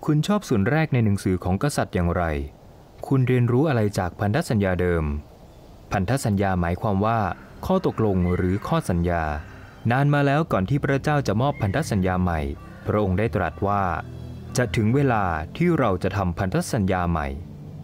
คุณชอบส่วนแรกในหนังสือของกษัตริย์อย่างไรคุณเรียนรู้อะไรจากพันธสัญญาเดิมพันธสัญญาหมายความว่าข้อตกลงหรือข้อสัญญานานมาแล้วก่อนที่พระเจ้าจะมอบพันธสัญญาใหม่พระองค์ได้ตรัสว่าจะถึงเวลาที่เราจะทำพันธสัญญาใหม่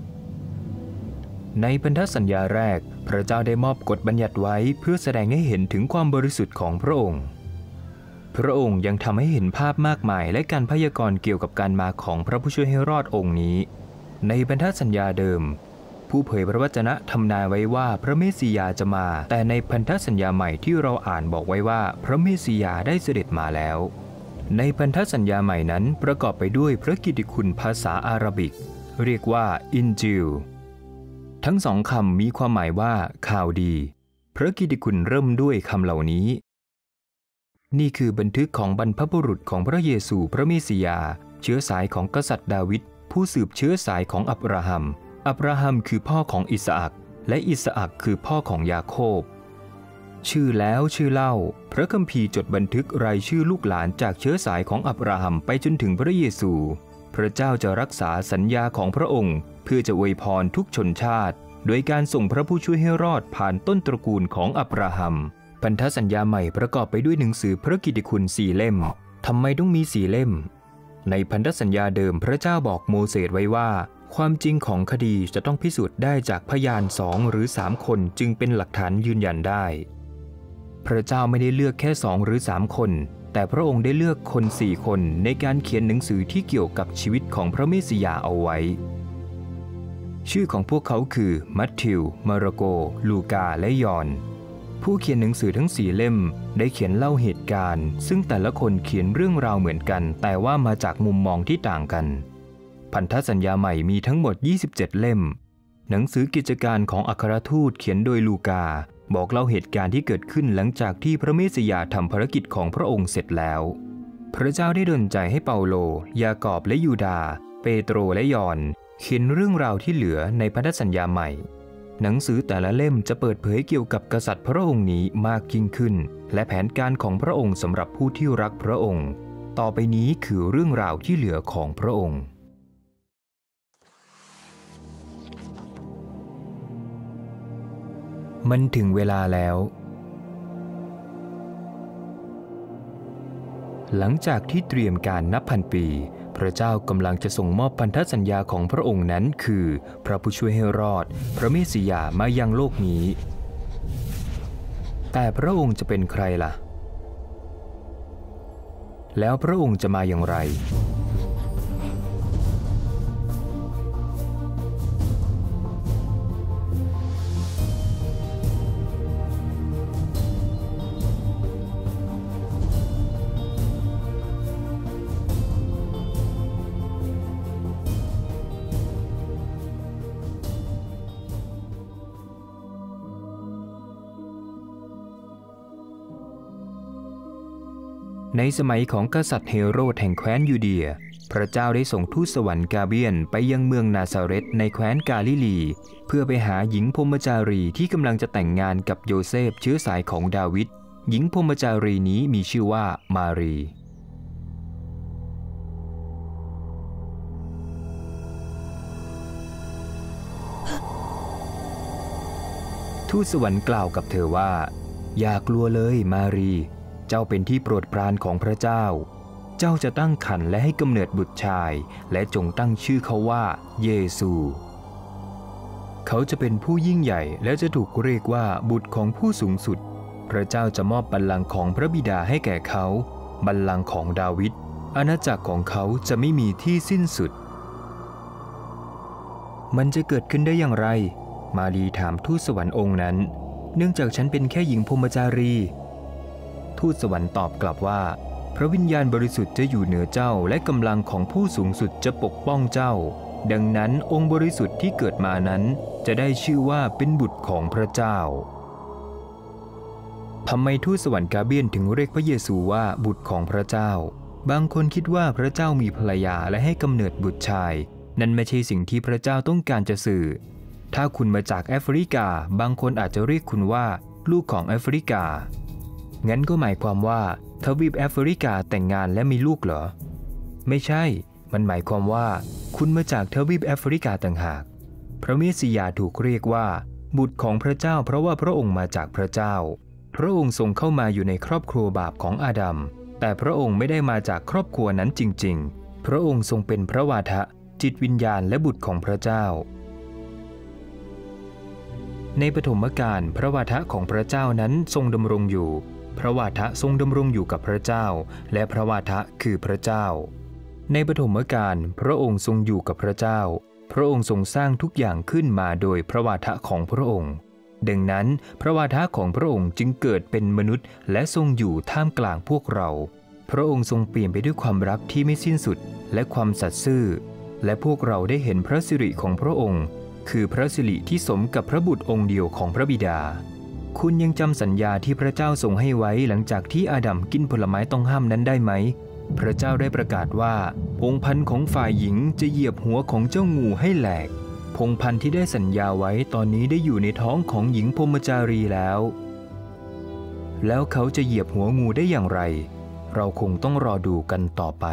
ในพันธสัญญาแรกพระเจ้าได้มอบกฎบัญญัติไว้เพื่อแสดงให้เห็นถึงความบริสุทธิ์ของพระองค์พระองค์ยังทำให้เห็นภาพมากมายและการพยากรณ์เกี่ยวกับการมาของพระผู้ช่วยให้รอดองค์นี้ในพันธสัญญาเดิมผู้เผยพระวจนะทำนายไว้ว่าพระเมสสิยาจะมาแต่ในพันธสัญญาใหม่ที่เราอ่านบอกไว้ว่าพระเมสสิยาได้เสด็จมาแล้วในพันธสัญญาใหม่นั้นประกอบไปด้วยพระกิตติคุณภาษาอาหรับิกเรียกว่าอินจิลทั้งสองคำมีความหมายว่าข่าวดีพระกิตติคุณเริ่มด้วยคำเหล่านี้นี่คือบันทึกของบรรพบุรุษของพระเยซูพระเมสสิยาเชื้อสายของกษัตริย์ดาวิดผู้สืบเชื้อสายของอับราฮัมอับราฮัมคือพ่อของอิสอัคและอิสอัคคือพ่อของยาโคบชื่อแล้วชื่อเล่าพระคัมภีร์จดบันทึกรายชื่อลูกหลานจากเชื้อสายของอับราฮัมไปจนถึงพระเยซูพระเจ้าจะรักษาสัญญาของพระองค์เพื่อจะอวยพรทุกชนชาติโดยการส่งพระผู้ช่วยให้รอดผ่านต้นตระกูลของอับราฮัมพันธสัญญาใหม่ประกอบไปด้วยหนังสือพระกิตติคุณ4 เล่มทำไมต้องมี4 เล่มในพันธสัญญาเดิมพระเจ้าบอกโมเสสไว้ว่าความจริงของคดีจะต้องพิสูจน์ได้จากพยาน2 หรือ 3 คนจึงเป็นหลักฐานยืนยันได้พระเจ้าไม่ได้เลือกแค่2 หรือ 3 คนแต่พระองค์ได้เลือกคน4 คนในการเขียนหนังสือที่เกี่ยวกับชีวิตของพระเมสสิยาเอาไว้ชื่อของพวกเขาคือมัทธิวมาระโกลูกาและยอห์นผู้เขียนหนังสือทั้ง4 เล่มได้เขียนเล่าเหตุการณ์ซึ่งแต่ละคนเขียนเรื่องราวเหมือนกันแต่ว่ามาจากมุมมองที่ต่างกันพันธสัญญาใหม่มีทั้งหมด27 เล่มหนังสือกิจการของอัครทูตเขียนโดยลูกาบอกเล่าเหตุการณ์ที่เกิดขึ้นหลังจากที่พระเมสสิยาทำภารกิจของพระองค์เสร็จแล้วพระเจ้าได้ดลใจให้เปาโลยากอบและยูดาเปโตรและยอห์นเขียนเรื่องราวที่เหลือในพันธสัญญาใหม่หนังสือแต่ละเล่มจะเปิดเผยเกี่ยวกับกษัตริย์พระองค์นี้มากยิ่งขึ้นและแผนการของพระองค์สำหรับผู้ที่รักพระองค์ต่อไปนี้คือเรื่องราวที่เหลือของพระองค์มันถึงเวลาแล้วหลังจากที่เตรียมการนับพันปีพระเจ้ากำลังจะส่งมอบพันธสัญญาของพระองค์นั้นคือพระผู้ช่วยให้รอดพระเมสสิยามายังโลกนี้แต่พระองค์จะเป็นใครล่ะแล้วพระองค์จะมาอย่างไรในสมัยของกษัตริย์เฮโรดแห่งแคว้นยูเดียพระเจ้าได้ส่งทูตสวรรค์กาเบียนไปยังเมืองนาซาเรตในแคว้นกาลิลีเพื่อไปหาหญิงพรหมจารีที่กำลังจะแต่งงานกับโยเซฟเชื้อสายของดาวิดหญิงพรหมจารีนี้มีชื่อว่ามารีทูตสวรรค์กล่าวกับเธอว่าอย่ากลัวเลยมารีเจ้าเป็นที่โปรดปรานของพระเจ้าเจ้าจะตั้งครรภ์และให้กำเนิดบุตรชายและจงตั้งชื่อเขาว่าเยซูเขาจะเป็นผู้ยิ่งใหญ่และจะถูกเรียกว่าบุตรของผู้สูงสุดพระเจ้าจะมอบบัลลังก์ของพระบิดาให้แก่เขาบัลลังก์ของดาวิดอาณาจักรของเขาจะไม่มีที่สิ้นสุดมันจะเกิดขึ้นได้อย่างไรมารีถามทูตสวรรค์องค์นั้นเนื่องจากฉันเป็นแค่หญิงพรหมจารีทูตสวรรค์ตอบกลับว่าพระวิญญาณบริสุทธิ์จะอยู่เหนือเจ้าและกำลังของผู้สูงสุดจะปกป้องเจ้าดังนั้นองค์บริสุทธิ์ที่เกิดมานั้นจะได้ชื่อว่าเป็นบุตรของพระเจ้าทำไมทูตสวรรค์กาเบียนถึงเรียกพระเยซูว่าบุตรของพระเจ้าบางคนคิดว่าพระเจ้ามีภรรยาและให้กำเนิดบุตรชายนั่นไม่ใช่สิ่งที่พระเจ้าต้องการจะสื่อถ้าคุณมาจากแอฟริกาบางคนอาจจะเรียกคุณว่าลูกของแอฟริกางั้นก็หมายความว่าทวีปแอฟริกาแต่งงานและมีลูกเหรอไม่ใช่มันหมายความว่าคุณมาจากทวีปแอฟริกาต่างหากพระเมสสิยาถูกเรียกว่าบุตรของพระเจ้าเพราะว่าพระองค์มาจากพระเจ้าพระองค์ทรงเข้ามาอยู่ในครอบครัวบาปของอาดัมแต่พระองค์ไม่ได้มาจากครอบครัวนั้นจริงๆพระองค์ทรงเป็นพระวาทะจิตวิญญาณและบุตรของพระเจ้าในปฐมกาลพระวาทะของพระเจ้านั้นทรงดำรงอยู่พระวาทะทรงดำรงอยู่กับพระเจ้าและพระวาทะคือพระเจ้าในปฐมกาลพระองค์ทรงอยู่กับพระเจ้าพระองค์ทรงสร้างทุกอย่างขึ้นมาโดยพระวาทะของพระองค์ดังนั้นพระวาทะของพระองค์จึงเกิดเป็นมนุษย์และทรงอยู่ท่ามกลางพวกเราพระองค์ทรงเปลี่ยนไปด้วยความรักที่ไม่สิ้นสุดและความสัตย์ซื่อและพวกเราได้เห็นพระสิริของพระองค์คือพระสิริที่สมกับพระบุตรองค์เดียวของพระบิดาคุณยังจำสัญญาที่พระเจ้าทรงให้ไว้หลังจากที่อาดัมกินผลไม้ต้องห้ามนั้นได้ไหมพระเจ้าได้ประกาศว่าพงศ์พันธุ์ของฝ่ายหญิงจะเหยียบหัวของเจ้างูให้แหลกพงศ์พันธุ์ที่ได้สัญญาไว้ตอนนี้ได้อยู่ในท้องของหญิงพรหมจารีแล้วเขาจะเหยียบหัวงูได้อย่างไรเราคงต้องรอดูกันต่อไป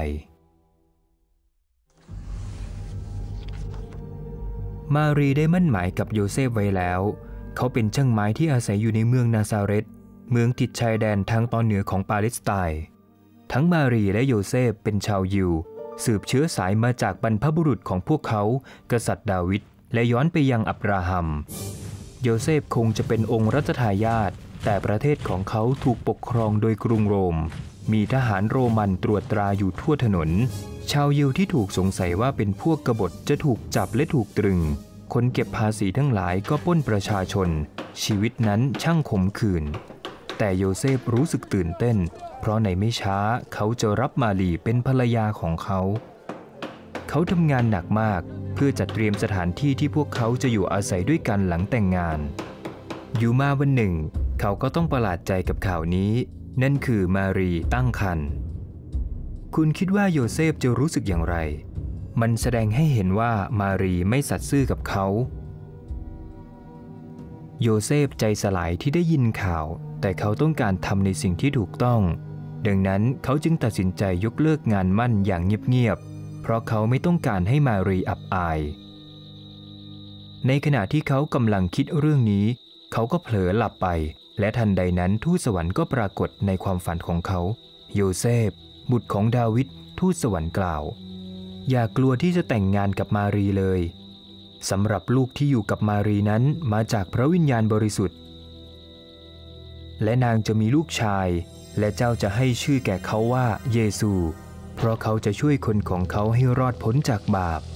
มารีได้มั่นหมายกับโยเซฟไว้แล้วเขาเป็นช่างไม้ที่อาศัยอยู่ในเมืองนาซาเรตเมืองติดชายแดนทางตอนเหนือของปาเลสไตน์ทั้งมารีและโยเซฟเป็นชาวยิวสืบเชื้อสายมาจากบรรพบุรุษของพวกเขากษัตริย์ดาวิดและย้อนไปยังอับราฮัมโยเซฟคงจะเป็นองค์รัชทายาทแต่ประเทศของเขาถูกปกครองโดยกรุงโรมมีทหารโรมันตรวจตราอยู่ทั่วถนนชาวยิวที่ถูกสงสัยว่าเป็นพวกกบฏจะถูกจับและถูกตรึงคนเก็บภาษีทั้งหลายก็ปล้นประชาชนชีวิตนั้นช่างขมขื่นแต่โยเซฟรู้สึกตื่นเต้นเพราะในไม่ช้าเขาจะรับมารีเป็นภรรยาของเขาเขาทำงานหนักมากเพื่อจัดเตรียมสถานที่ที่พวกเขาจะอยู่อาศัยด้วยกันหลังแต่งงานอยู่มาวันหนึ่งเขาก็ต้องประหลาดใจกับข่าวนี้นั่นคือมารีตั้งครรภ์คุณคิดว่าโยเซฟจะรู้สึกอย่างไรมันแสดงให้เห็นว่ามารีไม่สัตย์ซื่อกับเขาโยเซฟใจสลายที่ได้ยินข่าวแต่เขาต้องการทำในสิ่งที่ถูกต้องดังนั้นเขาจึงตัดสินใจยกเลิกงานมั่นอย่างเงียบๆเพราะเขาไม่ต้องการให้มารีอับอายในขณะที่เขากำลังคิดเรื่องนี้เขาก็เผลอหลับไปและทันใดนั้นทูตสวรรค์ก็ปรากฏในความฝันของเขาโยเซฟบุตรของดาวิดทูตสวรรค์กล่าวอย่ากลัวที่จะแต่งงานกับมารีเลยสำหรับลูกที่อยู่กับมารีนั้นมาจากพระวิญญาณบริสุทธิ์และนางจะมีลูกชายและเจ้าจะให้ชื่อแก่เขาว่าเยซูเพราะเขาจะช่วยคนของเขาให้รอดพ้นจากบาป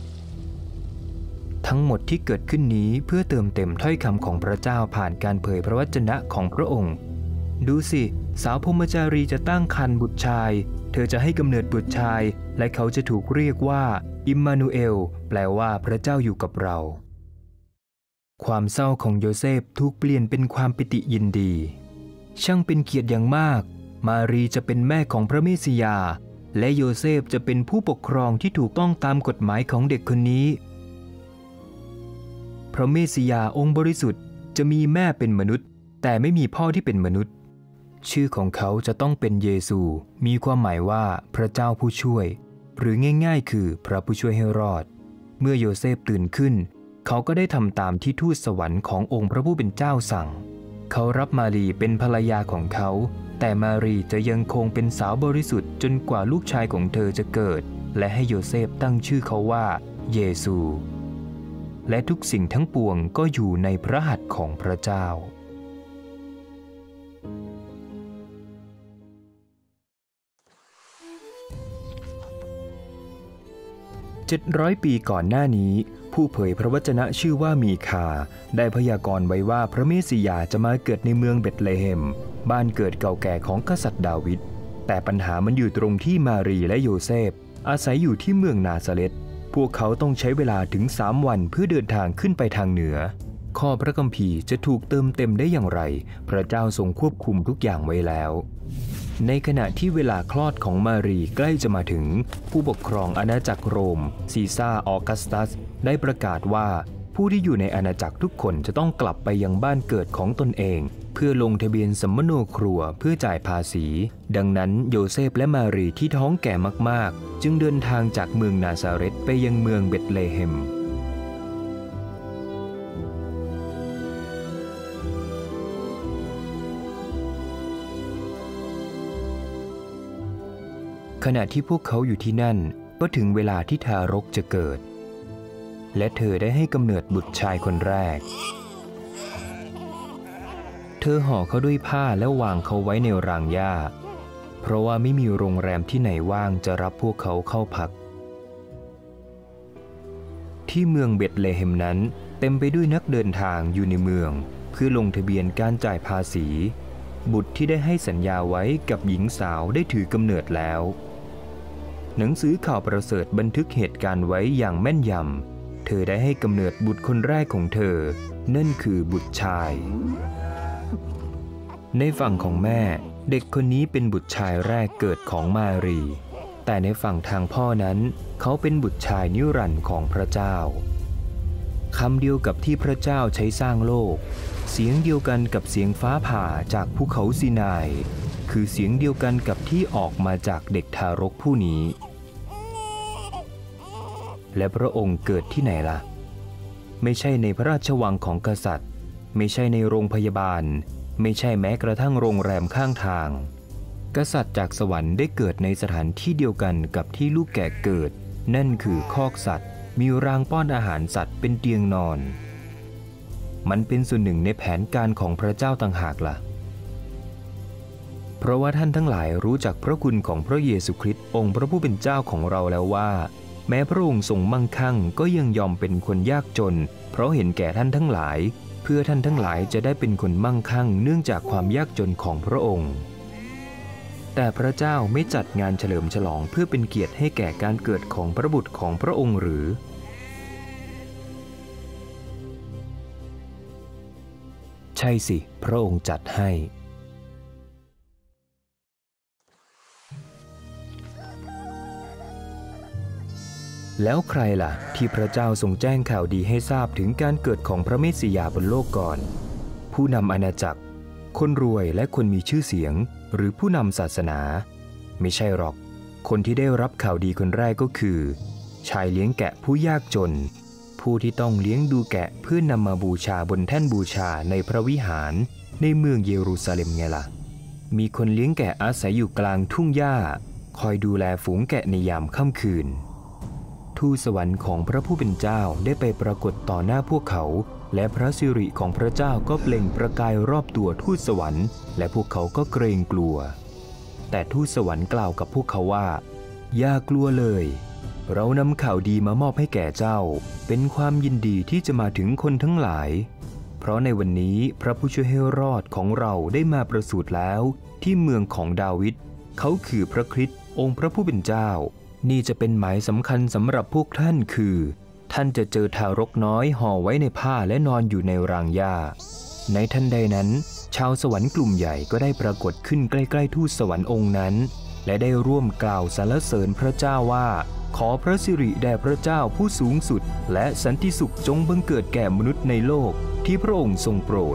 ทั้งหมดที่เกิดขึ้นนี้เพื่อเติมเต็มถ้อยคำของพระเจ้าผ่านการเผยพระวจนะของพระองค์ดูสิสาวพรหมจารีจะตั้งครรภ์บุตรชายเธอจะให้กำเนิดบุตรชายและเขาจะถูกเรียกว่าอิมมานูเอลแปลว่าพระเจ้าอยู่กับเราความเศร้าของโยเซฟถูกเปลี่ยนเป็นความปิติยินดีช่างเป็นเกียรติอย่างมากมารีจะเป็นแม่ของพระเมสสิยาและโยเซฟจะเป็นผู้ปกครองที่ถูกต้องตามกฎหมายของเด็กคนนี้พระเมสสิยาองค์บริสุทธิ์จะมีแม่เป็นมนุษย์แต่ไม่มีพ่อที่เป็นมนุษย์ชื่อของเขาจะต้องเป็นเยซูมีความหมายว่าพระเจ้าผู้ช่วยหรือง่ายๆคือพระผู้ช่วยให้รอดเมื่อโยเซฟตื่นขึ้นเขาก็ได้ทำตามที่ทูตสวรรค์ขององค์พระผู้เป็นเจ้าสั่งเขารับมารีเป็นภรรยาของเขาแต่มารีจะยังคงเป็นสาวบริสุทธิ์จนกว่าลูกชายของเธอจะเกิดและให้โยเซฟตั้งชื่อเขาว่าเยซูและทุกสิ่งทั้งปวงก็อยู่ในพระหัตถ์ของพระเจ้า700 ปีก่อนหน้านี้ผู้เผยพระวจนะชื่อว่ามีคาได้พยากรณ์ไว้ว่าพระเมสสิยาจะมาเกิดในเมืองเบธเลเฮมบ้านเกิดเก่าแก่ของกษัตริย์ดาวิดแต่ปัญหามันอยู่ตรงที่มารีและโยเซฟอาศัยอยู่ที่เมืองนาซาเรตพวกเขาต้องใช้เวลาถึง3 วันเพื่อเดินทางขึ้นไปทางเหนือข้อพระคัมภีร์จะถูกเติมเต็มได้อย่างไรพระเจ้าทรงควบคุมทุกอย่างไว้แล้วในขณะที่เวลาคลอดของมารีใกล้จะมาถึงผู้ปกครองอาณาจักรโรมซีซ่าออกัสตัสได้ประกาศว่าผู้ที่อยู่ในอาณาจักรทุกคนจะต้องกลับไปยังบ้านเกิดของตนเองเพื่อลงทะเบียนสัมมโนครัวเพื่อจ่ายภาษีดังนั้นโยเซฟและมารีที่ท้องแก่มากๆจึงเดินทางจากเมืองนาซาเรตไปยังเมืองเบธเลเฮมขณะที่พวกเขาอยู่ที่นั่นก็ถึงเวลาที่ทารกจะเกิดและเธอได้ให้กำเนิดบุตรชายคนแรกเธอห่อเขาด้วยผ้าและวางเขาไว้ในรางหญ้าเพราะว่าไม่มีโรงแรมที่ไหนว่างจะรับพวกเขาเข้าพักที่เมืองเบธเลเฮมนั้นเต็มไปด้วยนักเดินทางอยู่ในเมืองเพื่อลงทะเบียนการจ่ายภาษีบุตรที่ได้ให้สัญญาไว้กับหญิงสาวได้ถือกำเนิดแล้วหนังสือข่าวประเสริฐบันทึกเหตุการณ์ไว้อย่างแม่นยำเธอได้ให้กำเนิดบุตรคนแรกของเธอนั่นคือบุตรชายในฝั่งของแม่เด็กคนนี้เป็นบุตรชายแรกเกิดของมารีแต่ในฝั่งทางพ่อนั้นเขาเป็นบุตรชายนิรันดร์ของพระเจ้าคำเดียวกับที่พระเจ้าใช้สร้างโลกเสียงเดียวกันกับเสียงฟ้าผ่าจากภูเขาซีนายคือเสียงเดียวกันกับที่ออกมาจากเด็กทารกผู้นี้และพระองค์เกิดที่ไหนล่ะไม่ใช่ในพระราชวังของกษัตริย์ไม่ใช่ในโรงพยาบาลไม่ใช่แม้กระทั่งโรงแรมข้างทางกษัตริย์จากสวรรค์ได้เกิดในสถานที่เดียวกันกับที่ลูกแกะเกิดนั่นคือคอกสัตว์มีรางป้อนอาหารสัตว์เป็นเตียงนอนมันเป็นส่วนหนึ่งในแผนการของพระเจ้าต่างหากล่ะเพราะว่าท่านทั้งหลายรู้จักพระคุณของพระเยซูคริสต์องค์พระผู้เป็นเจ้าของเราแล้วว่าแม้พระองค์ทรงมั่งคั่งก็ยังยอมเป็นคนยากจนเพราะเห็นแก่ท่านทั้งหลายเพื่อท่านทั้งหลายจะได้เป็นคนมั่งคั่งเนื่องจากความยากจนของพระองค์แต่พระเจ้าไม่จัดงานเฉลิมฉลองเพื่อเป็นเกียรติให้แก่การเกิดของพระบุตรของพระองค์หรือใช่สิพระองค์จัดให้แล้วใครล่ะที่พระเจ้าทรงแจ้งข่าวดีให้ทราบถึงการเกิดของพระเมสสิยาบนโลกก่อนผู้นำอาณาจักรคนรวยและคนมีชื่อเสียงหรือผู้นำศาสนาไม่ใช่หรอกคนที่ได้รับข่าวดีคนแรกก็คือชายเลี้ยงแกะผู้ยากจนผู้ที่ต้องเลี้ยงดูแกะเพื่อนำมาบูชาบนแท่นบูชาในพระวิหารในเมืองเยรูซาเล็มไงล่ะมีคนเลี้ยงแกะอาศัยอยู่กลางทุ่งหญ้าคอยดูแลฝูงแกะในยามค่ำคืนทูตสวรรค์ของพระผู้เป็นเจ้าได้ไปปรากฏต่อหน้าพวกเขาและพระสิริของพระเจ้าก็เปล่งประกายรอบตัวทูตสวรรค์และพวกเขาก็เกรงกลัวแต่ทูตสวรรค์กล่าวกับพวกเขาว่าอย่ากลัวเลยเรานำข่าวดีมามอบให้แก่เจ้าเป็นความยินดีที่จะมาถึงคนทั้งหลายเพราะในวันนี้พระผู้ช่วยให้รอดของเราได้มาประสูติแล้วที่เมืองของดาวิดเขาคือพระคริสต์องค์พระผู้เป็นเจ้านี่จะเป็นหมายสำคัญสำหรับพวกท่านคือท่านจะเจอทารกน้อยห่อไว้ในผ้าและนอนอยู่ในรางหญ้าในทันใดนั้นชาวสวรรค์กลุ่มใหญ่ก็ได้ปรากฏขึ้นใกล้ๆทูตสวรรค์องค์นั้นและได้ร่วมกล่าวสรรเสริญพระเจ้าว่าขอพระสิริแด่พระเจ้าผู้สูงสุดและสันติสุขจงบังเกิดแก่มนุษย์ในโลกที่พระองค์ทรงโปรด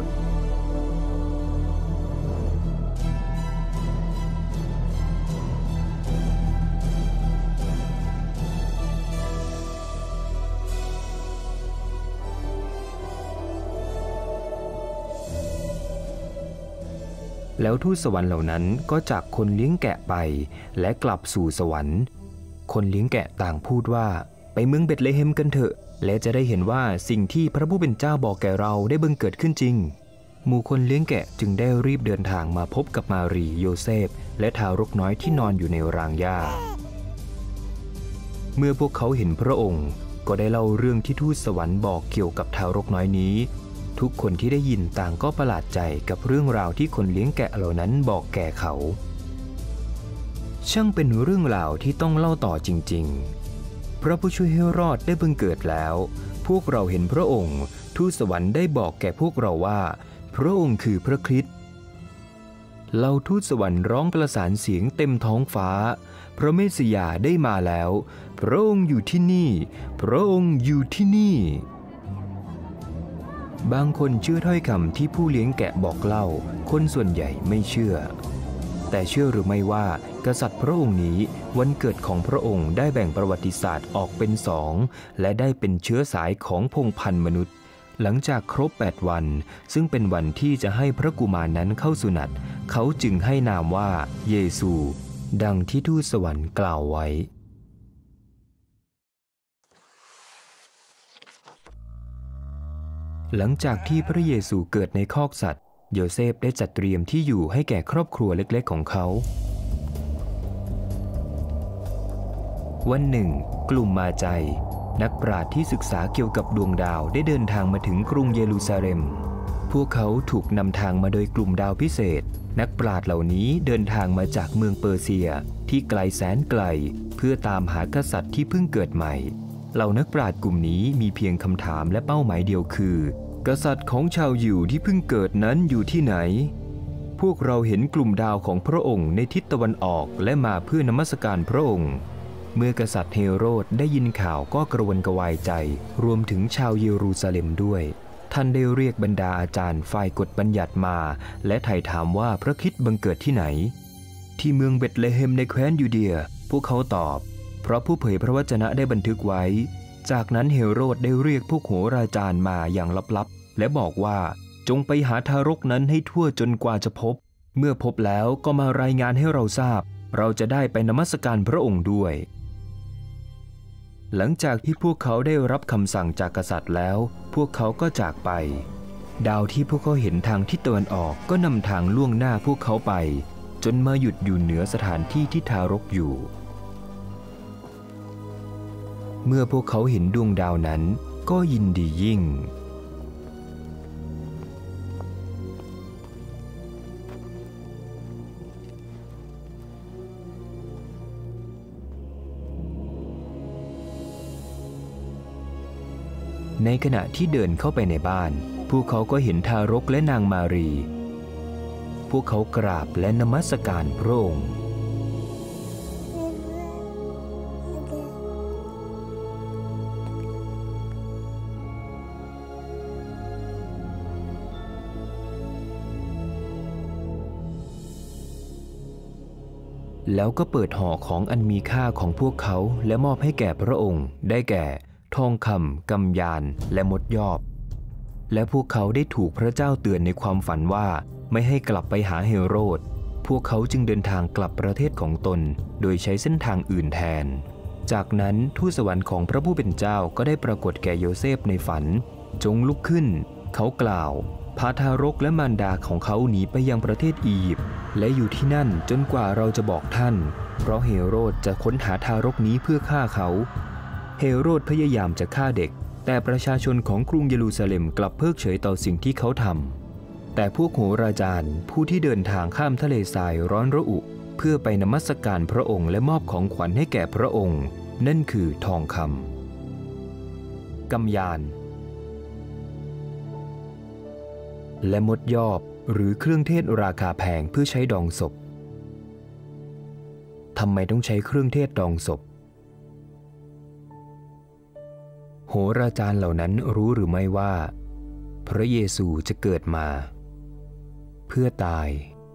แล้วทูตสวรรค์เหล่านั้นก็จากคนเลี้ยงแกะไปและกลับสู่สวรรค์คนเลี้ยงแกะต่างพูดว่าไปเมืองเบธเลเฮมกันเถอะและจะได้เห็นว่าสิ่งที่พระผู้เป็นเจ้าบอกแก่เราได้บังเกิดขึ้นจริงหมู่คนเลี้ยงแกะจึงได้รีบเดินทางมาพบกับมารีโยเซฟและทารกน้อยที่นอนอยู่ในรางหญ้าเมื่อพวกเขาเห็นพระองค์ก็ได้เล่าเรื่องที่ทูตสวรรค์บอกเกี่ยวกับทารกน้อยนี้ทุกคนที่ได้ยินต่างก็ประหลาดใจกับเรื่องราวที่คนเลี้ยงแกะเหล่านั้นบอกแก่เขาช่างเป็นเรื่องราวที่ต้องเล่าต่อจริงๆพระผู้ช่วยให้รอดได้บังเกิดแล้วพวกเราเห็นพระองค์ทูตสวรรค์ได้บอกแก่พวกเราว่าพระองค์คือพระคริสต์เหล่าทูตสวรรค์ร้องประสานเสียงเต็มท้องฟ้าพระเมสสิยาได้มาแล้วพระองค์อยู่ที่นี่พระองค์อยู่ที่นี่บางคนเชื่อถ้อยคำที่ผู้เลี้ยงแกะบอกเล่าคนส่วนใหญ่ไม่เชื่อแต่เชื่อหรือไม่ว่ากษัตริย์พระองค์นี้วันเกิดของพระองค์ได้แบ่งประวัติศาสตร์ออกเป็นสองและได้เป็นเชื้อสายของพงศ์พันธุ์มนุษย์หลังจากครบ8 วันซึ่งเป็นวันที่จะให้พระกุมารนั้นเข้าสุนัตเขาจึงให้นามว่าเยซูดังที่ทูตสวรรค์กล่าวไว้หลังจากที่พระเยซูเกิดในคอกสัตว์โยเซฟได้จัดเตรียมที่อยู่ให้แก่ครอบครัวเล็กๆของเขาวันหนึ่งกลุ่มมาใจนักปราชญ์ที่ศึกษาเกี่ยวกับดวงดาวได้เดินทางมาถึงกรุงเยรูซาเล็มพวกเขาถูกนำทางมาโดยกลุ่มดาวพิเศษนักปราชญ์เหล่านี้เดินทางมาจากเมืองเปอร์เซียที่ไกลแสนไกลเพื่อตามหากษัตริย์ที่เพิ่งเกิดใหม่เหล่านักปราชญ์กลุ่มนี้มีเพียงคำถามและเป้าหมายเดียวคือกษัตริย์ของชาวยิวที่เพิ่งเกิดนั้นอยู่ที่ไหนพวกเราเห็นกลุ่มดาวของพระองค์ในทิศตะวันออกและมาเพื่อนมัสการพระองค์เมื่อกษัตริย์เฮโรดได้ยินข่าวก็กระวนกระวายใจรวมถึงชาวเยรูซาเล็มด้วยท่านได้เรียกบรรดาอาจารย์ฝ่ายกฎบัญญัติมาและไถ่ถามว่าพระคริสต์บังเกิดที่ไหนที่เมืองเบธเลเฮมในแคว้นยูเดียพวกเขาตอบเพราะผู้เผยพระวจนะได้บันทึกไว้จากนั้นเฮโรดได้เรียกพวกโหราจารย์มาอย่างลับๆและบอกว่าจงไปหาทารกนั้นให้ทั่วจนกว่าจะพบเมื่อพบแล้วก็มารายงานให้เราทราบเราจะได้ไปนมัสการพระองค์ด้วยหลังจากที่พวกเขาได้รับคำสั่งจากกษัตริย์แล้วพวกเขาก็จากไปดาวที่พวกเขาเห็นทางทิศตะวันออกก็นำทางล่วงหน้าพวกเขาไปจนมาหยุดอยู่เหนือสถานที่ที่ทารกอยู่เมื่อพวกเขาเห็นดวงดาวนั้นก็ยินดียิ่งในขณะที่เดินเข้าไปในบ้านพวกเขาก็เห็นทารกและนางมารีพวกเขากราบและนมัสการพระองค์แล้วก็เปิดห่อของอันมีค่าของพวกเขาและมอบให้แก่พระองค์ได้แก่ทองคำกำยานและมดยอบและพวกเขาได้ถูกพระเจ้าเตือนในความฝันว่าไม่ให้กลับไปหาเฮโรดพวกเขาจึงเดินทางกลับประเทศของตนโดยใช้เส้นทางอื่นแทนจากนั้นทูตสวรรค์ของพระผู้เป็นเจ้าก็ได้ปรากฏแก่โยเซฟในฝันจงลุกขึ้นเขากล่าวพาทารกและมารดาของเขาหนีไปยังประเทศอียิปต์และอยู่ที่นั่นจนกว่าเราจะบอกท่านเพราะเฮโรดจะค้นหาทารกนี้เพื่อฆ่าเขาเฮโรดพยายามจะฆ่าเด็กแต่ประชาชนของกรุงเยรูซาเล็มกลับเพิกเฉยต่อสิ่งที่เขาทำแต่พวกโหราจารย์ผู้ที่เดินทางข้ามทะเลทรายร้อนระอุเพื่อไปนมัสการพระองค์และมอบของขวัญให้แก่พระองค์นั่นคือทองคำกำยานและมดยอบหรือเครื่องเทศราคาแพงเพื่อใช้ดองศพทำไมต้องใช้เครื่องเทศดองศพโหราจารย์เหล่านั้นรู้หรือไม่ว่าพระเยซูจะเกิดมาเพื่อตาย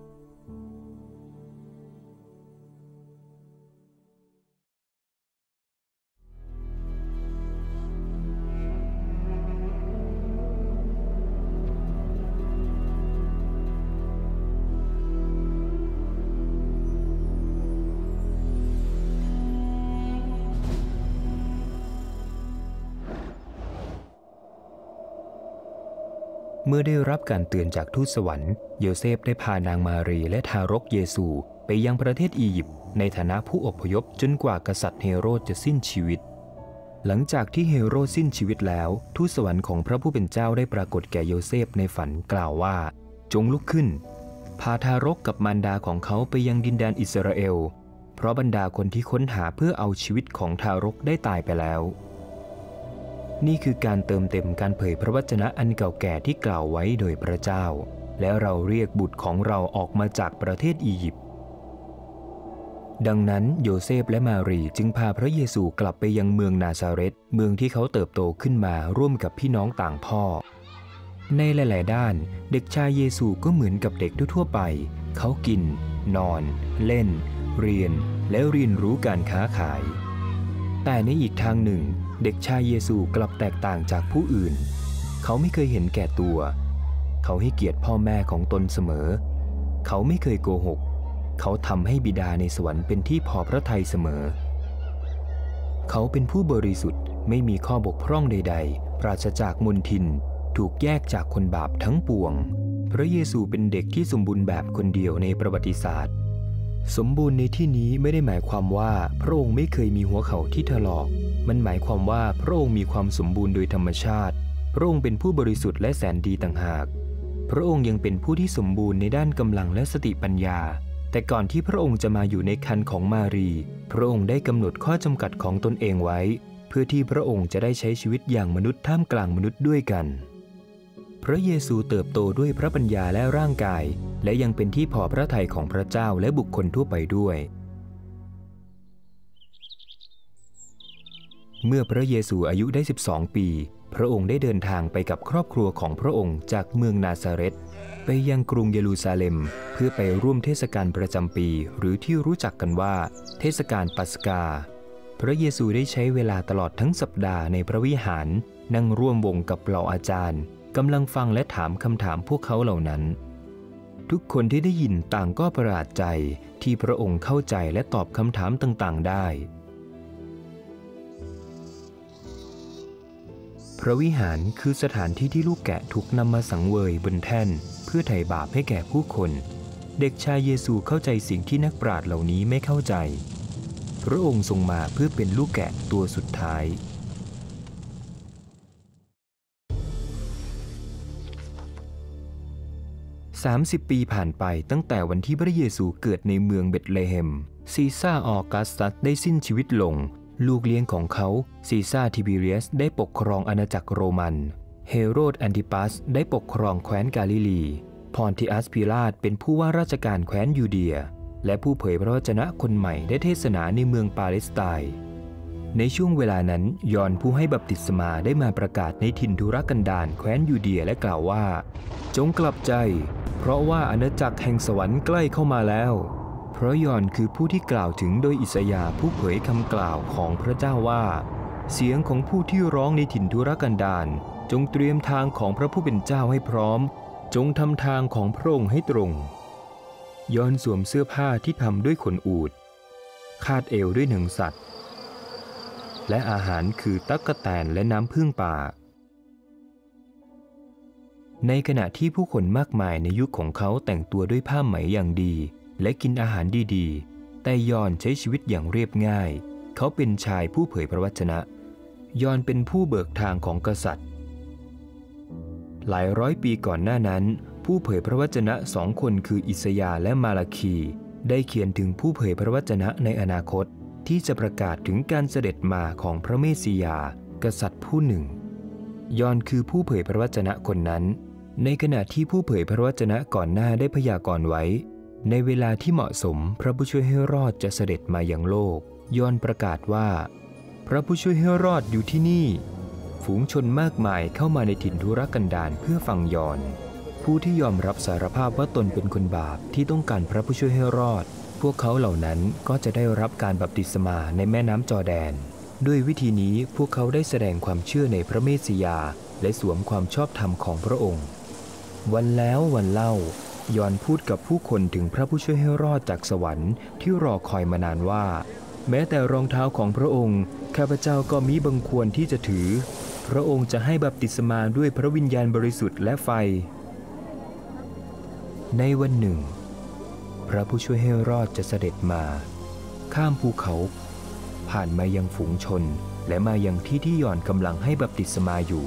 เมื่อได้รับการเตือนจากทูตสวรรค์โยเซฟได้พานางมารีและทารกเยซูไปยังประเทศอียิปต์ในฐานะผู้อพยพจนกว่ากษัตริย์เฮโรดจะสิ้นชีวิตหลังจากที่เฮโรดสิ้นชีวิตแล้วทูตสวรรค์ของพระผู้เป็นเจ้าได้ปรากฏแก่โยเซฟในฝันกล่าวว่าจงลุกขึ้นพาทารกกับมารดาของเขาไปยังดินแดนอิสราเอลเพราะบรรดาคนที่ค้นหาเพื่อเอาชีวิตของทารกได้ตายไปแล้วนี่คือการเติมเต็มการเผยพระวจนะอันเก่าแก่ที่กล่าวไว้โดยพระเจ้าและเราเรียกบุตรของเราออกมาจากประเทศอียิปต์ดังนั้นโยเซฟและมารีจึงพาพระเยซูกลับไปยังเมืองนาซาเรตเมืองที่เขาเติบโตขึ้นมาร่วมกับพี่น้องต่างพ่อในหลายๆด้านเด็กชายเยซูก็เหมือนกับเด็กทั่วๆไปเขากินนอนเล่นเรียนและเรียนรู้การค้าขายแต่ในอีกทางหนึ่งเด็กชายเยซูกลับแตกต่างจากผู้อื่นเขาไม่เคยเห็นแก่ตัวเขาให้เกียรติพ่อแม่ของตนเสมอเขาไม่เคยโกหกเขาทำให้บิดาในสวรรค์เป็นที่พอพระทัยเสมอเขาเป็นผู้บริสุทธิ์ไม่มีข้อบกพร่องใดๆปราศจากมลทินถูกแยกจากคนบาปทั้งปวงพระเยซูเป็นเด็กที่สมบูรณ์แบบคนเดียวในประวัติศาสตร์สมบูรณ์ในที่นี้ไม่ได้หมายความว่าพระองค์ไม่เคยมีหัวเข่าที่ถลอกมันหมายความว่าพระองค์มีความสมบูรณ์โดยธรรมชาติพระองค์เป็นผู้บริสุทธิ์และแสนดีต่างหากพระองค์ยังเป็นผู้ที่สมบูรณ์ในด้านกำลังและสติปัญญาแต่ก่อนที่พระองค์จะมาอยู่ในครรภ์ของมารีพระองค์ได้กำหนดข้อจำกัดของตนเองไว้เพื่อที่พระองค์จะได้ใช้ชีวิตอย่างมนุษย์ท่ามกลางมนุษย์ด้วยกันพระเยซูเติบโตด้วยพระปัญญาและร่างกายและยังเป็นที่พอพระทัยของพระเจ้าและบุคคลทั่วไปด้วยเมื่อพระเยซูอายุได้12 ปีพระองค์ได้เดินทางไปกับครอบครัวของพระองค์จากเมืองนาซาเรตไปยังกรุงเยรูซาเล็มเพื่อไปร่วมเทศกาลประจำปีหรือที่รู้จักกันว่าเทศกาลปัสกาพระเยซูได้ใช้เวลาตลอดทั้งสัปดาห์ในพระวิหารนั่งร่วมวงกับเหล่าอาจารย์กำลังฟังและถามคำถามพวกเขาเหล่านั้นทุกคนที่ได้ยินต่างก็ประหลาดใจที่พระองค์เข้าใจและตอบคำถามต่างๆได้พระวิหารคือสถานที่ที่ลูกแกะถูกนำมาสังเวยบนแท่นเพื่อไถ่บาปให้แก่ผู้คนเด็กชายเยซูเข้าใจสิ่งที่นักปราชญ์เหล่านี้ไม่เข้าใจพระองค์ทรงมาเพื่อเป็นลูกแกะตัวสุดท้าย30 ปีผ่านไปตั้งแต่วันที่พระเยซูเกิดในเมืองเบธเลเฮมซีซ่าออกัสตัสได้สิ้นชีวิตลงลูกเลี้ยงของเขาซีซ่าทิบิเรียสได้ปกครองอาณาจักรโรมันเฮโรดแอนติปัสได้ปกครองแคว้นกาลิลีพอนติอัสพิลาตเป็นผู้ว่าราชการแคว้นยูเดียและผู้เผยพระวจนะคนใหม่ได้เทศนาในเมืองปาเลสไตน์ในช่วงเวลานั้นยอห์นผู้ให้บัพติศมาได้มาประกาศในถิ่นทุรกันดารแคว้นยูเดียและกล่าวว่าจงกลับใจเพราะว่าอาณาจักรแห่งสวรรค์ใกล้เข้ามาแล้วเพราะยอห์นคือผู้ที่กล่าวถึงโดยอิสยาห์ผู้เผยคำกล่าวของพระเจ้าว่าเสียงของผู้ที่ร้องในถิ่นทุรกันดารจงเตรียมทางของพระผู้เป็นเจ้าให้พร้อมจงทำทางของพระองค์ให้ตรงยอห์นสวมเสื้อผ้าที่ทำด้วยขนอูฐคาดเอวด้วยหนังสัตว์และอาหารคือตั๊กแตนและน้ำผึ้งป่าในขณะที่ผู้คนมากมายในยุคของเขาแต่งตัวด้วยผ้าไหมอย่างดีและกินอาหารดีๆแต่ยอห์นใช้ชีวิตอย่างเรียบง่ายเขาเป็นชายผู้เผยพระวจนะยอห์นเป็นผู้เบิกทางของกษัตริย์หลายร้อยปีก่อนหน้านั้นผู้เผยพระวจนะ2 คนคืออิสยาห์และมาลาคีได้เขียนถึงผู้เผยพระวจนะในอนาคตที่จะประกาศถึงการเสด็จมาของพระเมสสิยาห์กษัตริย์ผู้หนึ่งยอห์นคือผู้เผยพระวจนะคนนั้นในขณะที่ผู้เผยพระวจนะก่อนหน้าได้พยากรณ์ไว้ในเวลาที่เหมาะสมพระผู้ช่วยให้รอดจะเสด็จมายังโลกยอห์นประกาศว่าพระผู้ช่วยให้รอดอยู่ที่นี่ฝูงชนมากมายเข้ามาในถิ่นทุรกันดารเพื่อฟังยอห์นผู้ที่ยอมรับสารภาพว่าตนเป็นคนบาปที่ต้องการพระผู้ช่วยให้รอดพวกเขาเหล่านั้นก็จะได้รับการบัพติศมาในแม่น้ำจอร์แดนด้วยวิธีนี้พวกเขาได้แสดงความเชื่อในพระเมสสิยาห์และสวมความชอบธรรมของพระองค์วันแล้ววันเล่ายอห์นพูดกับผู้คนถึงพระผู้ช่วยให้รอดจากสวรรค์ที่รอคอยมานานว่าแม้แต่รองเท้าของพระองค์ข้าพเจ้าก็มิบังควรที่จะถือพระองค์จะให้บัพติศมาด้วยพระวิญญาณบริสุทธิ์และไฟในวันหนึ่งพระผู้ช่วยให้รอดจะเสด็จมาข้ามภูเขาผ่านมายังฝูงชนและมายังที่ที่ยอห์นกำลังให้บัพติศมาอยู่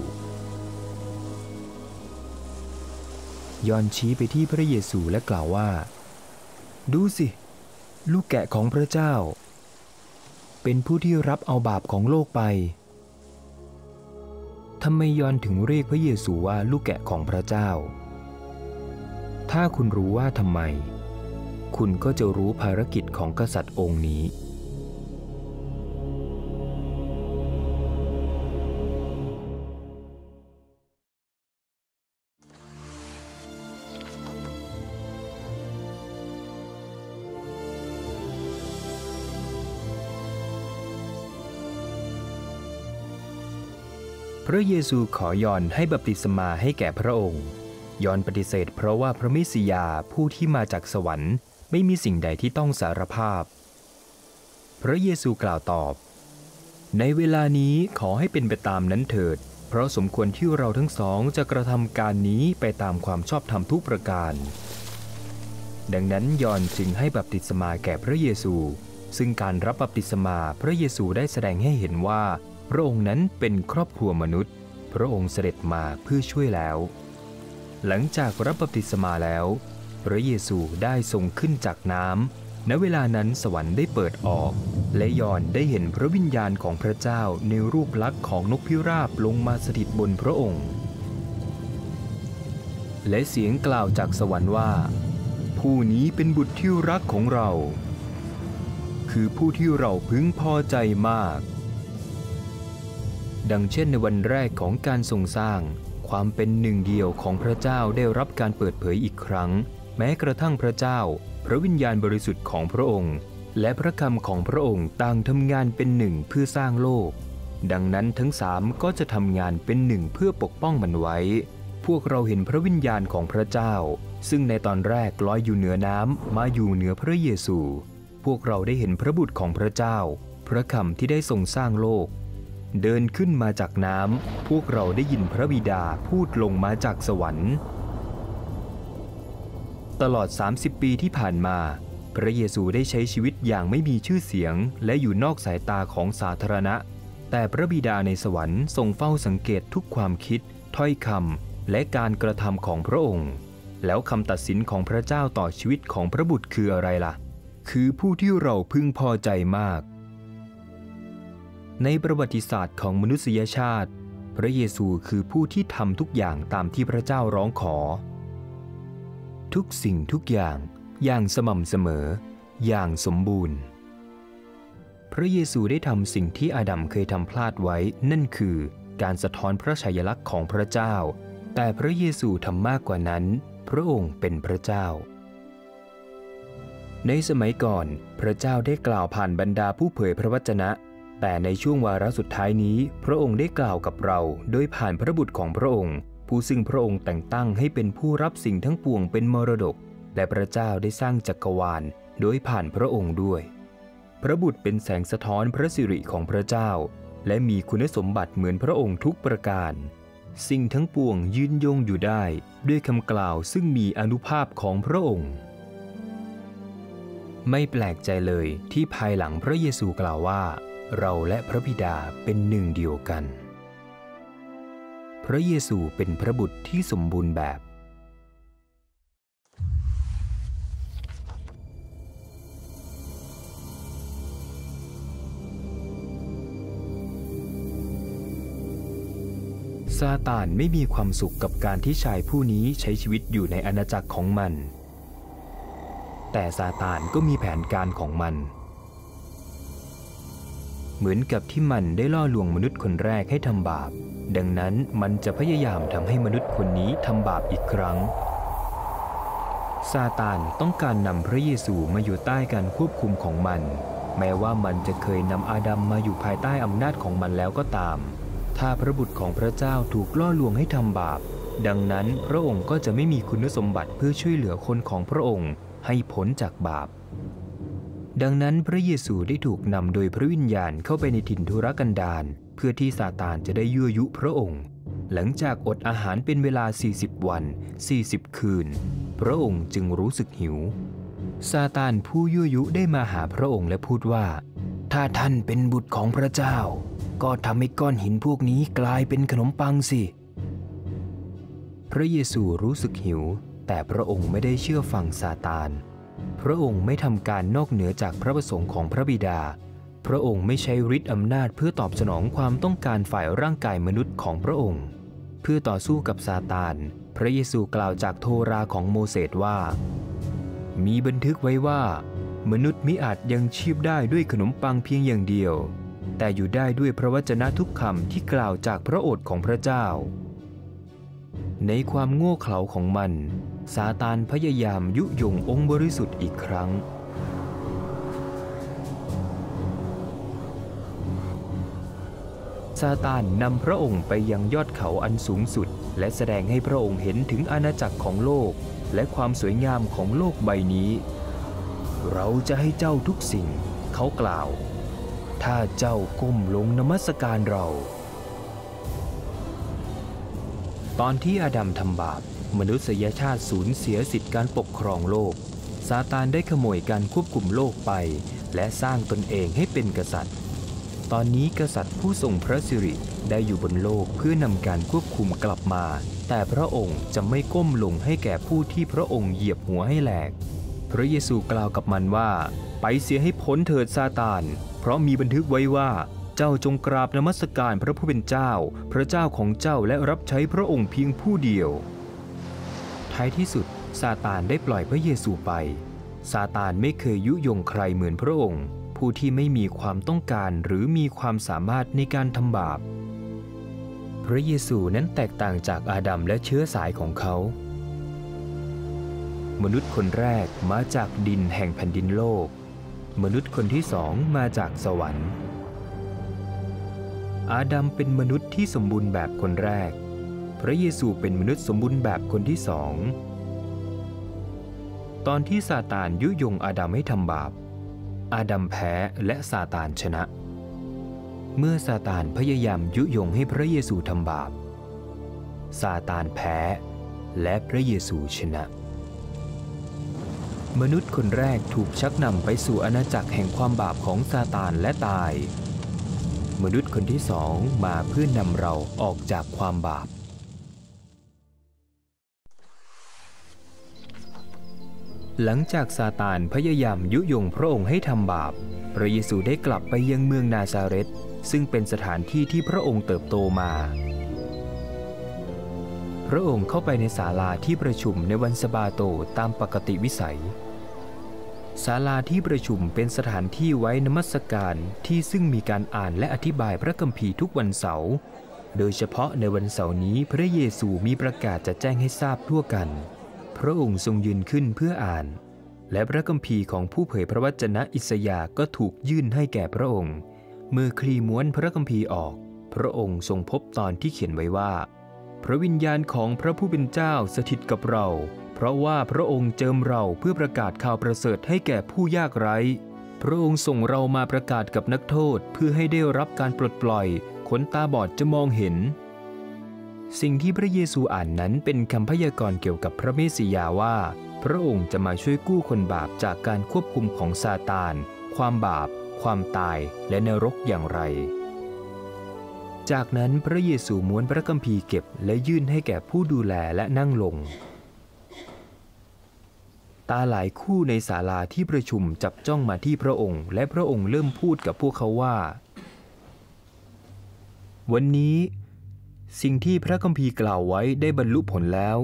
ยอห์นชี้ไปที่พระเยซูและกล่าวว่าดูสิลูกแกะของพระเจ้าเป็นผู้ที่รับเอาบาปของโลกไปทำไมยอห์นถึงเรียกพระเยซูว่าลูกแกะของพระเจ้าถ้าคุณรู้ว่าทำไมคุณก็จะรู้ภารกิจของกษัตริย์องค์นี้พระเยซูขอยอห์นให้บัพติศมาให้แก่พระองค์ยอห์นปฏิเสธเพราะว่าพระเมสสิยาผู้ที่มาจากสวรรค์ไม่มีสิ่งใดที่ต้องสารภาพพระเยซูกล่าวตอบในเวลานี้ขอให้เป็นไปตามนั้นเถิดเพราะสมควรที่เราทั้งสองจะกระทำการนี้ไปตามความชอบธรรมทุกประการดังนั้นยอห์นจึงให้บัพติศมาแก่พระเยซูซึ่งการรับบัพติศมาพระเยซูได้แสดงให้เห็นว่าพระองค์นั้นเป็นครอบครัวมนุษย์พระองค์เสด็จมาเพื่อช่วยแล้วหลังจากรับบัพติศมาแล้วพระเยซูได้ทรงขึ้นจากน้ำณเวลานั้นสวรรค์ได้เปิดออกและยอห์นได้เห็นพระวิญญาณของพระเจ้าในรูปลักษณ์ของนกพิราบลงมาสถิตบนพระองค์และเสียงกล่าวจากสวรรค์ว่าผู้นี้เป็นบุตรที่รักของเราคือผู้ที่เราพึงพอใจมากดังเช่นในวันแรกของการทรงสร้างความเป็นหนึ่งเดียวของพระเจ้าได้รับการเปิดเผยอีกครั้งแม้กระทั่งพระเจ้าพระวิญญาณบริสุทธิ์ของพระองค์และพระคำของพระองค์ต่างทำงานเป็นหนึ่งเพื่อสร้างโลกดังนั้นทั้งสามก็จะทำงานเป็นหนึ่งเพื่อปกป้องมันไว้พวกเราเห็นพระวิญญาณของพระเจ้าซึ่งในตอนแรกลอยอยู่เหนือน้ำมาอยู่เหนือพระเยซูพวกเราได้เห็นพระบุตรของพระเจ้าพระคำที่ได้ทรงสร้างโลกเดินขึ้นมาจากน้ำพวกเราได้ยินพระบิดาพูดลงมาจากสวรรค์ตลอด30 ปีที่ผ่านมาพระเยซูได้ใช้ชีวิตอย่างไม่มีชื่อเสียงและอยู่นอกสายตาของสาธารณะแต่พระบิดาในสวรรค์ทรงเฝ้าสังเกตทุกความคิดถ้อยคำและการกระทำของพระองค์แล้วคำตัดสินของพระเจ้าต่อชีวิตของพระบุตรคืออะไรล่ะคือผู้ที่เราพึงพอใจมากในประวัติศาสตร์ของมนุษยชาติพระเยซูคือผู้ที่ทำทุกอย่างตามที่พระเจ้าร้องขอทุกสิ่งทุกอย่างสม่ำเสมออย่างสมบูรณ์พระเยซูได้ทำสิ่งที่อาดัมเคยทำพลาดไว้นั่นคือการสะท้อนพระฉายาลักษณ์ของพระเจ้าแต่พระเยซูทำมากกว่านั้นพระองค์เป็นพระเจ้าในสมัยก่อนพระเจ้าได้กล่าวผ่านบรรดาผู้เผยพระวจนะแต่ในช่วงวาระสุดท้ายนี้พระองค์ได้กล่าวกับเราโดยผ่านพระบุตรของพระองค์ผู้ซึ่งพระองค์แต่งตั้งให้เป็นผู้รับสิ่งทั้งปวงเป็นมรดกและพระเจ้าได้สร้างจักรวาลโดยผ่านพระองค์ด้วยพระบุตรเป็นแสงสะท้อนพระสิริของพระเจ้าและมีคุณสมบัติเหมือนพระองค์ทุกประการสิ่งทั้งปวงยืนยงอยู่ได้ด้วยคำกล่าวซึ่งมีอานุภาพของพระองค์ไม่แปลกใจเลยที่ภายหลังพระเยซูกล่าวว่าเราและพระบิดาเป็นหนึ่งเดียวกันพระเยซูเป็นพระบุตรที่สมบูรณ์แบบซาตานไม่มีความสุขกับการที่ชายผู้นี้ใช้ชีวิตอยู่ในอาณาจักรของมันแต่ซาตานก็มีแผนการของมันเหมือนกับที่มันได้ล่อลวงมนุษย์คนแรกให้ทำบาปดังนั้นมันจะพยายามทำให้มนุษย์คนนี้ทำบาปอีกครั้งซาตานต้องการนำพระเยซูมาอยู่ใต้การควบคุมของมันแม้ว่ามันจะเคยนำอาดัมมาอยู่ภายใต้อำนาจของมันแล้วก็ตามถ้าพระบุตรของพระเจ้าถูกล่อลวงให้ทำบาปดังนั้นพระองค์ก็จะไม่มีคุณสมบัติเพื่อช่วยเหลือคนของพระองค์ให้พ้นจากบาปดังนั้นพระเยซูได้ถูกนำโดยพระวิญญาณเข้าไปในถิ่นทุรกันดารเพื่อที่ซาตานจะได้ยั่วยุพระองค์หลังจากอดอาหารเป็นเวลา40 วัน40 คืนพระองค์จึงรู้สึกหิวซาตานผู้ยั่วยุได้มาหาพระองค์และพูดว่าถ้าท่านเป็นบุตรของพระเจ้าก็ทำให้ก้อนหินพวกนี้กลายเป็นขนมปังสิพระเยซูรู้สึกหิวแต่พระองค์ไม่ได้เชื่อฟังซาตานพระองค์ไม่ทำการนอกเหนือจากพระประสงค์ของพระบิดาพระองค์ไม่ใช้ฤทธิ์อำนาจเพื่อตอบสนองความต้องการฝ่ายร่างกายมนุษย์ของพระองค์เพื่อต่อสู้กับซาตานพระเยซูกล่าวจากโทราของโมเสสว่ามีบันทึกไว้ว่ามนุษย์มิอาจยังชีพได้ด้วยขนมปังเพียงอย่างเดียวแต่อยู่ได้ด้วยพระวจนะทุกคำที่กล่าวจากพระโอษฐ์ของพระเจ้าในความโง่เขลาของมันซาตานพยายามยุยงองค์บริสุทธิ์อีกครั้งซาตานนำพระองค์ไปยังยอดเขาอันสูงสุดและแสดงให้พระองค์เห็นถึงอาณาจักรของโลกและความสวยงามของโลกใบนี้เราจะให้เจ้าทุกสิ่งเขากล่าวถ้าเจ้าก้มลงนมัสการเราตอนที่อาดัมทำบาปมนุษยชาติสูญเสียสิทธิการปกครองโลกซาตานได้ขโมยการควบคุมโลกไปและสร้างตนเองให้เป็นกษัตริย์ตอนนี้กษัตริย์ผู้ทรงพระสิริได้อยู่บนโลกเพื่อนำการควบคุมกลับมาแต่พระองค์จะไม่ก้มลงให้แก่ผู้ที่พระองค์เหยียบหัวให้แหลกพระเยซูกล่าวกับมันว่าไปเสียให้พ้นเถิดซาตานเพราะมีบันทึกไว้ว่าเจ้าจงกราบนมัสการพระผู้เป็นเจ้าพระเจ้าของเจ้าและรับใช้พระองค์เพียงผู้เดียวท้ายที่สุดซาตานได้ปล่อยพระเยซูไปซาตานไม่เคยยุยงใครเหมือนพระองค์ผู้ที่ไม่มีความต้องการหรือมีความสามารถในการทำบาปพระเยซูนั้นแตกต่างจากอาดัมและเชื้อสายของเขามนุษย์คนแรกมาจากดินแห่งแผ่นดินโลกมนุษย์คนที่สองมาจากสวรรค์อาดัมเป็นมนุษย์ที่สมบูรณ์แบบคนแรกพระเยซูเป็นมนุษย์สมบูรณ์แบบคนที่สองตอนที่ซาตานยุยงอาดัมให้ทำบาปอาดัมแพ้และซาตานชนะเมื่อซาตานพยายามยุยงให้พระเยซูทำบาปซาตานแพ้และพระเยซูชนะมนุษย์คนแรกถูกชักนำไปสู่อาณาจักรแห่งความบาปของซาตานและตายมนุษย์คนที่สองมาเพื่อนำเราออกจากความบาปหลังจากซาตานพยายามยุยงพระองค์ให้ทำบาปพระเยซูได้กลับไปยังเมืองนาซาเรตซึ่งเป็นสถานที่ที่พระองค์เติบโตมาพระองค์เข้าไปในศาลาที่ประชุมในวันสะบาโตตามปกติวิสัยศาลาที่ประชุมเป็นสถานที่ไว้นมัสการที่ซึ่งมีการอ่านและอธิบายพระคัมภีร์ทุกวันเสาร์โดยเฉพาะในวันเสาร์นี้พระเยซูมีประกาศจะแจ้งให้ทราบทั่วกันพระองค์ทรงยืนขึ้นเพื่ออ่านและพระคัมภีร์ของผู้เผยพระวจนะอิสยาห์ก็ถูกยื่นให้แก่พระองค์เมื่อคลี่ม้วนพระคัมภีร์ออกพระองค์ทรงพบตอนที่เขียนไว้ว่าพระวิญญาณของพระผู้เป็นเจ้าสถิตกับเราเพราะว่าพระองค์เจิมเราเพื่อประกาศข่าวประเสริฐให้แก่ผู้ยากไร้พระองค์ส่งเรามาประกาศกับนักโทษเพื่อให้ได้รับการปลดปล่อยคนตาบอดจะมองเห็นสิ่งที่พระเยซูอ่านนั้นเป็นคำพยากรณ์เกี่ยวกับพระเมสสิยาว่าพระองค์จะมาช่วยกู้คนบาปจากการควบคุมของซาตานความบาปความตายและนรกอย่างไรจากนั้นพระเยซูม้วนพระคัมภีร์เก็บและยื่นให้แก่ผู้ดูแลและนั่งลงตาหลายคู่ในศาลาที่ประชุมจับจ้องมาที่พระองค์และพระองค์เริ่มพูดกับพวกเขาว่าวันนี้สิ่งที่พระคัมภีร์กล่าวไว้ได้บรรลุผลแล้ว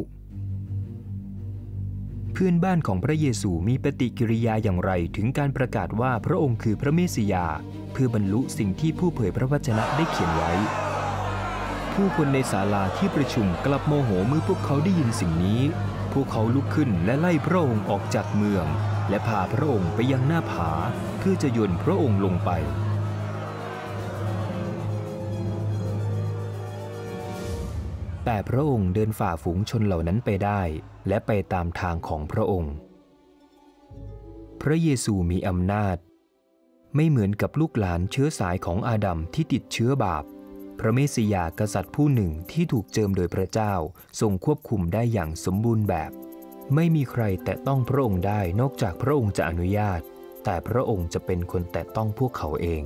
เพื่อนบ้านของพระเยซูมีปฏิกิริยาอย่างไรถึงการประกาศว่าพระองค์คือพระเมสสิยาเพื่อบรรลุสิ่งที่ผู้เผยพระวจนะได้เขียนไว้ผู้คนในศาลาที่ประชุมกลับโมโหเมื่อพวกเขาได้ยินสิ่งนี้พวกเขาลุกขึ้นและไล่พระองค์ออกจากเมืองและพาพระองค์ไปยังหน้าผาเพื่อจะโยนพระองค์ลงไปแต่พระองค์เดินฝ่าฝูงชนเหล่านั้นไปได้และไปตามทางของพระองค์พระเยซูมีอำนาจไม่เหมือนกับลูกหลานเชื้อสายของอาดัมที่ติดเชื้อบาปพระเมสสิยาห์กษัตริย์ผู้หนึ่งที่ถูกเจิมโดยพระเจ้าทรงควบคุมได้อย่างสมบูรณ์แบบไม่มีใครแตะต้องพระองค์ได้นอกจากพระองค์จะอนุญาตแต่พระองค์จะเป็นคนแตะต้องพวกเขาเอง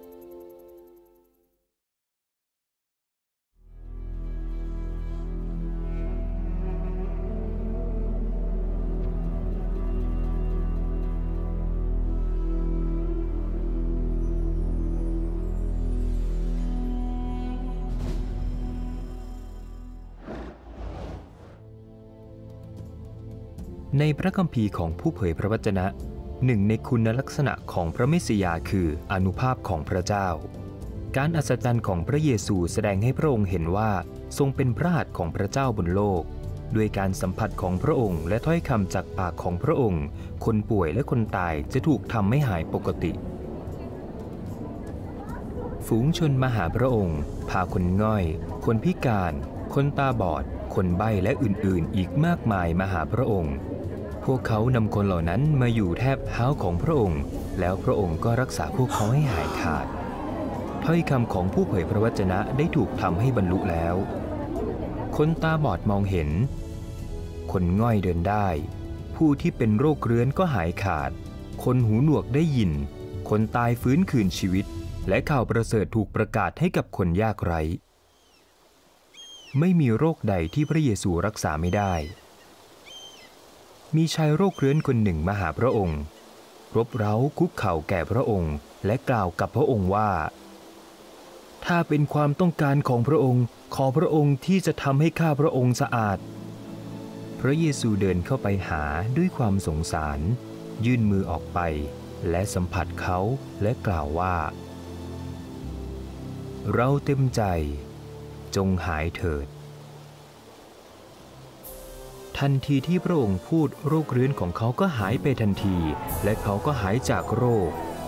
ในพระคัมภีร์ของผู้เผยพระวจนะหนึ่งในคุณลักษณะของพระเมสสิยาห์คืออานุภาพของพระเจ้าการอัศจรรย์ของพระเยซูแสดงให้พระองค์เห็นว่าทรงเป็นพระหัตถ์ของพระเจ้าบนโลกด้วยการสัมผัสของพระองค์และถ้อยคำจากปากของพระองค์คนป่วยและคนตายจะถูกทำให้หายปกติฝูงชนมาหาพระองค์พาคนง่อยคนพิการคนตาบอดคนใบ้และอื่นๆอีกมากมายมาหาพระองค์พวกเขานำคนเหล่านั้นมาอยู่แทบเท้าของพระองค์แล้วพระองค์ก็รักษาพวกเขาให้หายขาดถ้อยคำของผู้เผยพระวจนะได้ถูกทำให้บรรลุแล้วคนตาบอดมองเห็นคนง่อยเดินได้ผู้ที่เป็นโรคเรื้อนก็หายขาดคนหูหนวกได้ยินคนตายฟื้นคืนชีวิตและข่าวประเสริฐถูกประกาศให้กับคนยากไร้ไม่มีโรคใดที่พระเยซูรักษาไม่ได้มีชายโรคเรื้อนคนหนึ่งมาหาพระองค์รบเร้าคุกเข่าแก่พระองค์และกล่าวกับพระองค์ว่าถ้าเป็นความต้องการของพระองค์ขอพระองค์ที่จะทำให้ข้าพระองค์สะอาดพระเยซูเดินเข้าไปหาด้วยความสงสารยื่นมือออกไปและสัมผัสเขาและกล่าวว่าเราเต็มใจจงหายเถิดทันทีที่พระองค์พูดโรคเรื้อนของเขาก็หายไปทันทีและเขาก็หายจากโรค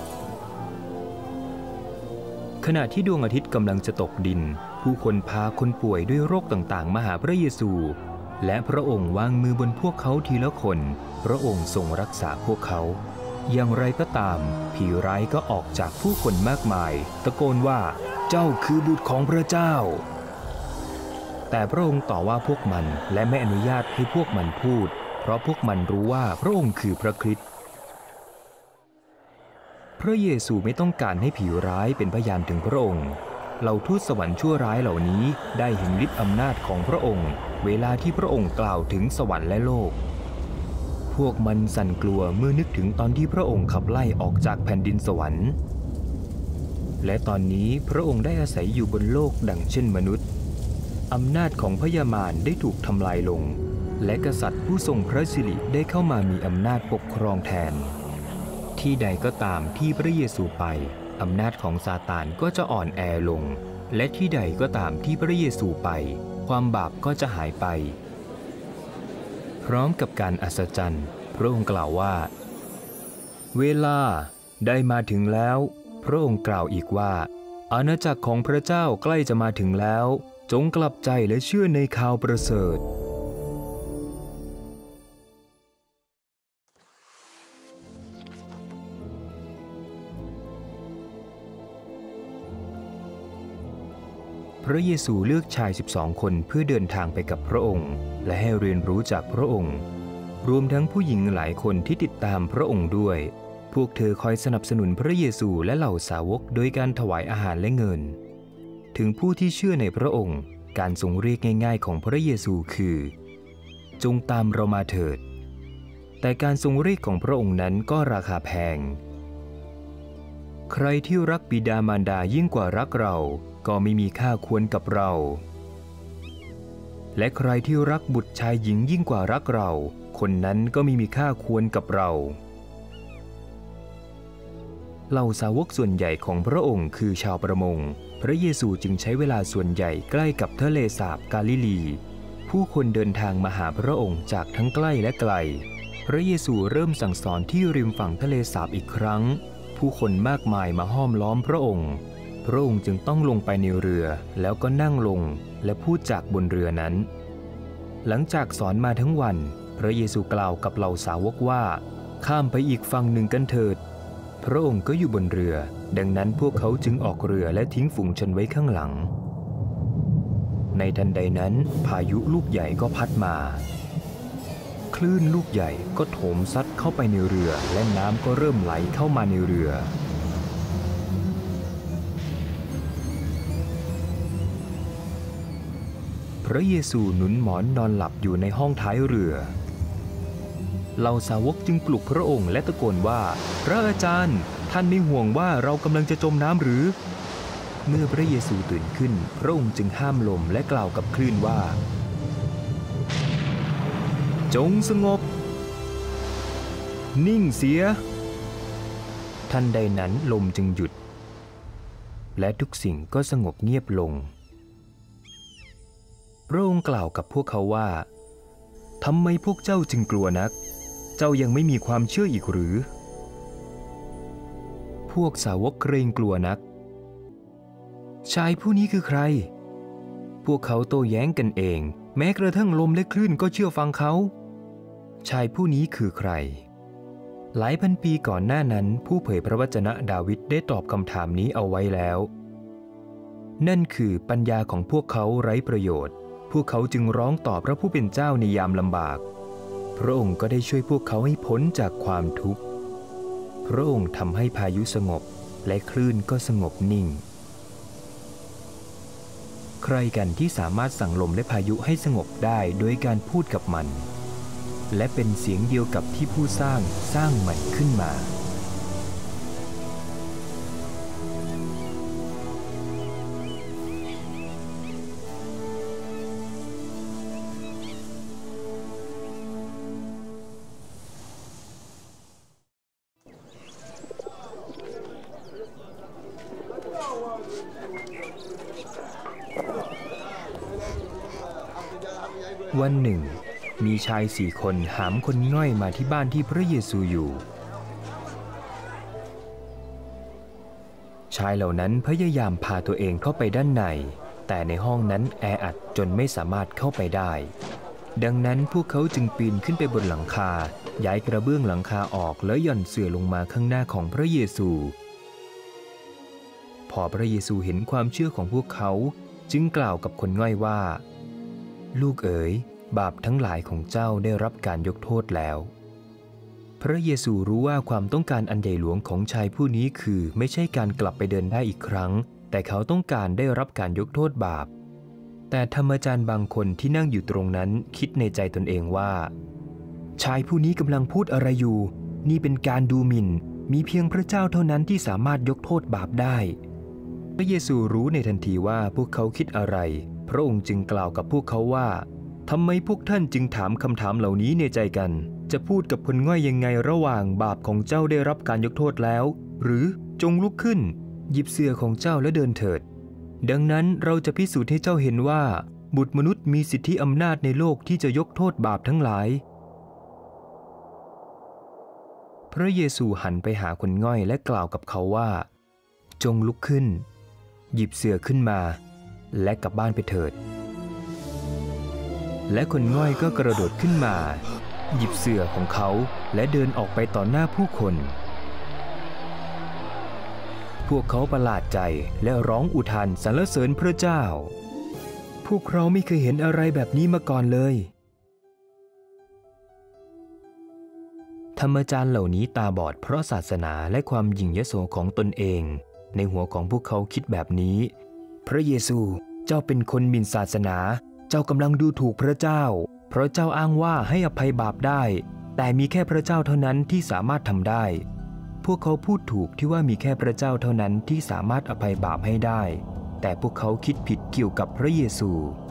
ขณะที่ดวงอาทิตย์กำลังจะตกดินผู้คนพาคนป่วยด้วยโรคต่างๆมาหาพระเยซูและพระองค์วางมือบนพวกเขาทีละคนพระองค์ทรงรักษาพวกเขาอย่างไรก็ตามผีร้ายก็ออกจากผู้คนมากมายตะโกนว่าเจ้าคือบุตรของพระเจ้าแต่พระองค์ต่อว่าพวกมันและไม่อนุญาตให้พวกมันพูดเพราะพวกมันรู้ว่าพระองค์คือพระคริสต์พระเยซูไม่ต้องการให้ผีร้ายเป็นพยานถึงพระองค์เหล่าทูตสวรรค์ชั่วร้ายเหล่านี้ได้เห็นฤทธิ์อำนาจของพระองค์เวลาที่พระองค์กล่าวถึงสวรรค์และโลกพวกมันสั่นกลัวเมื่อนึกถึงตอนที่พระองค์ขับไล่ออกจากแผ่นดินสวรรค์และตอนนี้พระองค์ได้อาศัยอยู่บนโลกดังเช่นมนุษย์อำนาจของพญามารได้ถูกทำลายลงและกษัตริย์ผู้ทรงพระสิริได้เข้ามามีอำนาจปกครองแทนที่ใดก็ตามที่พระเยซูไปอำนาจของซาตานก็จะอ่อนแอลงและที่ใดก็ตามที่พระเยซูไปความบาปก็จะหายไปพร้อมกับการอัศจรรย์พระองค์กล่าวว่าเวลาได้มาถึงแล้วพระองค์กล่าวอีกว่าอาณาจักรของพระเจ้าใกล้จะมาถึงแล้วจงกลับใจและเชื่อในข่าวประเสริฐพระเยซูเลือกชาย12 คนเพื่อเดินทางไปกับพระองค์และให้เรียนรู้จากพระองค์รวมทั้งผู้หญิงหลายคนที่ติดตามพระองค์ด้วยพวกเธอคอยสนับสนุนพระเยซูและเหล่าสาวกโดยการถวายอาหารและเงินถึงผู้ที่เชื่อในพระองค์การทรงเรียกง่ายๆของพระเยซูคือจงตามเรามาเถิดแต่การทรงเรียกของพระองค์นั้นก็ราคาแพงใครที่รักบิดามารดายิ่งกว่ารักเราก็ไม่มีค่าควรกับเราและใครที่รักบุตรชายหญิงยิ่งกว่ารักเราคนนั้นก็ไม่มีค่าควรกับเราเหล่าสาวกส่วนใหญ่ของพระองค์คือชาวประมงพระเยซูจึงใช้เวลาส่วนใหญ่ใกล้กับทะเลสาบกาลิลีผู้คนเดินทางมาหาพระองค์จากทั้งใกล้และไกลพระเยซูเริ่มสั่งสอนที่ริมฝั่งทะเลสาบอีกครั้งผู้คนมากมายมาห้อมล้อมพระองค์พระองค์จึงต้องลงไปในเรือแล้วก็นั่งลงและพูดจากบนเรือนั้นหลังจากสอนมาทั้งวันพระเยซูกล่าวกับเหล่าสาวกว่าข้ามไปอีกฝั่งหนึ่งกันเถิดพระองค์ก็อยู่บนเรือดังนั้นพวกเขาจึงออกเรือและทิ้งฝูงชนไว้ข้างหลังในทันใดนั้นพายุลูกใหญ่ก็พัดมาคลื่นลูกใหญ่ก็โถมซัดเข้าไปในเรือและน้ำก็เริ่มไหลเข้ามาในเรือพระเยซูหนุนหมอนนอนหลับอยู่ในห้องท้ายเรือเหล่าสาวกจึงปลุกพระองค์และตะโกนว่าพระอาจารย์ท่านไม่ห่วงว่าเรากำลังจะจมน้ำหรือเมื่อพระเยซูตื่นขึ้นพระองค์จึงห้ามลมและกล่าวกับคลื่นว่าจงสงบนิ่งเสียทันใดนั้นลมจึงหยุดและทุกสิ่งก็สงบเงียบลงพระองค์กล่าวกับพวกเขาว่าทำไมพวกเจ้าจึงกลัวนักเจ้ายังไม่มีความเชื่ออีกหรือพวกสาวกเกรงกลัวนักชายผู้นี้คือใครพวกเขาโต้แย้งกันเองแม้กระทั่งลมและคลื่นก็เชื่อฟังเขาชายผู้นี้คือใครหลายพันปีก่อนหน้านั้นผู้เผยพระวจนะดาวิดได้ตอบคำถามนี้เอาไว้แล้วนั่นคือปัญญาของพวกเขาไร้ประโยชน์พวกเขาจึงร้องต่อพระผู้เป็นเจ้าในยามลำบากพระองค์ก็ได้ช่วยพวกเขาให้พ้นจากความทุกข์พระองค์ทำให้พายุสงบและคลื่นก็สงบนิ่งใครกันที่สามารถสั่งลมและพายุให้สงบได้โดยการพูดกับมันและเป็นเสียงเดียวกับที่ผู้สร้างมันขึ้นมาวันหนึ่งมีชาย4 คนหามคนง่อยมาที่บ้านที่พระเยซูอยู่ชายเหล่านั้นพยายามพาตัวเองเข้าไปด้านในแต่ในห้องนั้นแออัดจนไม่สามารถเข้าไปได้ดังนั้นพวกเขาจึงปีนขึ้นไปบนหลังคาย้ายกระเบื้องหลังคาออกแล้วหย่อนเสื่อลงมาข้างหน้าของพระเยซูพอพระเยซูเห็นความเชื่อของพวกเขาจึงกล่าวกับคนง่อยว่าลูกเอ๋ยบาปทั้งหลายของเจ้าได้รับการยกโทษแล้วพระเยซูรู้ว่าความต้องการอันใหญ่หลวงของชายผู้นี้คือไม่ใช่การกลับไปเดินได้อีกครั้งแต่เขาต้องการได้รับการยกโทษบาปแต่ธรรมจารย์บางคนที่นั่งอยู่ตรงนั้นคิดในใจตนเองว่าชายผู้นี้กำลังพูดอะไรอยู่นี่เป็นการดูหมิ่นมีเพียงพระเจ้าเท่านั้นที่สามารถยกโทษบาปได้พระเยซูรู้ในทันทีว่าพวกเขาคิดอะไรพระองค์จึงกล่าวกับพวกเขาว่าทำไมพวกท่านจึงถามคำถามเหล่านี้ในใจกันจะพูดกับคนง่อยยังไงระหว่างบาปของเจ้าได้รับการยกโทษแล้วหรือจงลุกขึ้นหยิบเสื่อของเจ้าและเดินเถิดดังนั้นเราจะพิสูจน์ให้เจ้าเห็นว่าบุตรมนุษย์มีสิทธิอำนาจในโลกที่จะยกโทษบาปทั้งหลายพระเยซูหันไปหาคนง่อยและกล่าวกับเขาว่าจงลุกขึ้นหยิบเสื่อขึ้นมาและกลับบ้านไปเถิดและคนง่อยก็กระโดดขึ้นมาหยิบเสื่อของเขาและเดินออกไปต่อหน้าผู้คนพวกเขาประหลาดใจและร้องอุทานสรรเสริญพระเจ้าพวกเราไม่เคยเห็นอะไรแบบนี้มาก่อนเลยธรรมจารย์เหล่านี้ตาบอดเพราะศาสนาและความหยิ่งยโสของตนเองในหัวของพวกเขาคิดแบบนี้พระเยซูเจ้าเป็นคนหมิ่นศาสนาเจ้ากำลังดูถูกพระเจ้าเพราะเจ้าอ้างว่าให้อภัยบาปได้แต่มีแค่พระเจ้าเท่านั้นที่สามารถทำได้พวกเขาพูดถูกที่ว่ามีแค่พระเจ้าเท่านั้นที่สามารถอภัยบาปให้ได้แต่พวกเขาคิดผิดเกี่ยวกับพระเยซู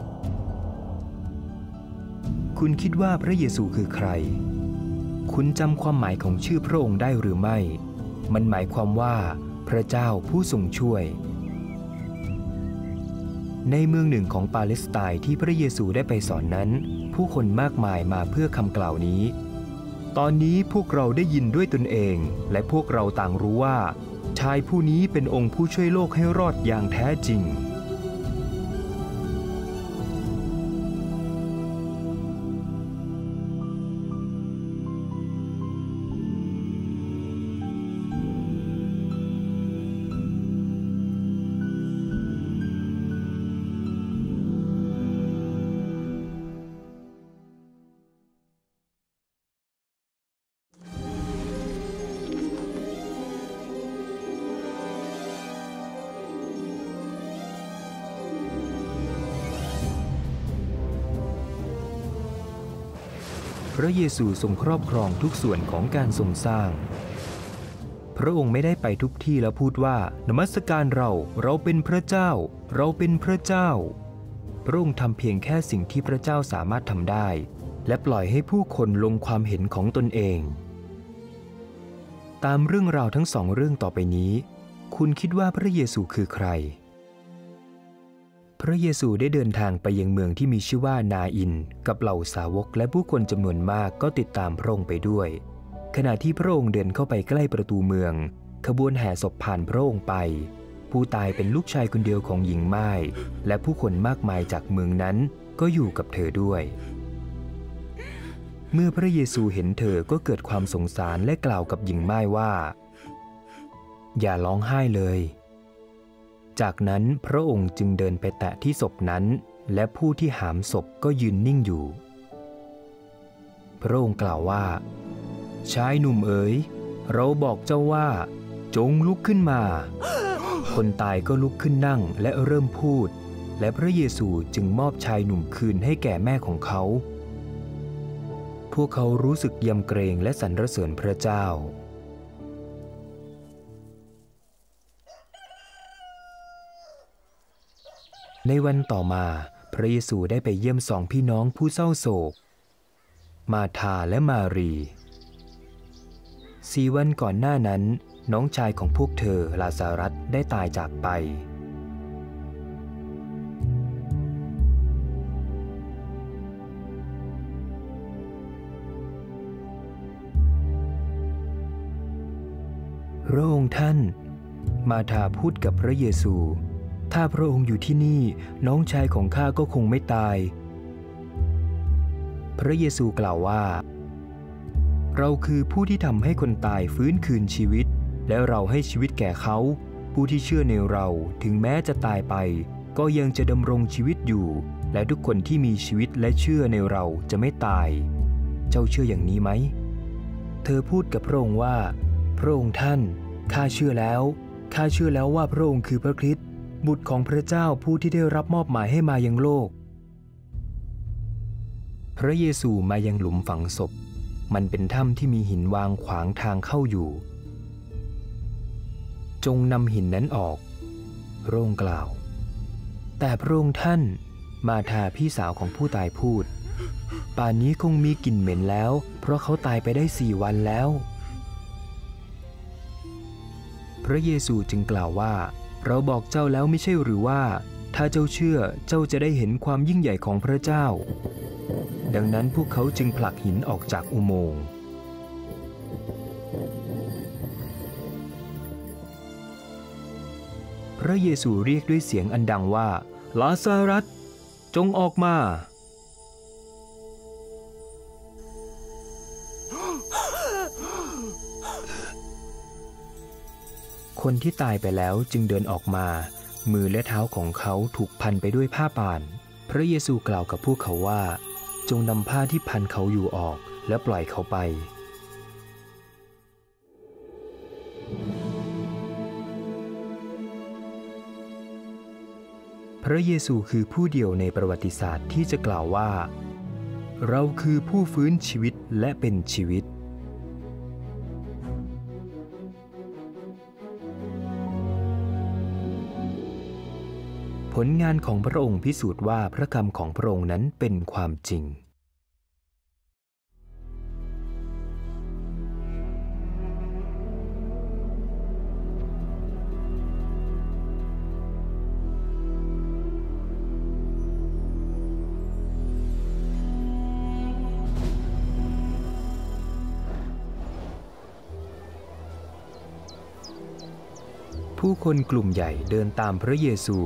คุณคิดว่าพระเยซูคือใครคุณจำความหมายของชื่อพระองค์ได้หรือไม่มันหมายความว่าพระเจ้าผู้ทรงช่วยในเมืองหนึ่งของปาเลสไตน์ที่พระเยซูได้ไปสอนนั้นผู้คนมากมายมาเพื่อคำกล่าวนี้ตอนนี้พวกเราได้ยินด้วยตนเองและพวกเราต่างรู้ว่าชายผู้นี้เป็นองค์ผู้ช่วยโลกให้รอดอย่างแท้จริงพระเยซูทรงครอบครองทุกส่วนของการทรงสร้างพระองค์ไม่ได้ไปทุกที่แล้วพูดว่านมัสการเราเป็นพระเจ้าเราเป็นพระเจ้าพระองค์ทำเพียงแค่สิ่งที่พระเจ้าสามารถทำได้และปล่อยให้ผู้คนลงความเห็นของตนเองตามเรื่องราวทั้งสองเรื่องต่อไปนี้คุณคิดว่าพระเยซูคือใครพระเยซูได้เดินทางไปยังเมืองที่มีชื่อว่านาอินกับเหล่าสาวกและผู้คนจำนวนมากก็ติดตามพระองค์ไปด้วยขณะที่พระองค์เดินเข้าไปใกล้ประตูเมืองขบวนแห่ศพผ่านพระองค์ไปผู้ตายเป็นลูกชายคนเดียวของหญิงม่ายและผู้คนมากมายจากเมืองนั้นก็อยู่กับเธอด้วยเมื่อพระเยซูเห็นเธอก็เกิดความสงสารและกล่าวกับหญิงม่ายว่าอย่าร้องไห้เลยจากนั้นพระองค์จึงเดินไปแตะที่ศพนั้นและผู้ที่หามศพก็ยืนนิ่งอยู่พระองค์กล่าวว่าชายหนุ่มเอ๋ยเราบอกเจ้าว่าจงลุกขึ้นมาคนตายก็ลุกขึ้นนั่งและเริ่มพูดและพระเยซูจึงมอบชายหนุ่มคืนให้แก่แม่ของเขาพวกเขารู้สึกยำเกรงและสรรเสริญพระเจ้าในวันต่อมาพระเยซูได้ไปเยี่ยมสองพี่น้องผู้เศร้าโศกมาธาและมารี4 วันก่อนหน้านั้นน้องชายของพวกเธอลาซารัสได้ตายจากไปพระองค์ท่านมาธาพูดกับพระเยซูถ้าพระองค์อยู่ที่นี่น้องชายของข้าก็คงไม่ตายพระเยซูกล่าวว่าเราคือผู้ที่ทำให้คนตายฟื้นคืนชีวิตและเราให้ชีวิตแก่เขาผู้ที่เชื่อในเราถึงแม้จะตายไปก็ยังจะดำรงชีวิตอยู่และทุกคนที่มีชีวิตและเชื่อในเราจะไม่ตายเจ้าเชื่ออย่างนี้ไหมเธอพูดกับพระองค์ว่าพระองค์ท่านข้าเชื่อแล้วว่าพระองค์คือพระคริสต์บุตรของพระเจ้าผู้ที่ได้รับมอบหมายให้มายังโลกพระเยซูมายังหลุมฝังศพมันเป็นถ้ำที่มีหินวางขวางทางเข้าอยู่จงนำหินนั้นออกพระองค์กล่าวแต่พระองค์ท่านมาธาพี่สาวของผู้ตายพูดป่านนี้คงมีกลิ่นเหม็นแล้วเพราะเขาตายไปได้4 วันแล้วพระเยซูจึงกล่าวว่าเราบอกเจ้าแล้วไม่ใช่หรือว่าถ้าเจ้าเชื่อเจ้าจะได้เห็นความยิ่งใหญ่ของพระเจ้าดังนั้นพวกเขาจึงผลักหินออกจากอุโมงค์พระเยซูเรียกด้วยเสียงอันดังว่าลาซารัสจงออกมาคนที่ตายไปแล้วจึงเดินออกมามือและเท้าของเขาถูกพันไปด้วยผ้าป่านพระเยซูกล่าวกับพวกเขาว่าจงนำผ้าที่พันเขาอยู่ออกและปล่อยเขาไปพระเยซูคือผู้เดียวในประวัติศาสตร์ที่จะกล่าวว่าเราคือผู้ฟื้นชีวิตและเป็นชีวิตผลงานของพระองค์พิสูจน์ว่าพระคำของพระองค์นั้นเป็นความจริงผู้คนกลุ่มใหญ่เดินตามพระเยซู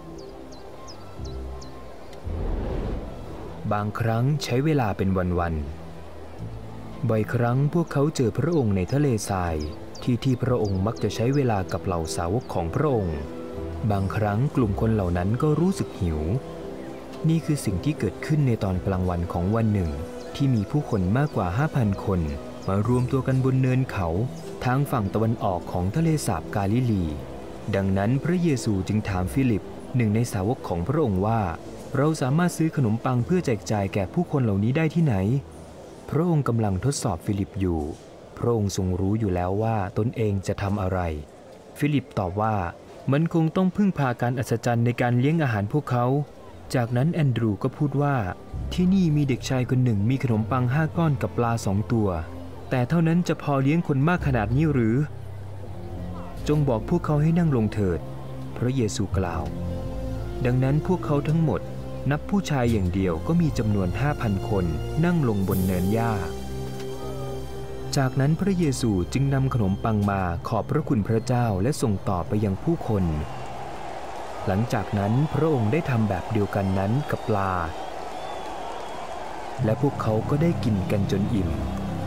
บางครั้งใช้เวลาเป็นวันๆบ่อยครั้งพวกเขาเจอพระองค์ในทะเลทรายที่พระองค์มักจะใช้เวลากับเหล่าสาวกของพระองค์บางครั้งกลุ่มคนเหล่านั้นก็รู้สึกหิวนี่คือสิ่งที่เกิดขึ้นในตอนกลางวันของวันหนึ่งที่มีผู้คนมากกว่า 5,000 คนมารวมตัวกันบนเนินเขาทางฝั่งตะวันออกของทะเลสาบกาลิลีดังนั้นพระเยซูจึงถามฟิลิปหนึ่งในสาวกของพระองค์ว่าเราสามารถซื้อขนมปังเพื่อแจกจ่ายแก่ผู้คนเหล่านี้ได้ที่ไหนพระองค์กำลังทดสอบฟิลิปอยู่พระองค์ทรงรู้อยู่แล้วว่าตนเองจะทำอะไรฟิลิปตอบว่ามันคงต้องพึ่งพาการอัศจรรย์ในการเลี้ยงอาหารพวกเขาจากนั้นแอนดรูก็พูดว่าที่นี่มีเด็กชายคนหนึ่งมีขนมปัง5 ก้อนกับปลา2 ตัวแต่เท่านั้นจะพอเลี้ยงคนมากขนาดนี้หรือจงบอกพวกเขาให้นั่งลงเถิดพระเยซูกล่าวดังนั้นพวกเขาทั้งหมดนับผู้ชายอย่างเดียวก็มีจำนวน 5,000 คนนั่งลงบนเนินหญ้าจากนั้นพระเยซูจึงนำขนมปังมาขอบพระคุณพระเจ้าและส่งต่อไปยังผู้คนหลังจากนั้นพระองค์ได้ทำแบบเดียวกันนั้นกับปลาและพวกเขาก็ได้กินกันจนอิ่ม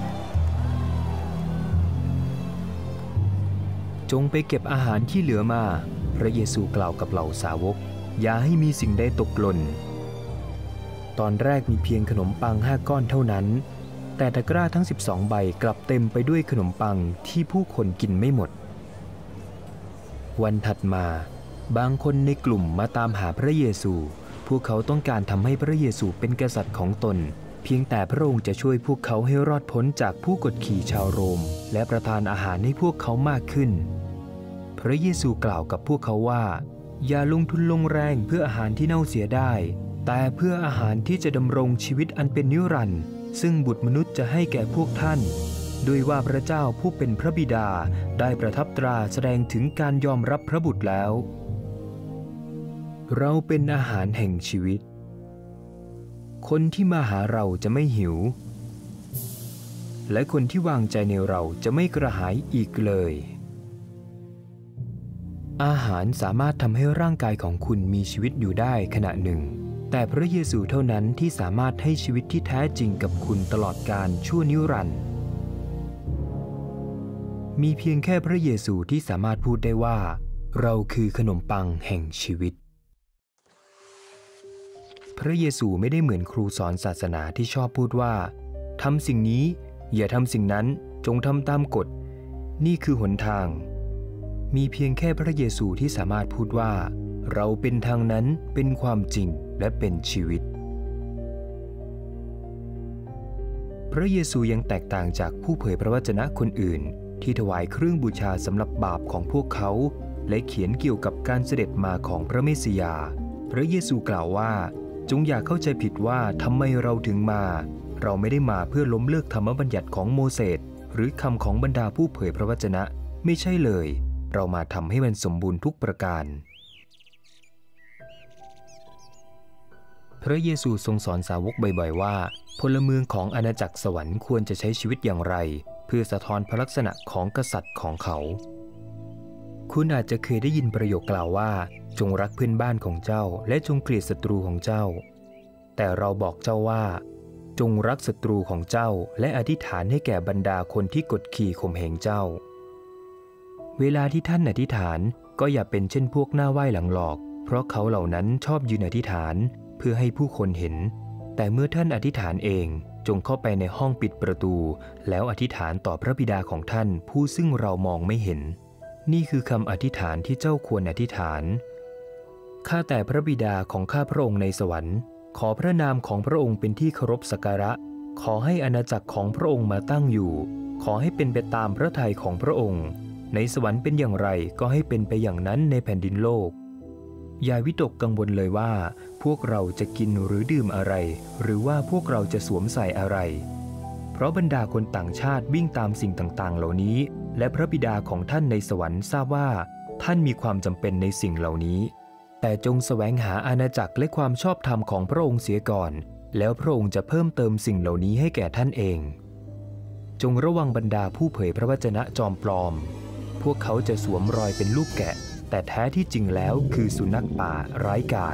จงไปเก็บอาหารที่เหลือมาพระเยซูกล่าวกับเหล่าสาวกอย่าให้มีสิ่งใดตกหล่นตอนแรกมีเพียงขนมปัง5 ก้อนเท่านั้นแต่ตะกร้าทั้ง12 ใบกลับเต็มไปด้วยขนมปังที่ผู้คนกินไม่หมดวันถัดมาบางคนในกลุ่มมาตามหาพระเยซูพวกเขาต้องการทำให้พระเยซูเป็นกษัตริย์ของตนเพียงแต่พระองค์จะช่วยพวกเขาให้รอดพ้นจากผู้กดขี่ชาวโรมและประทานอาหารให้พวกเขามากขึ้นพระเยซูกล่าวกับพวกเขาว่าอย่าลงทุนลงแรงเพื่ออาหารที่เน่าเสียได้แต่เพื่ออาหารที่จะดำรงชีวิตอันเป็นนิรันดร์ซึ่งบุตรมนุษย์จะให้แก่พวกท่านด้วยว่าพระเจ้าผู้เป็นพระบิดาได้ประทับตราแสดงถึงการยอมรับพระบุตรแล้วเราเป็นอาหารแห่งชีวิตคนที่มาหาเราจะไม่หิวและคนที่วางใจในเราจะไม่กระหายอีกเลยอาหารสามารถทำให้ร่างกายของคุณมีชีวิตอยู่ได้ขณะหนึ่งแต่พระเยซูเท่านั้นที่สามารถให้ชีวิตที่แท้จริงกับคุณตลอดกาลชั่วนิรันดร์มีเพียงแค่พระเยซูที่สามารถพูดได้ว่าเราคือขนมปังแห่งชีวิตพระเยซูไม่ได้เหมือนครูสอนศาสนาที่ชอบพูดว่าทำสิ่งนี้อย่าทำสิ่งนั้นจงทำตามกฎนี่คือหนทางมีเพียงแค่พระเยซูที่สามารถพูดว่าเราเป็นทางนั้นเป็นความจริงและเป็นชีวิตพระเยซูยังแตกต่างจากผู้เผยพระวจนะคนอื่นที่ถวายเครื่องบูชาสำหรับบาปของพวกเขาและเขียนเกี่ยวกับการเสด็จมาของพระเมสสิยาพระเยซูกล่าวว่าจงอย่าเข้าใจผิดว่าทำไมเราถึงมาเราไม่ได้มาเพื่อล้มเลิกธรรมบัญญัติของโมเสสหรือคำของบรรดาผู้เผยพระวจนะไม่ใช่เลยเรามาทำให้มันสมบูรณ์ทุกประการพระเยซูทรงสอนสาวกบ่อยๆว่าพลเมืองของอาณาจักรสวรรค์ควรจะใช้ชีวิตอย่างไรเพื่อสะท้อนพระลักษณะของกษัตริย์ของเขาคุณอาจจะเคยได้ยินประโยคกล่าวว่าจงรักเพื่อนบ้านของเจ้าและจงเกลียดศัตรูของเจ้าแต่เราบอกเจ้าว่าจงรักศัตรูของเจ้าและอธิษฐานให้แก่บรรดาคนที่กดขี่ข่มเหงเจ้าเวลาที่ท่านอธิษฐานก็อย่าเป็นเช่นพวกหน้าไหว้หลังหลอกเพราะเขาเหล่านั้นชอบยืนอธิษฐานเพื่อให้ผู้คนเห็นแต่เมื่อท่านอธิษฐานเองจงเข้าไปในห้องปิดประตูแล้วอธิษฐานต่อพระบิดาของท่านผู้ซึ่งเรามองไม่เห็นนี่คือคำอธิษฐานที่เจ้าควรอธิษฐานข้าแต่พระบิดาของข้าพระองค์ในสวรรค์ขอพระนามของพระองค์เป็นที่เคารพสักการะขอให้อาณาจักรของพระองค์มาตั้งอยู่ขอให้เป็นไปตามพระทัยของพระองค์ในสวรรค์เป็นอย่างไรก็ให้เป็นไปอย่างนั้นในแผ่นดินโลกอย่าวิตกกังวลเลยว่าพวกเราจะกินหรือดื่มอะไรหรือว่าพวกเราจะสวมใส่อะไรเพราะบรรดาคนต่างชาติวิ่งตามสิ่งต่างๆเหล่านี้และพระบิดาของท่านในสวรรค์ทราบว่าท่านมีความจำเป็นในสิ่งเหล่านี้แต่จงแสวงหาอาณาจักรและความชอบธรรมของพระองค์เสียก่อนแล้วพระองค์จะเพิ่มเติมสิ่งเหล่านี้ให้แก่ท่านเองจงระวังบรรดาผู้เผยพระวจนะจอมปลอมพวกเขาจะสวมรอยเป็นลูกแกะแต่แท้ที่จริงแล้วคือสุนัขป่าร้ายกาจ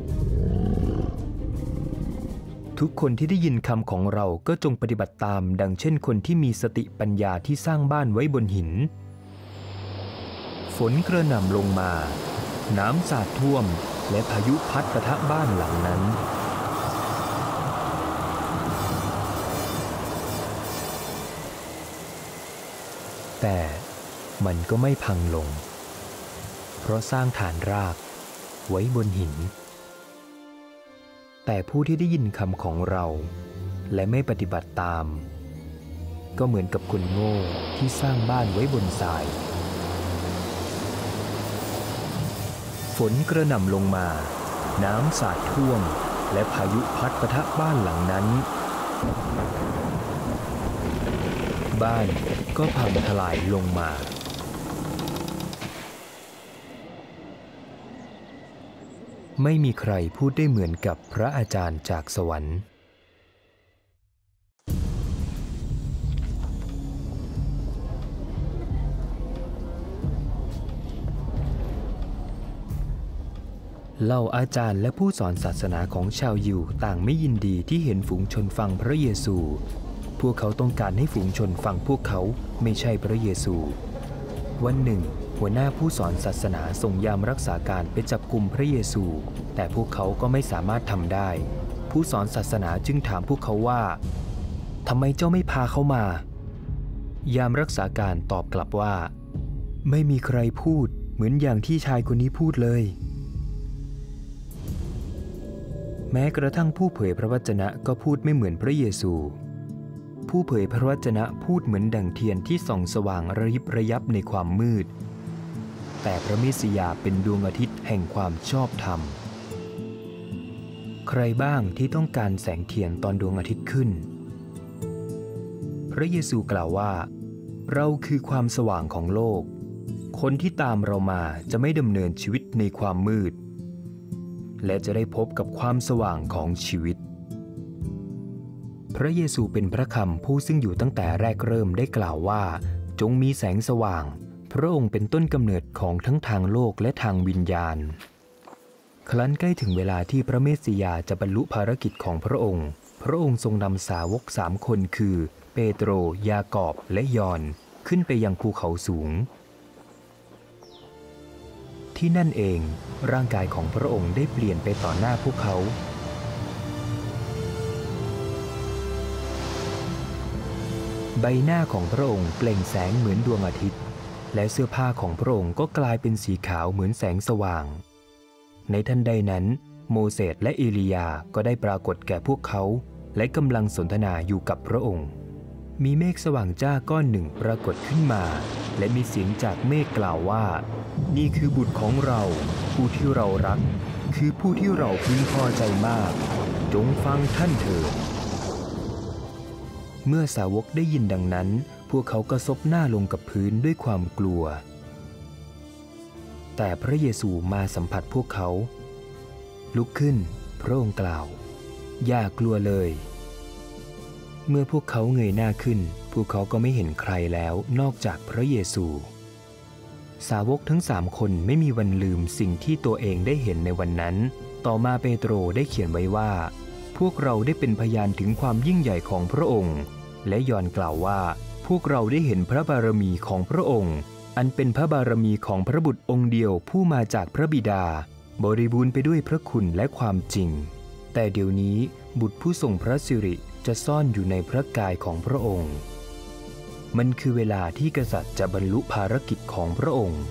ทุกคนที่ได้ยินคำของเราก็จงปฏิบัติตามดังเช่นคนที่มีสติปัญญาที่สร้างบ้านไว้บนหินฝนกระหน่ำลงมาน้ำสาดท่วมและพายุพัดปะทะบ้านหลังนั้นแต่มันก็ไม่พังลงเพราะสร้างฐานรากไว้บนหินแต่ผู้ที่ได้ยินคำของเราและไม่ปฏิบัติตามก็เหมือนกับคนโง่ที่สร้างบ้านไว้บนทรายฝนกระหน่ำลงมาน้ำสาดท่วมและพายุพัดปะทะบ้านหลังนั้นบ้านก็พังทลายลงมาไม่มีใครพูดได้เหมือนกับพระอาจารย์จากสวรรค์เหล่าอาจารย์และผู้สอนศาสนาของชาวยิวต่างไม่ยินดีที่เห็นฝูงชนฟังพระเยซูพวกเขาต้องการให้ฝูงชนฟังพวกเขาไม่ใช่พระเยซูวันหนึ่งหัวหน้าผู้สอนศาสนาส่งยามรักษาการไปจับกุมพระเยซูแต่พวกเขาก็ไม่สามารถทำได้ผู้สอนศาสนาจึงถามพวกเขาว่าทำไมเจ้าไม่พาเขามายามรักษาการตอบกลับว่าไม่มีใครพูดเหมือนอย่างที่ชายคนนี้พูดเลยแม้กระทั่งผู้เผยพระวจนะก็พูดไม่เหมือนพระเยซูผู้เผยพระวจนะพูดเหมือนดั่งเทียนที่ส่องสว่างระยิบระยับในความมืดแต่พระเมสสิยาเป็นดวงอาทิตย์แห่งความชอบธรรมใครบ้างที่ต้องการแสงเทียนตอนดวงอาทิตย์ขึ้นพระเยซูกล่าวว่าเราคือความสว่างของโลกคนที่ตามเรามาจะไม่ดำเนินชีวิตในความมืดและจะได้พบกับความสว่างของชีวิตพระเยซูเป็นพระคำผู้ซึ่งอยู่ตั้งแต่แรกเริ่มได้กล่าวว่าจงมีแสงสว่างพระองค์เป็นต้นกำเนิดของทั้งทางโลกและทางวิญญาณครั้นใกล้ถึงเวลาที่พระเมสสิยาจะบรรลุภารกิจของพระองค์ทรงนำสาวก3 คนคือเปโตรยากอบและยอห์นขึ้นไปยังภูเขาสูงที่นั่นเองร่างกายของพระองค์ได้เปลี่ยนไปต่อหน้าพวกเขาใบหน้าของพระองค์เปล่งแสงเหมือนดวงอาทิตย์และเสื้อผ้าของพระองค์ก็กลายเป็นสีขาวเหมือนแสงสว่างในทันใดนั้นโมเสสและเอลียาก็ได้ปรากฏแก่พวกเขาและกำลังสนทนาอยู่กับพระองค์มีเมฆสว่างจ้าก้อนหนึ่งปรากฏขึ้นมาและมีเสียงจากเมฆกล่าวว่านี่คือบุตรของเราผู้ที่เรารักคือผู้ที่เราพึงพอใจมากจงฟังท่านเถิดเมื่อสาวกได้ยินดังนั้นพวกเขาก็ซบหน้าลงกับพื้นด้วยความกลัวแต่พระเยซูมาสัมผัสพวกเขาลุกขึ้นพระองค์กล่าวอย่ากลัวเลยเมื่อพวกเขาเงยหน้าขึ้นพวกเขาก็ไม่เห็นใครแล้วนอกจากพระเยซูสาวกทั้ง3 คนไม่มีวันลืมสิ่งที่ตัวเองได้เห็นในวันนั้นต่อมาเปโตรได้เขียนไว้ว่าพวกเราได้เป็นพยานถึงความยิ่งใหญ่ของพระองค์และยอห์นกล่าวว่าพวกเราได้เห็นพระบารมีของพระองค์อันเป็นพระบารมีของพระบุตรองค์เดียวผู้มาจากพระบิดาบริบูรณ์ไปด้วยพระคุณและความจริงแต่เดี๋ยวนี้บุตรผู้ทรงพระสิริจะซ่อนอยู่ในพระกายของพระองค์มันคือเวลาที่กษัตริย์จะบรรลุภารกิจของพระองค์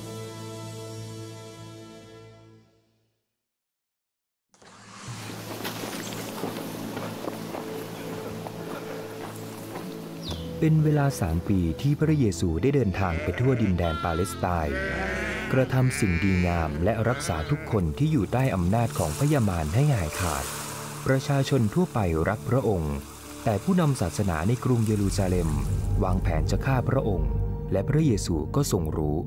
เป็นเวลา3 ปีที่พระเยซูได้เดินทางไปทั่วดินแดนปาเลสไตน์กระทำสิ่งดีงามและรักษาทุกคนที่อยู่ใต้อำนาจของพญามารให้หายขาดประชาชนทั่วไปรักพระองค์แต่ผู้นำศาสนาในกรุงเยรูซาเล็มวางแผนจะฆ่าพระองค์และพระเยซูก็ทรงรู้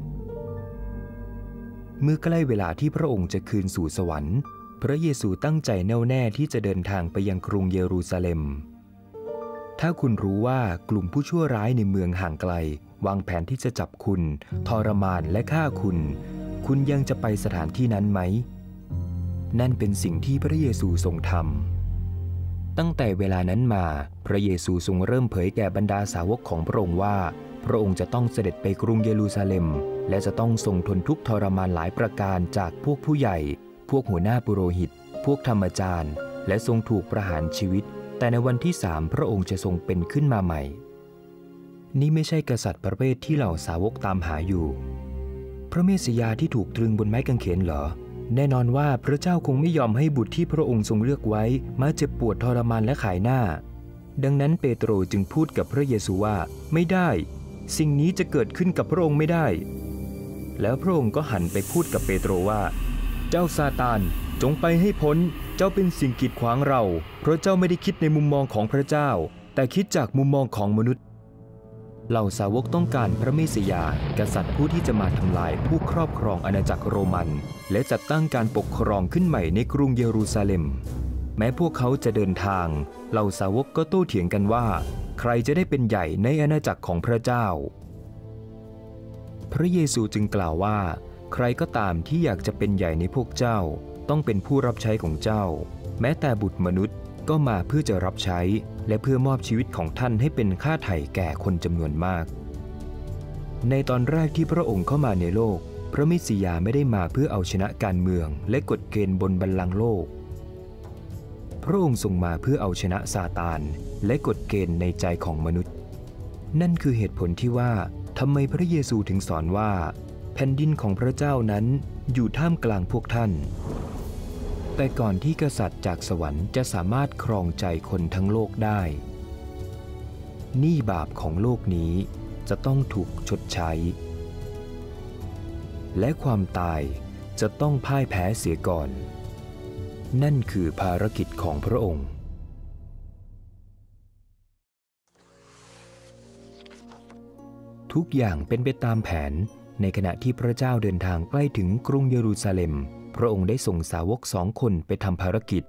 เมื่อใกล้เวลาที่พระองค์จะคืนสู่สวรรค์พระเยซูตั้งใจแน่วแน่ที่จะเดินทางไปยังกรุงเยรูซาเล็มถ้าคุณรู้ว่ากลุ่มผู้ชั่วร้ายในเมืองห่างไกลวางแผนที่จะจับคุณทรมานและฆ่าคุณยังจะไปสถานที่นั้นไหมนั่นเป็นสิ่งที่พระเยซูทรงทำตั้งแต่เวลานั้นมาพระเยซูทรงเริ่มเผยแก่บรรดาสาวกของพระองค์ว่าพระองค์จะต้องเสด็จไปกรุงเยรูซาเล็มและจะต้องทรงทนทุกข์ทรมานหลายประการจากพวกผู้ใหญ่พวกหัวหน้าปุโรหิตพวกธรรมจารย์และทรงถูกประหารชีวิตแต่ในวันที่3พระองค์จะทรงเป็นขึ้นมาใหม่นี่ไม่ใช่กษัตริย์ประเภทที่เหล่าสาวกตามหาอยู่พระเมสสิยาที่ถูกตรึงบนไม้กางเขนเหรอแน่นอนว่าพระเจ้าคงไม่ยอมให้บุตรที่พระองค์ทรงเลือกไว้มาเจ็บปวดทรมานและขายหน้าดังนั้นเปโตรจึงพูดกับพระเยซูว่าไม่ได้สิ่งนี้จะเกิดขึ้นกับพระองค์ไม่ได้แล้วพระองค์ก็หันไปพูดกับเปโตรว่าเจ้าซาตานจงไปให้พ้นเจ้าเป็นสิ่งกีดขวางเราเพราะเจ้าไม่ได้คิดในมุมมองของพระเจ้าแต่คิดจากมุมมองของมนุษย์เหล่าสาวกต้องการพระเมสสิยากษัตริย์ผู้ที่จะมาทำลายผู้ครอบครองอาณาจักรโรมันและจัดตั้งการปกครองขึ้นใหม่ในกรุงเยรูซาเล็มแม้พวกเขาจะเดินทางเหล่าสาวกก็โต้เถียงกันว่าใครจะได้เป็นใหญ่ในอาณาจักรของพระเจ้าพระเยซูจึงกล่าวว่าใครก็ตามที่อยากจะเป็นใหญ่ในพวกเจ้าต้องเป็นผู้รับใช้ของเจ้าแม้แต่บุตรมนุษย์ก็มาเพื่อจะรับใช้และเพื่อมอบชีวิตของท่านให้เป็นค่าไถ่แก่คนจำนวนมากในตอนแรกที่พระองค์เข้ามาในโลกพระเมสสิยาไม่ได้มาเพื่อเอาชนะการเมืองและกฎเกณฑ์บนบัลลังก์โลกพระองค์ทรงมาเพื่อเอาชนะซาตานและกฎเกณฑ์ในใจของมนุษย์นั่นคือเหตุผลที่ว่าทำไมพระเยซูถึงสอนว่าแผ่นดินของพระเจ้านั้นอยู่ท่ามกลางพวกท่านแต่ก่อนที่กษัตริย์จากสวรรค์จะสามารถครองใจคนทั้งโลกได้หนี้บาปของโลกนี้จะต้องถูกชดใช้และความตายจะต้องพ่ายแพ้เสียก่อนนั่นคือภารกิจของพระองค์ทุกอย่างเป็นไปตามแผนในขณะที่พระเจ้าเดินทางใกล้ถึงกรุงเยรูซาเล็มพระองค์ได้ส่งสาวก2 คนไปทำภารกิจ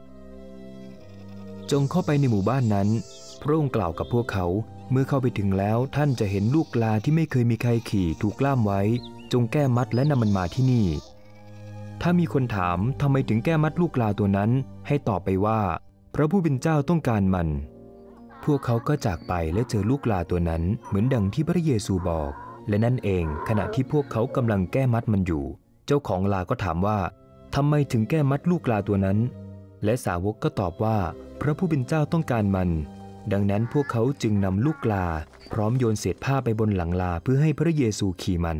จงเข้าไปในหมู่บ้านนั้นพระองค์กล่าวกับพวกเขาเมื่อเข้าไปถึงแล้วท่านจะเห็นลูกกลาที่ไม่เคยมีใครขี่ถูกล่ามไว้จงแก้มัดและนำมันมาที่นี่ถ้ามีคนถามทำไมถึงแก้มัดลูกกลาตัวนั้นให้ตอบไปว่าพระผู้เป็นเจ้าต้องการมันพวกเขาก็จากไปและเจอลูกกลาตัวนั้นเหมือนดังที่พระเยซูบอกและนั่นเองขณะที่พวกเขากำลังแก้มัดมันอยู่เจ้าของลาก็ถามว่าทำไมถึงแก้มัดลูกกลาตัวนั้นและสาวกก็ตอบว่าพระผู้เป็นเจ้าต้องการมันดังนั้นพวกเขาจึงนำลูกกลาพร้อมโยนเศษผ้าไปบนหลังลาเพื่อให้พระเยซูขี่มัน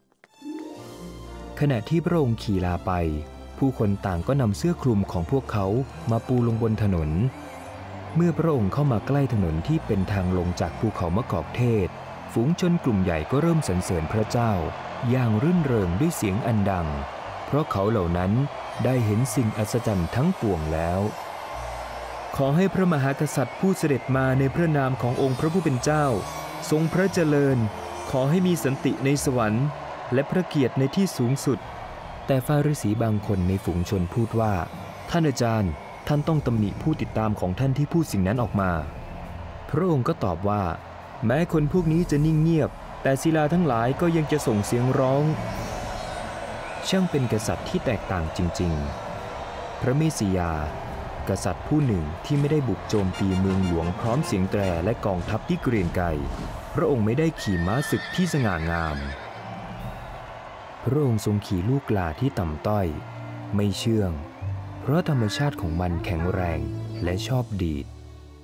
ขณะที่พระองค์ขี่ลาไปผู้คนต่างก็นำเสื้อคลุมของพวกเขามาปูลงบนถนนเมื่อพระองค์เข้ามาใกล้ถนนที่เป็นทางลงจากภูเขามะกอกเทศฝูงชนกลุ่มใหญ่ก็เริ่มสรรเสริญพระเจ้าอย่างรื่นเริงด้วยเสียงอันดังเพราะเขาเหล่านั้นได้เห็นสิ่งอัศจรรย์ทั้งปวงแล้วขอให้พระมหากษัตริย์ผู้เสด็จมาในพระนามขององค์พระผู้เป็นเจ้าทรงพระเจริญขอให้มีสันติในสวรรค์และพระเกียรติในที่สูงสุดแต่ฟาริสีบางคนในฝูงชนพูดว่าท่านอาจารย์ท่านต้องตำหนิผู้ติดตามของท่านที่พูดสิ่งนั้นออกมาพระองค์ก็ตอบว่าแม้คนพวกนี้จะนิ่งเงียบแต่ศิลาทั้งหลายก็ยังจะส่งเสียงร้องช่างเป็นกษัตริย์ที่แตกต่างจริงๆพระเมสสิยากษัตริย์ผู้หนึ่งที่ไม่ได้บุกโจมตีเมืองหลวงพร้อมเสียงแตรและกองทัพที่เกรียงไกรพระองค์ไม่ได้ขี่ม้าศึกที่สง่างามพระองค์ทรงขี่ลูกกลาที่ต่ำต้อยไม่เชื่องเพราะธรรมชาติของมันแข็งแรงและชอบดีด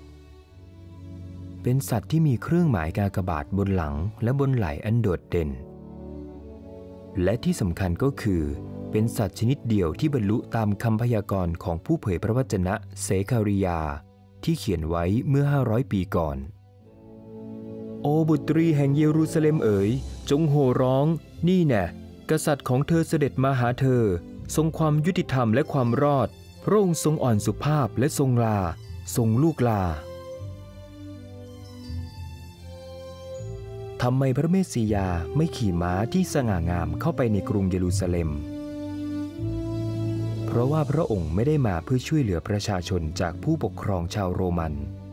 เป็นสัตว์ที่มีเครื่องหมายกากบาทบนหลังและบนไหล่อันโดดเด่นและที่สำคัญก็คือเป็นสัตว์ชนิดเดียวที่บรรลุตามคำพยากรณ์ของผู้เผยพระวจนะเสคาริยาที่เขียนไว้เมื่อ500 ปีก่อนโอบุตรีแห่งเยรูซาเล็มเอ๋ยจงโห่ร้องนี่แน่กษัตริย์ของเธอเสด็จมาหาเธอทรงความยุติธรรมและความรอดพระองค์ทรงอ่อนสุภาพและทรงลาทรงลูกลาทำไมพระเมสสิยาไม่ขี่ม้าที่สง่างามเข้าไปในกรุงเยรูซาเล็มเพราะว่าพระองค์ไม่ได้มาเพื่อช่วยเหลือประชาชนจากผู้ปกครองชาวโรมัน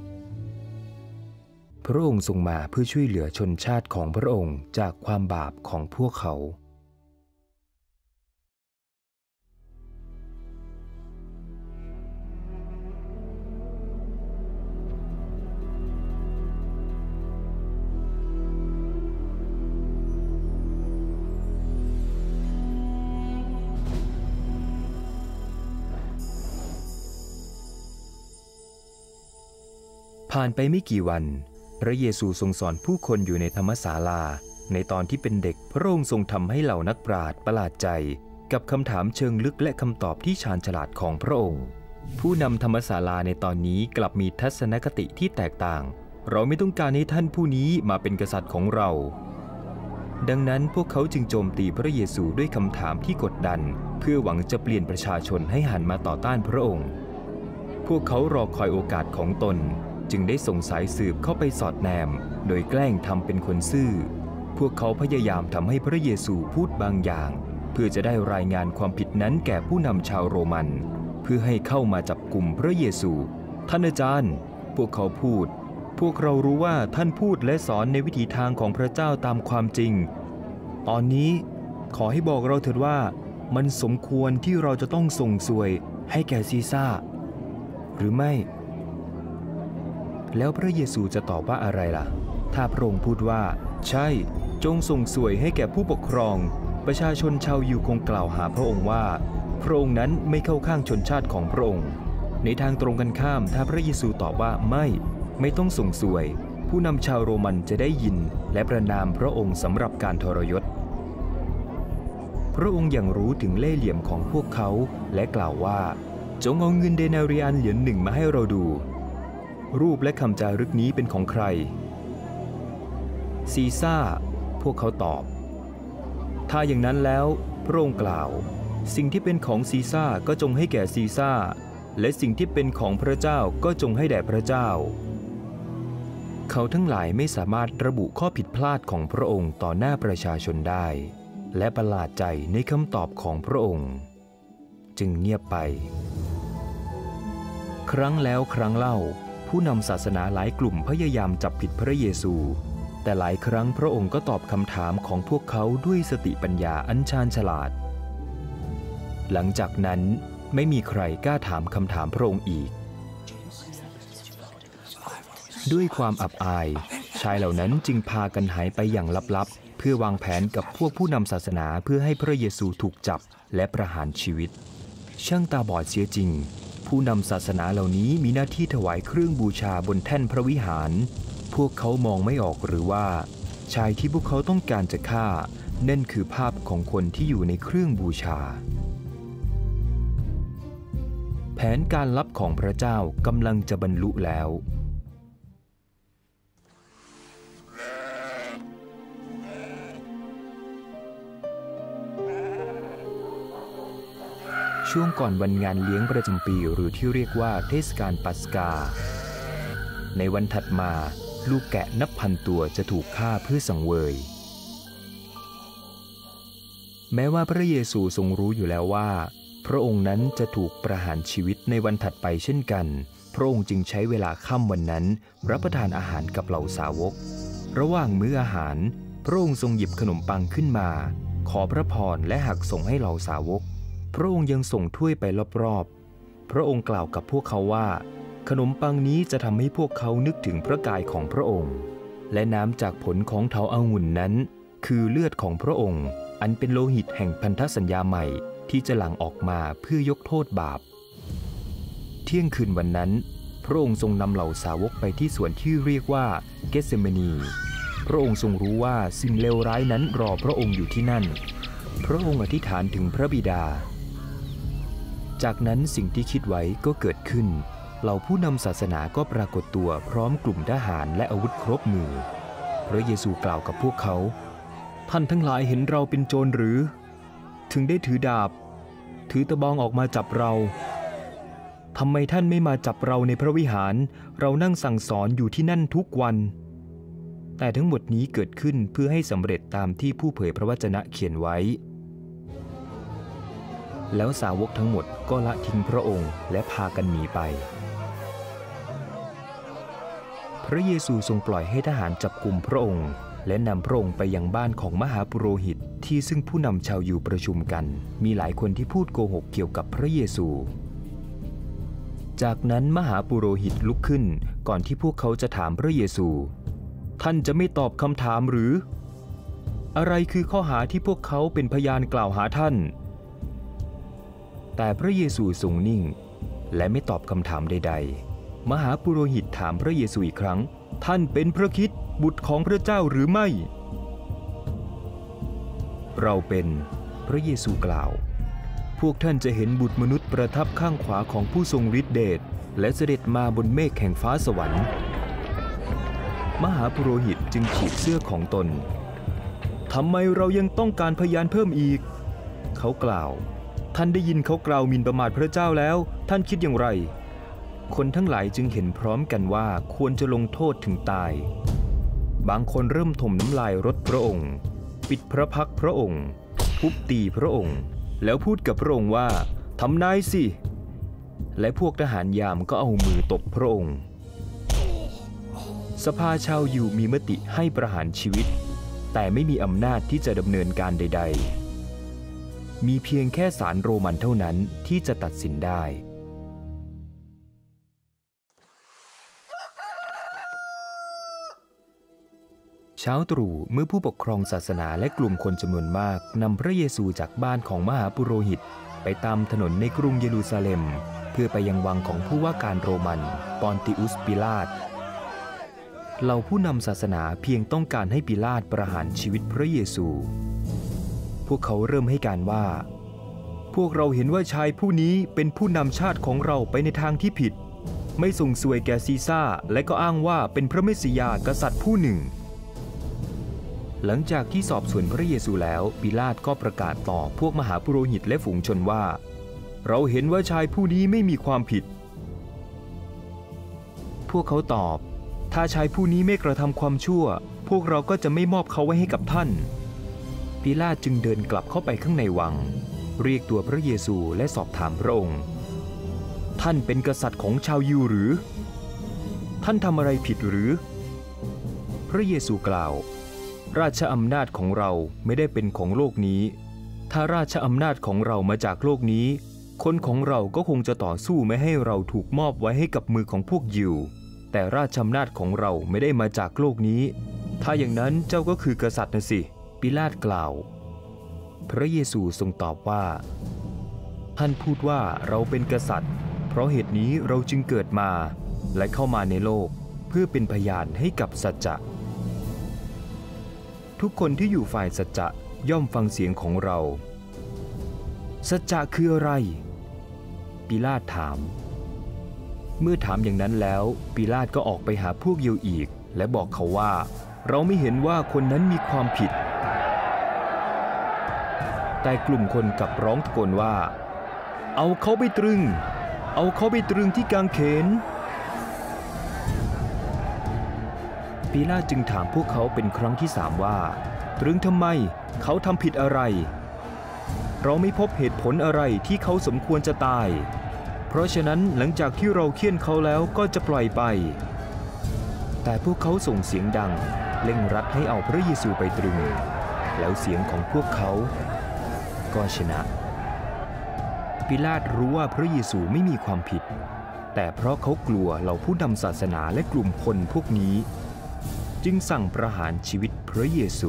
พระองค์ทรงมาเพื่อช่วยเหลือชนชาติของพระองค์จากความบาปของพวกเขาผ่านไปไม่กี่วันพระเยซูทรงสอนผู้คนอยู่ในธรรมศาลาในตอนที่เป็นเด็กพระองค์ทรงทำให้เหล่านักปราชญ์ประหลาดใจกับคำถามเชิงลึกและคำตอบที่ชาญฉลาดของพระองค์ผู้นำธรรมศาลาในตอนนี้กลับมีทัศนคติที่แตกต่างเราไม่ต้องการให้ท่านผู้นี้มาเป็นกษัตริย์ของเราดังนั้นพวกเขาจึงโจมตีพระเยซูด้วยคำถามที่กดดันเพื่อหวังจะเปลี่ยนประชาชนให้หันมาต่อต้านพระองค์พวกเขารอคอยโอกาสของตนจึงได้ส่งสายสืบเข้าไปสอดแนมโดยแกล้งทำเป็นคนซื่อพวกเขาพยายามทำให้พระเยซูพูดบางอย่างเพื่อจะได้รายงานความผิดนั้นแก่ผู้นำชาวโรมันเพื่อให้เข้ามาจับกุมพระเยซูท่านอาจารย์พวกเขาพูดพวกเรารู้ว่าท่านพูดและสอนในวิถีทางของพระเจ้าตามความจริงตอนนี้ขอให้บอกเราเถิดว่ามันสมควรที่เราจะต้องส่งสวยให้แก่ซีซ่าหรือไม่แล้วพระเยซูจะตอบว่าอะไรล่ะถ้าพระองค์พูดว่าใช่จงส่งสวยให้แก่ผู้ปกครองประชาชนชาวยิวคงกล่าวหาพระองค์ว่าพระองค์นั้นไม่เข้าข้างชนชาติของพระองค์ในทางตรงกันข้ามถ้าพระเยซูตอบว่าไม่ต้องส่งสวยผู้นำชาวโรมันจะได้ยินและประณามพระองค์สำหรับการทรยศพระองค์ยังรู้ถึงเล่ห์เหลี่ยมของพวกเขาและกล่าวว่าจงเอาเงินเดนาริอันเหรียญหนึ่งมาให้เราดูรูปและคำจารึกนี้เป็นของใครซีซ่าพวกเขาตอบถ้าอย่างนั้นแล้วพระองค์กล่าวสิ่งที่เป็นของซีซ่าก็จงให้แก่ซีซ่าและสิ่งที่เป็นของพระเจ้าก็จงให้แด่พระเจ้าเขาทั้งหลายไม่สามารถระบุข้อผิดพลาดของพระองค์ต่อหน้าประชาชนได้และประหลาดใจในคำตอบของพระองค์จึงเงียบไปครั้งแล้วครั้งเล่าผู้นำศาสนาหลายกลุ่มพยายามจับผิดพระเยซูแต่หลายครั้งพระองค์ก็ตอบคำถามของพวกเขาด้วยสติปัญญาอันชาญฉลาดหลังจากนั้นไม่มีใครกล้าถามคำถามพระองค์อีกด้วยความอับอายชายเหล่านั้นจึงพากันหายไปอย่างลับๆเพื่อวางแผนกับพวกผู้นำศาสนาเพื่อให้พระเยซูถูกจับและประหารชีวิตช่างตาบอดเสียจริงผู้นำศาสนาเหล่านี้มีหน้าที่ถวายเครื่องบูชาบนแท่นพระวิหารพวกเขามองไม่ออกหรือว่าชายที่พวกเขาต้องการจะฆ่านั่นคือภาพของคนที่อยู่ในเครื่องบูชาแผนการลับของพระเจ้ากำลังจะบรรลุแล้วช่วงก่อนวันงานเลี้ยงประจำปีหรือที่เรียกว่าเทศกาลปัสกาในวันถัดมาลูกแกะนับพันตัวจะถูกฆ่าเพื่อสังเวยแม้ว่าพระเยซูทรงรู้อยู่แล้วว่าพระองค์นั้นจะถูกประหารชีวิตในวันถัดไปเช่นกันพระองค์จึงใช้เวลาค่ำวันนั้นรับประทานอาหารกับเหล่าสาวกระหว่างมื้ออาหารพระองค์ทรงหยิบขนมปังขึ้นมาขอพระพรและหักส่งให้เหล่าสาวกพระองค์ยังส่งถ้วยไปรอบๆพระองค์กล่าวกับพวกเขาว่าขนมปังนี้จะทำให้พวกเขานึกถึงพระกายของพระองค์และน้ำจากผลของเถาองุ่นนั้นคือเลือดของพระองค์อันเป็นโลหิตแห่งพันธสัญญาใหม่ที่จะหลั่งออกมาเพื่อยกโทษบาปเที่ยงคืนวันนั้นพระองค์ทรงนำเหล่าสาวกไปที่สวนที่เรียกว่าเกสเซมานีพระองค์ทรงรู้ว่าสิ่งเลวร้ายนั้นรอพระองค์อยู่ที่นั่นพระองค์อธิษฐานถึงพระบิดาจากนั้นสิ่งที่คิดไว้ก็เกิดขึ้นเหล่าผู้นำศาสนาก็ปรากฏตัวพร้อมกลุ่มทหารและอาวุธครบมือพระเยซูกล่าวกับพวกเขาท่านทั้งหลายเห็นเราเป็นโจรหรือถึงได้ถือดาบถือตะบองออกมาจับเราทำไมท่านไม่มาจับเราในพระวิหารเรานั่งสั่งสอนอยู่ที่นั่นทุกวันแต่ทั้งหมดนี้เกิดขึ้นเพื่อให้สำเร็จตามที่ผู้เผยพระวจนะเขียนไว้แล้วสาวกทั้งหมดก็ละทิ้งพระองค์และพากันหนีไปพระเยซูทรงปล่อยให้ทหารจับกุมพระองค์และนำพระองค์ไปยังบ้านของมหาปุโรหิตที่ซึ่งผู้นำชาวยิวประชุมกันมีหลายคนที่พูดโกหกเกี่ยวกับพระเยซูจากนั้นมหาปุโรหิตลุกขึ้นก่อนที่พวกเขาจะถามพระเยซูท่านจะไม่ตอบคำถามหรืออะไรคือข้อหาที่พวกเขาเป็นพยานกล่าวหาท่านแต่พระเยซูทรงนิ่งและไม่ตอบคำถามใดๆมหาปุโรหิตถามพระเยซูอีกครั้งท่านเป็นพระคริสต์บุตรของพระเจ้าหรือไม่เราเป็นพระเยซูกล่าวพวกท่านจะเห็นบุตรมนุษย์ประทับข้างขวาของผู้ทรงฤทธิเดชและเสด็จมาบนเมฆแห่งฟ้าสวรรค์มหาปุโรหิตจึงฉีกเสื้อของตนทำไมเรายังต้องการพยานเพิ่มอีกเขากล่าวท่านได้ยินเขากล่าวหมิ่นประมาทพระเจ้าแล้วท่านคิดอย่างไรคนทั้งหลายจึงเห็นพร้อมกันว่าควรจะลงโทษถึงตายบางคนเริ่มถมน้ำลายรดพระองค์ปิดพระพักตร์พระองค์ทุบตีพระองค์แล้วพูดกับพระองค์ว่าทำนายสิและพวกทหารยามก็เอามือตบพระองค์สภาชาวยิวมีมติให้ประหารชีวิตแต่ไม่มีอำนาจที่จะดำเนินการใดมีเพียงแค่ศาลโรมันเท่านั้นที่จะตัดสินได้เช้าตรู่เมื่อผู้ปกครองศาสนาและกลุ่มคนจำนวนมากนำพระเยซูจากบ้านของมหาปุโรหิตไปตามถนนในกรุงเยรูซาเล็มเพื่อไปยังวังของผู้ว่าการโรมันปอนติอุสปิลาตเหล่าผู้นำศาสนาเพียงต้องการให้ปิลาตประหารชีวิตพระเยซูพวกเขาเริ่มให้การว่าพวกเราเห็นว่าชายผู้นี้เป็นผู้นำชาติของเราไปในทางที่ผิดไม่ส่งสวยแก่ซีซ่าและก็อ้างว่าเป็นพระเมสสิยากษัตริย์ผู้หนึ่งหลังจากที่สอบสวนพระเยซูแล้วปิลาตก็ประกาศต่อพวกมหาปุโรหิตและฝูงชนว่าเราเห็นว่าชายผู้นี้ไม่มีความผิดพวกเขาตอบถ้าชายผู้นี้ไม่กระทำความชั่วพวกเราก็จะไม่มอบเขาไว้ให้กับท่านปิลาตจึงเดินกลับเข้าไปข้างในวังเรียกตัวพระเยซูและสอบถามพระองค์ท่านเป็นกษัตริย์ของชาวยิวหรือท่านทำอะไรผิดหรือพระเยซูกล่าวราชอำนาจของเราไม่ได้เป็นของโลกนี้ถ้าราชอำนาจของเรามาจากโลกนี้คนของเราก็คงจะต่อสู้ไม่ให้เราถูกมอบไว้ให้กับมือของพวกยิวแต่ราชอำนาจของเราไม่ได้มาจากโลกนี้ถ้าอย่างนั้นเจ้าก็คือกษัตริย์นะสิปิลาตกล่าวพระเยซูทรงตอบว่าท่านพูดว่าเราเป็นกษัตริย์เพราะเหตุนี้เราจึงเกิดมาและเข้ามาในโลกเพื่อเป็นพยานให้กับสัจจะทุกคนที่อยู่ฝ่ายสัจจะย่อมฟังเสียงของเราสัจจะคืออะไรปิลาตถามเมื่อถามอย่างนั้นแล้วปิลาตก็ออกไปหาพวกยิวอีกและบอกเขาว่าเราไม่เห็นว่าคนนั้นมีความผิดแต่กลุ่มคนกลับร้องตะโกนว่าเอาเขาไปตรึงเอาเขาไปตรึงที่กางเขนปิลาตจึงถามพวกเขาเป็นครั้งที่3ว่าตรึงทำไมเขาทำผิดอะไรเราไม่พบเหตุผลอะไรที่เขาสมควรจะตายเพราะฉะนั้นหลังจากที่เราเฆี่ยนเขาแล้วก็จะปล่อยไปแต่พวกเขาส่งเสียงดังเร่งรัดให้เอาพระเยซูไปตรึงแล้วเสียงของพวกเขาก็ชนะปิลาตรู้ว่าพระเยซูไม่มีความผิดแต่เพราะเขากลัวเหล่าผู้นำศาสนาและกลุ่มคนพวกนี้จึงสั่งประหารชีวิตพระเยซู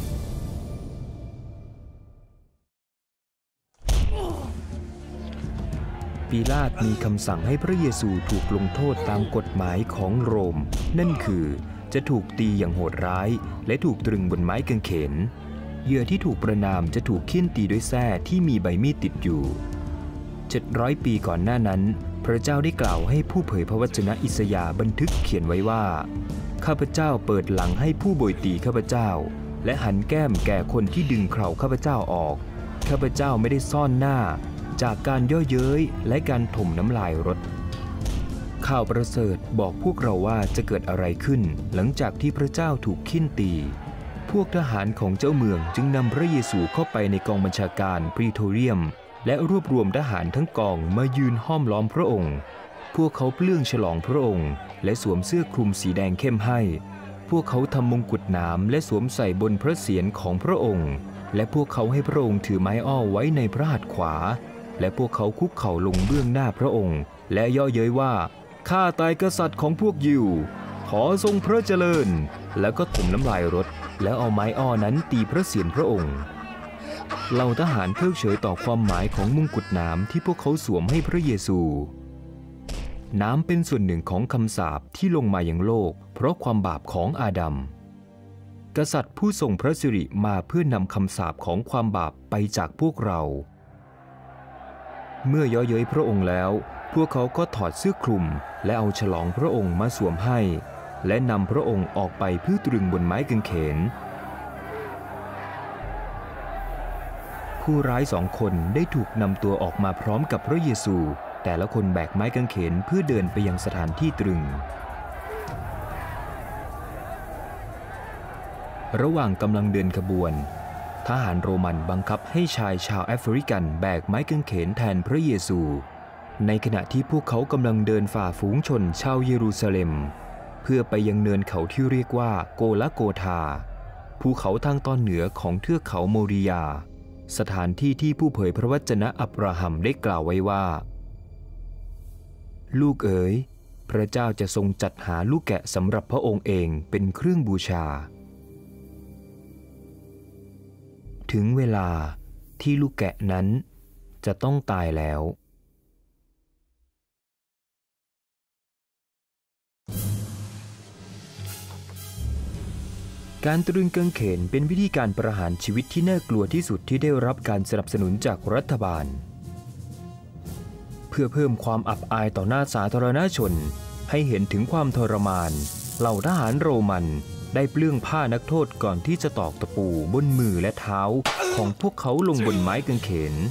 ปิลาตมีคำสั่งให้พระเยซูถูกลงโทษตามกฎหมายของโรมนั่นคือจะถูกตีอย่างโหดร้ายและถูกตรึงบนไม้กางเขนเหยื่อที่ถูกประณามจะถูกเฆี่ยนตีด้วยแส้ที่มีใบมีดติดอยู่700 ปีก่อนหน้านั้นพระเจ้าได้กล่าวให้ผู้เผยพระวจนะอิสยาห์บันทึกเขียนไว้ว่าข้าพเจ้าเปิดหลังให้ผู้โบยตีข้าพเจ้าและหันแก้มแก่คนที่ดึงเคราข้าพเจ้าออกข้าพเจ้าไม่ได้ซ่อนหน้าจากการย่อเย้ยและการถมน้ำลายรถข่าวประเสริฐบอกพวกเราว่าจะเกิดอะไรขึ้นหลังจากที่พระเจ้าถูกเฆี่ยนตีพวกทหารของเจ้าเมืองจึงนำพระเยซูเข้าไปในกองบัญชาการพรีโทเรียมและรวบรวมทหารทั้งกองมายืนห้อมล้อมพระองค์พวกเขาเปลื้องฉลองพระองค์และสวมเสื้อคลุมสีแดงเข้มให้พวกเขาทำมงกุฎหนามและสวมใส่บนพระเศียรของพระองค์และพวกเขาให้พระองค์ถือไม้อ้อไว้ในพระหัตถ์ขวาและพวกเขาคุกเข่าลงเบื้องหน้าพระองค์และเยาะเย้ยว่าข้าแต่กษัตริย์ของพวกยิวขอทรงพระเจริญแล้วก็ถมน้ำลายรถแล้วเอาไม้อ้อนั้นตีพระเศียรพระองค์เหล่าทหารเพิกเฉยต่อความหมายของมงกุฎหนามที่พวกเขาสวมให้พระเยซูน้ำเป็นส่วนหนึ่งของคำสาปที่ลงมายังโลกเพราะความบาปของอาดัมกษัตริย์ผู้ทรงพระสิริมาเพื่อนำคำสาปของความบาปไปจากพวกเราเมื่อเยาะเย้ยพระองค์แล้วพวกเขาก็ถอดเสื้อคลุมและเอาฉลองพระองค์มาสวมให้และนำพระองค์ออกไปเพื่อตรึงบนไม้กางเขนผู้ร้าย2 คนได้ถูกนำตัวออกมาพร้อมกับพระเยซูแต่ละคนแบกไม้กางเขนเพื่อเดินไปยังสถานที่ตรึงระหว่างกำลังเดินขบวนทหารโรมันบังคับให้ชายชาวแอฟริกันแบกไม้กางเขนแทนพระเยซูในขณะที่พวกเขากำลังเดินฝ่าฝูงชนชาวเยรูซาเล็มเพื่อไปยังเนินเขาที่เรียกว่าโกลาโกธาภูเขาทางตอนเหนือของเทือกเขาโมริยาสถานที่ที่ผู้เผยพระวจนะอับราฮัมได้กล่าวไว้ว่าลูกเอ๋ยพระเจ้าจะทรงจัดหาลูกแกะสำหรับพระองค์เองเป็นเครื่องบูชาถึงเวลาที่ลูกแกะนั้นจะต้องตายแล้วการตรึงกางเขนเป็นวิธีการประหารชีวิตที่น่ากลัวที่สุดที่ได้รับการสนับสนุนจากรัฐบาลเพื่อเพิ่มความอับอายต่อหน้าสาธารณชนให้เห็นถึงความทรมานเหล่าทหารโรมันได้เปลื้องผ้านักโทษก่อนที่จะตอกตะปูบนมือและเท้าของพวกเขาลงบนไม้กางเขน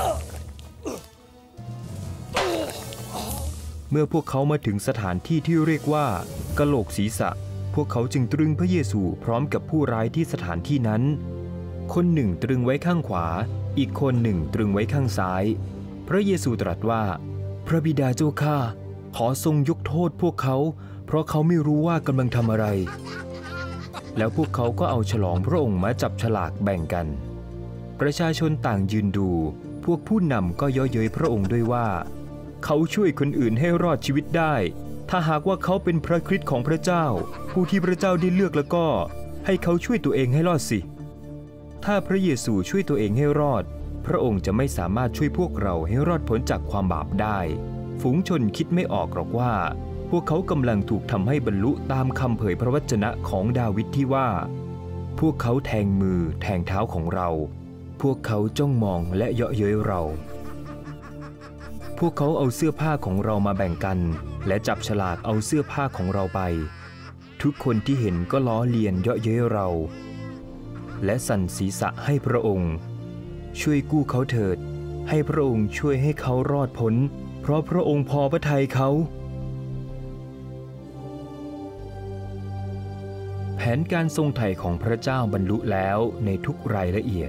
เมื่อพวกเขามาถึงสถานที่ที่เรียกว่ากะโหลกศีรษะพวกเขาจึงตรึงพระเยซูพร้อมกับผู้ร้ายที่สถานที่นั้นคนหนึ่งตรึงไว้ข้างขวาอีกคนหนึ่งตรึงไว้ข้างซ้ายพระเยซูตรัสว่าพระบิดาเจ้าข้าขอทรงยกโทษพวกเขาเพราะเขาไม่รู้ว่ากำลังทำอะไรแล้วพวกเขาก็เอาฉลองพระองค์มาจับฉลากแบ่งกันประชาชนต่างยืนดูพวกผู้นำก็เยาะเย้ยพระองค์ด้วยว่าเขาช่วยคนอื่นให้รอดชีวิตได้ถ้าหากว่าเขาเป็นพระคริสต์ของพระเจ้าผู้ที่พระเจ้าได้เลือกแล้วก็ให้เขาช่วยตัวเองให้รอดสิถ้าพระเยซูช่วยตัวเองให้รอดพระองค์จะไม่สามารถช่วยพวกเราให้รอดพ้นจากความบาปได้ฝูงชนคิดไม่ออกหรอกว่าพวกเขากำลังถูกทำให้บรรลุตามคำเผยพระวจนะของดาวิดที่ว่าพวกเขาแทงมือแทงเท้าของเราพวกเขาจ้องมองและเยาะเย้ยเราพวกเขาเอาเสื้อผ้าของเรามาแบ่งกันและจับฉลากเอาเสื้อผ้าของเราไปทุกคนที่เห็นก็ล้อเลียนเยาะเย้ยเราและสั่นศีรษะให้พระองค์ช่วยกู้เขาเถิดให้พระองค์ช่วยให้เขารอดพ้นเพราะพระองค์พอพระทัยเขาแผนการทรงไถ่ของพระเจ้าบรรลุแล้วในทุกรายละเอียด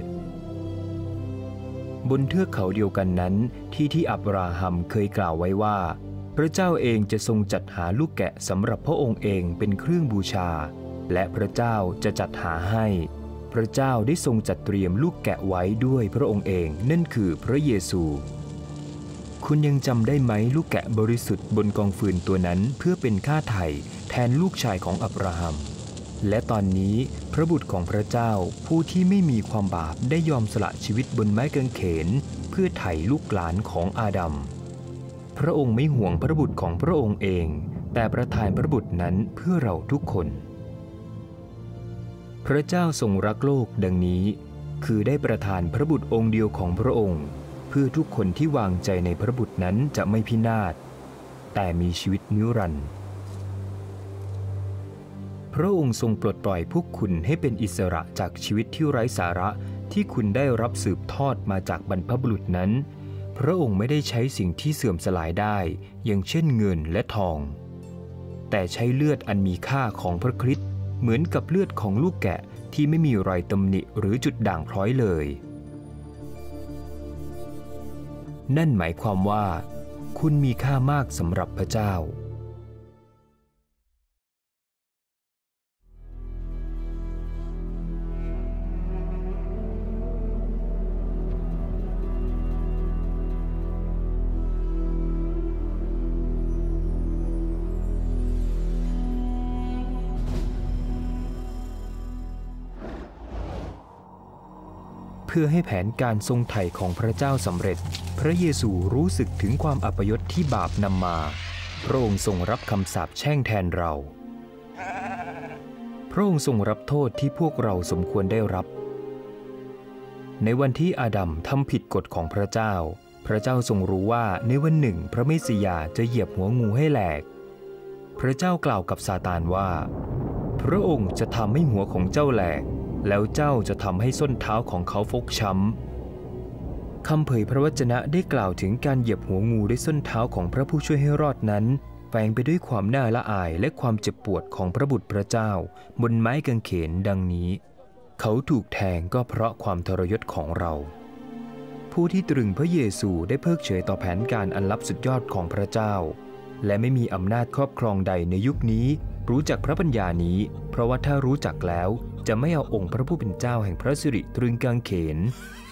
บนเทือกเขาเดียวกันนั้นที่อับราฮัมเคยกล่าวไว้ว่าพระเจ้าเองจะทรงจัดหาลูกแกะสำหรับพระองค์เองเป็นเครื่องบูชาและพระเจ้าจะจัดหาให้พระเจ้าได้ทรงจัดเตรียมลูกแกะไว้ด้วยพระองค์เองนั่นคือพระเยซูคุณยังจำได้ไหมลูกแกะบริสุทธิ์บนกองฟืนตัวนั้นเพื่อเป็นค่าไถ่แทนลูกชายของอับราฮัมและตอนนี้พระบุตรของพระเจ้าผู้ที่ไม่มีความบาปได้ยอมสละชีวิตบนไม้กางเขนเพื่อไถ่ลูกหลานของอาดัมพระองค์ไม่ห่วงพระบุตรของพระองค์เองแต่ประทานพระบุตรนั้นเพื่อเราทุกคนพระเจ้าทรงรักโลกดังนี้คือได้ประทานพระบุตรองค์เดียวของพระองค์เพื่อทุกคนที่วางใจในพระบุตรนั้นจะไม่พินาศแต่มีชีวิตนิรันดร์พระองค์ทรงปลดปล่อยพวกคุณให้เป็นอิสระจากชีวิตที่ไร้สาระที่คุณได้รับสืบทอดมาจากบรรพบุรุษนั้นพระองค์ไม่ได้ใช้สิ่งที่เสื่อมสลายได้อย่างเช่นเงินและทองแต่ใช้เลือดอันมีค่าของพระคริสต์เหมือนกับเลือดของลูกแกะที่ไม่มีรอยตำหนิหรือจุดด่างพร้อยเลยนั่นหมายความว่าคุณมีค่ามากสำหรับพระเจ้าเพื่อให้แผนการทรงไถ่ของพระเจ้าสำเร็จพระเยซูรู้สึกถึงความอัปยศที่บาปนำมาพระองค์ทรงรับคำสาปแช่งแทนเราพระองค์ทรงรับโทษที่พวกเราสมควรได้รับในวันที่อาดัมทำผิดกฎของพระเจ้าพระเจ้าทรงรู้ว่าในวันหนึ่งพระเมสสิยาจะเหยียบหัวงูให้แหลกพระเจ้ากล่าวกับซาตานว่าพระองค์จะทำให้หัวของเจ้าแหลกแล้วเจ้าจะทำให้ส้นเท้าของเขาฟกช้ำคำเผยพระวจนะได้กล่าวถึงการเหยียบหัวงูด้วยส้นเท้าของพระผู้ช่วยให้รอดนั้นแฝงไปด้วยความน่าละอายและความเจ็บปวดของพระบุตรพระเจ้าบนไม้กางเขนดังนี้เขาถูกแทงก็เพราะความทรยศของเราผู้ที่ตรึงพระเยซูได้เพิกเฉยต่อแผนการอันลับสุดยอดของพระเจ้าและไม่มีอำนาจครอบครองใดในยุคนี้รู้จักพระปัญญานี้เพราะว่าถ้ารู้จักแล้วจะไม่เอาองค์พระผู้เป็นเจ้าแห่งพระสิริตรึงกางเขน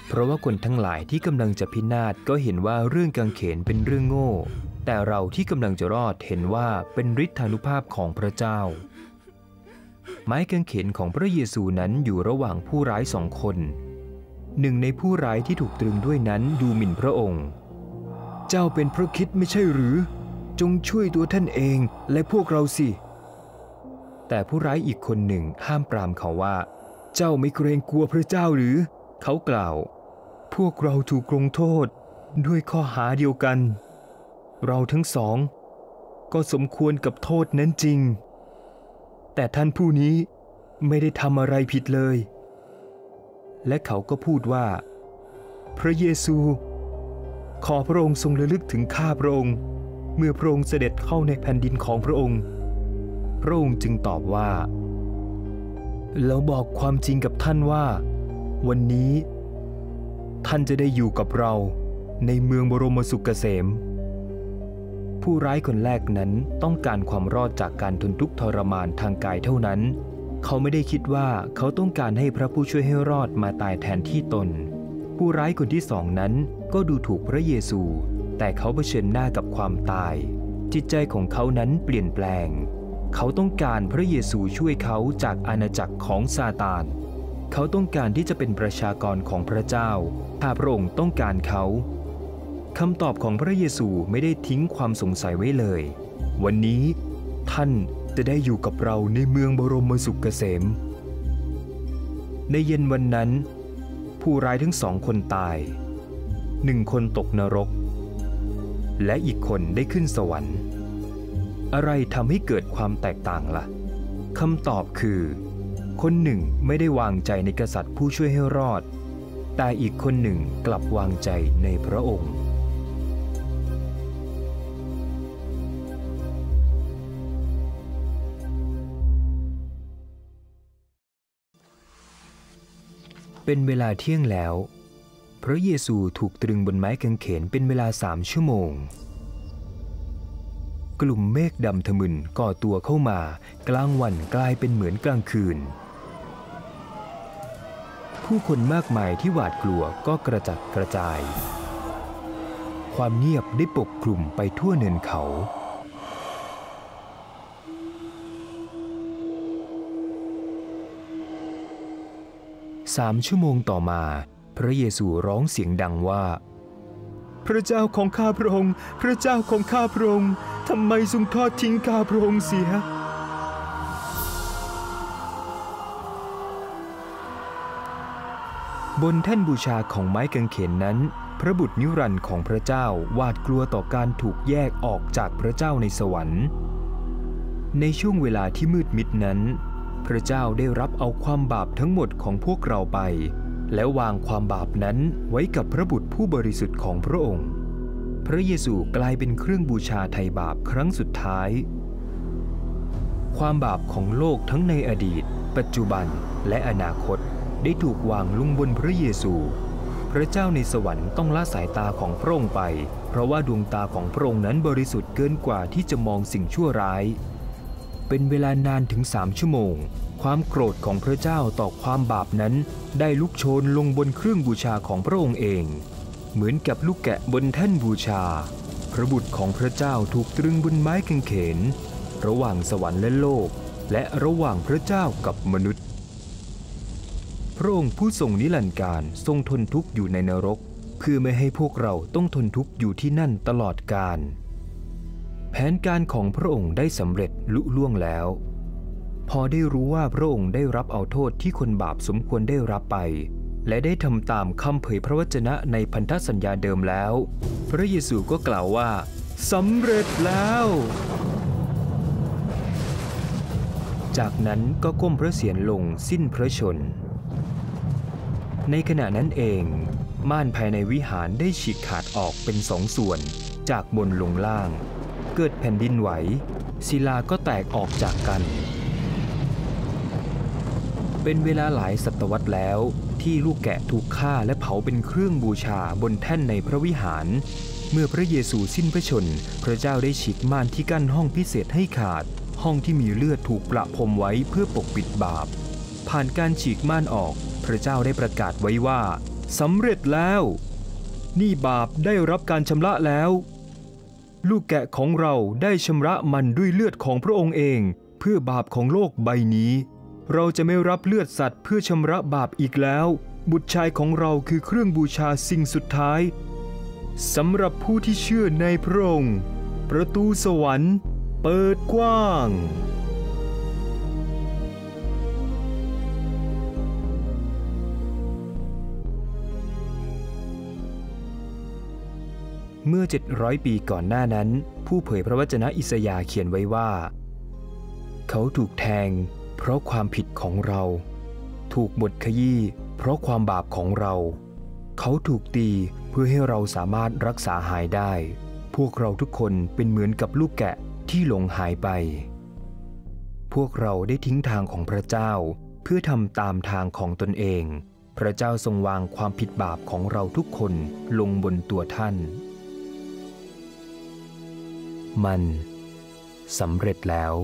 เพราะว่าคนทั้งหลายที่กำลังจะพินาศก็เห็นว่าเรื่องกางเขนเป็นเรื่องโง่แต่เราที่กำลังจะรอดเห็นว่าเป็นฤทธานุภาพของพระเจ้าไม้กางเขนของพระเยซูนั้นอยู่ระหว่างผู้ร้าย2 คนหนึ่งในผู้ร้ายที่ถูกตรึงด้วยนั้นดูหมิ่นพระองค์เจ้าเป็นพระคริสต์ไม่ใช่หรือจงช่วยตัวท่านเองและพวกเราสิแต่ผู้ร้ายอีกคนหนึ่งห้ามปรามเขาว่าเจ้าไม่เกรงกลัวพระเจ้าหรือเขากล่าวพวกเราถูกลงโทษด้วยข้อหาเดียวกันเราทั้ง2ก็สมควรกับโทษนั้นจริงแต่ท่านผู้นี้ไม่ได้ทำอะไรผิดเลยและเขาก็พูดว่าพระเยซูขอพระองค์ทรงระลึกถึงข้าพระองค์เมื่อพระองค์เสด็จเข้าในแผ่นดินของพระองค์พระองค์จึงตอบว่าเราบอกความจริงกับท่านว่าวันนี้ท่านจะได้อยู่กับเราในเมืองบรมสุขเกษมผู้ร้ายคนแรกนั้นต้องการความรอดจากการทนทุกข์ทรมานทางกายเท่านั้นเขาไม่ได้คิดว่าเขาต้องการให้พระผู้ช่วยให้รอดมาตายแทนที่ตนผู้ร้ายคนที่2นั้นก็ดูถูกพระเยซูแต่เขาเผชิญหน้ากับความตายจิตใจของเขานั้นเปลี่ยนแปลงเขาต้องการพระเยซูช่วยเขาจากอาณาจักรของซาตานเขาต้องการที่จะเป็นประชากรของพระเจ้าถ้าพระองค์ต้องการเขาคำตอบของพระเยซูไม่ได้ทิ้งความสงสัยไว้เลยวันนี้ท่านจะได้อยู่กับเราในเมืองบรมสุขเกษมในเย็นวันนั้นผู้ร้ายทั้ง2 คนตาย1 คนตกนรกและอีกคนได้ขึ้นสวรรค์อะไรทำให้เกิดความแตกต่างล่ะคำตอบคือคนหนึ่งไม่ได้วางใจในกษัตริย์ผู้ช่วยให้รอดแต่อีกคนหนึ่งกลับวางใจในพระองค์เป็นเวลาเที่ยงแล้วพระเยซูถูกตรึงบนไม้กางเขนเป็นเวลา3 ชั่วโมงกลุ่มเมฆดำทะมึนก่อตัวเข้ามากลางวันกลายเป็นเหมือนกลางคืนผู้คนมากมายที่หวาดกลัวก็กระจัดกระจายความเงียบได้ปกคลุมไปทั่วเนินเขา3 ชั่วโมงต่อมาพระเยซูร้องเสียงดังว่าพระเจ้าของข้าพระองค์พระเจ้าของข้าพระองค์ทำไมทรงทอดทิ้งข้าพระองค์เสียบนแท่นบูชาของไม้กางเขนนั้นพระบุตรนิรันดร์ของพระเจ้าหวาดกลัวต่อการถูกแยกออกจากพระเจ้าในสวรรค์ในช่วงเวลาที่มืดมิดนั้นพระเจ้าได้รับเอาความบาปทั้งหมดของพวกเราไปและวางความบาปนั้นไว้กับพระบุตรผู้บริสุทธิ์ของพระองค์พระเยซูกลายเป็นเครื่องบูชาไถ่บาปครั้งสุดท้ายความบาปของโลกทั้งในอดีตปัจจุบันและอนาคตได้ถูกวางลงบนพระเยซูพระเจ้าในสวรรค์ต้องละสายตาของพระองค์ไปเพราะว่าดวงตาของพระองค์นั้นบริสุทธิ์เกินกว่าที่จะมองสิ่งชั่วร้ายเป็นเวลานานถึง3 ชั่วโมงความโกรธของพระเจ้าต่อความบาปนั้นได้ลุกโชนลงบนเครื่องบูชาของพระองค์เองเหมือนกับลูกแกะบนแท่นบูชาพระบุตรของพระเจ้าถูกตรึงบนไม้กางเขนระหว่างสวรรค์และโลกและระหว่างพระเจ้ากับมนุษย์พระองค์ผู้ทรงนิรันดร์การทรงทนทุกข์อยู่ในนรกเพื่อไม่ให้พวกเราต้องทนทุกข์อยู่ที่นั่นตลอดกาลแผนการของพระองค์ได้สำเร็จลุล่วงแล้วพอได้รู้ว่าพระองค์ได้รับเอาโทษที่คนบาปสมควรได้รับไปและได้ทำตามคำเผยพระวจนะในพันธสัญญาเดิมแล้วพระเยซูก็กล่าวว่าสำเร็จแล้วจากนั้นก็ก้มพระเศียรลงสิ้นพระชนในขณะนั้นเองม่านภายในวิหารได้ฉีกขาดออกเป็น2 ส่วนจากบนลงล่างเกิดแผ่นดินไหวศิลาก็แตกออกจากกันเป็นเวลาหลายศตวรรษแล้วที่ลูกแกะถูกฆ่าและเผาเป็นเครื่องบูชาบนแท่นในพระวิหารเมื่อพระเยซูสิ้นพระชนพระเจ้าได้ฉีกม่านที่กั้นห้องพิเศษให้ขาดห้องที่มีเลือดถูกประพรมไว้เพื่อปกปิดบาปผ่านการฉีกม่านออกพระเจ้าได้ประกาศไว้ว่าสำเร็จแล้วนี่บาปได้รับการชำระแล้วลูกแกะของเราได้ชำระมันด้วยเลือดของพระองค์เองเพื่อบาปของโลกใบนี้เราจะไม่รับเลือดสัตว์เพื่อชำระบาปอีกแล้วบุตรชายของเราคือเครื่องบูชาสิ่งสุดท้ายสำหรับผู้ที่เชื่อในพระองค์ประตูสวรรค์เปิดกว้างเมื่อ700 ปีก่อนหน้านั้นผู้เผยพระวจนะอิสยาห์เขียนไว้ว่าเขาถูกแทงเพราะความผิดของเราถูกบดขยี้เพราะความบาปของเราเขาถูกตีเพื่อให้เราสามารถรักษาหายได้พวกเราทุกคนเป็นเหมือนกับลูกแกะที่หลงหายไปพวกเราได้ทิ้งทางของพระเจ้าเพื่อทำตามทางของตนเองพระเจ้าทรงวางความผิดบาปของเราทุกคนลงบนตัวท่านมันสำเร็จแล้ว